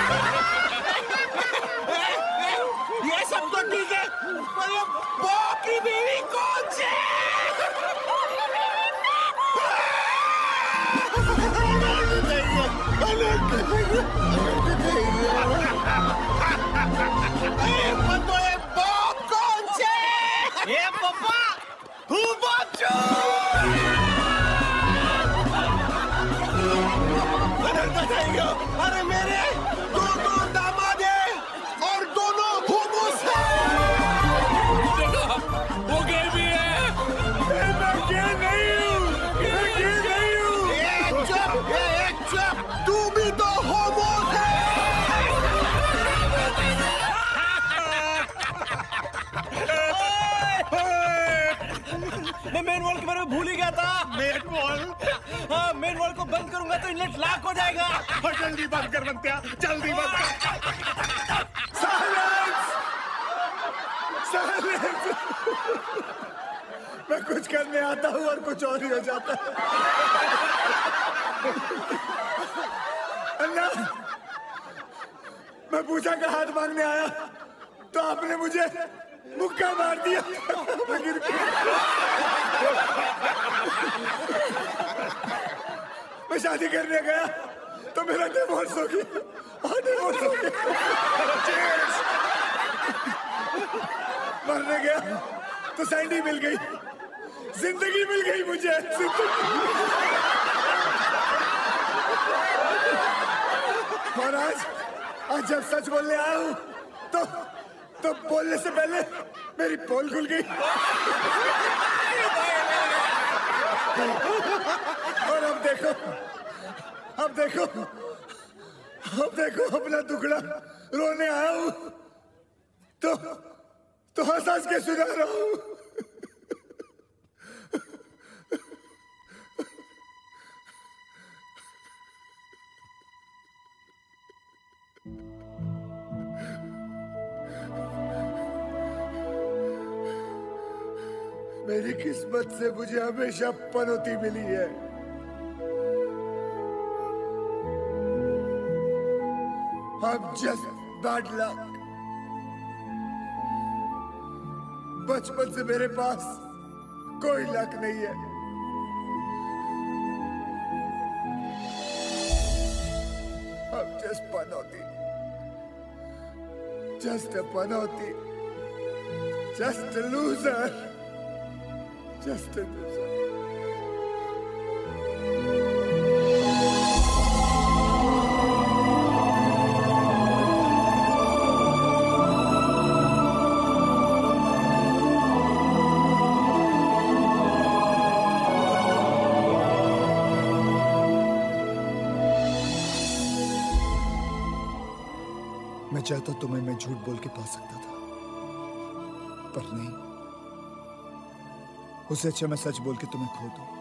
ये सब तो ठीक है, पर ये बॉब की बीवी कौन सी है? अरे मेरे दो दो दामाद हैं और दोनों हुमूस हैं। वो गे भी है। मैं गे नहीं हूँ, मैं गे नहीं हूँ। एक चुप, एक चुप, तू भी तो हुमूस है। मैं मेन वॉल के बारे में भूल ही गया था। Main wall? हाँ, मेन वॉल को बंद करूंगा तो इनलेट लॉक हो जाएगा। और जल्दी बंद कर बंतिया, जल्दी बंद कर। साइलेंस! साइलेंस! मैं कुछ करने आता हूँ और कुछ और ही हो जाता है। अन्ना, मैं पूजा का हाथ मांगने आया तो आपने मुझे मुक्का मार दिया। मैं गिर गया। मैं शादी करने गया तो मेरा डिवोर्स हो गया। हाँ, डिवोर्स हो गया। मरने गया तो सैंडी मिल गई। जिंदगी मिल गई मुझे। और आज आज जब सच बोलने आया हूं तो तो बोलने से पहले मेरी पोल खुल गई। और अब देखो, अब देखो, अब देखो अपना टुकड़ा रोने आया हूं तो तो हंस हंस के सुना रहा हूं। मेरी किस्मत से मुझे हमेशा पनौती मिली है। I'm just bad luck। बचपन से मेरे पास कोई लक नहीं है। I'm just Panauti, just a Panauti, just a loser, just a loser। मैं चाहता तुम्हें मैं झूठ बोल के पा सकता था, पर नहीं। उससे अच्छा मैं सच बोल के तुम्हें खो दूं,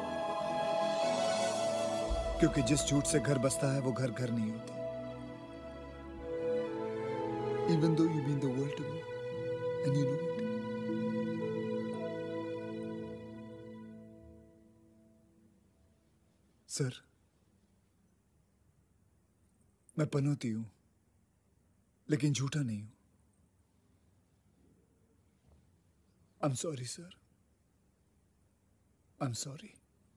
क्योंकि जिस झूठ से घर बसता है वो घर घर नहीं होता। Even though you mean the world to me and you know it। Sir, मैं पनौती हूं लेकिन झूठा नहीं हूं। I'm sorry, sir. I'm sorry.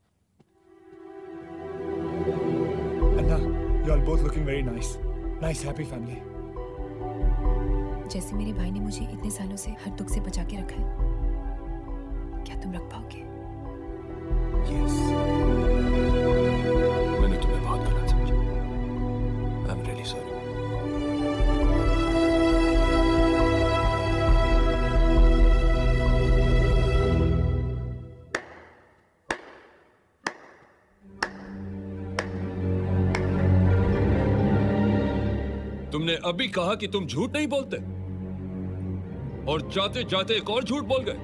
Anna, you all both looking very nice. Nice, happy family. जैसे मेरे भाई ने मुझे इतने सालों से हर दुख से बचा के रखा है, क्या तुम रख पाओगे? Yes. मैंने तुम्हें बहुत गलत समझा। I'm really sorry. तुमने अभी कहा कि तुम झूठ नहीं बोलते और जाते जाते एक और झूठ बोल गए।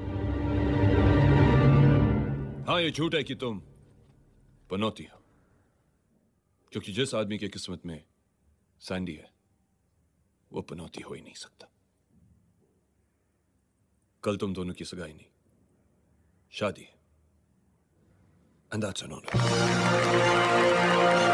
हाँ, ये झूठ है कि तुम पनौती हो, क्योंकि जिस आदमी की किस्मत में सैंडी है वो पनौती हो ही नहीं सकता। कल तुम दोनों की सगाई नहीं, शादी है, and that's an honor।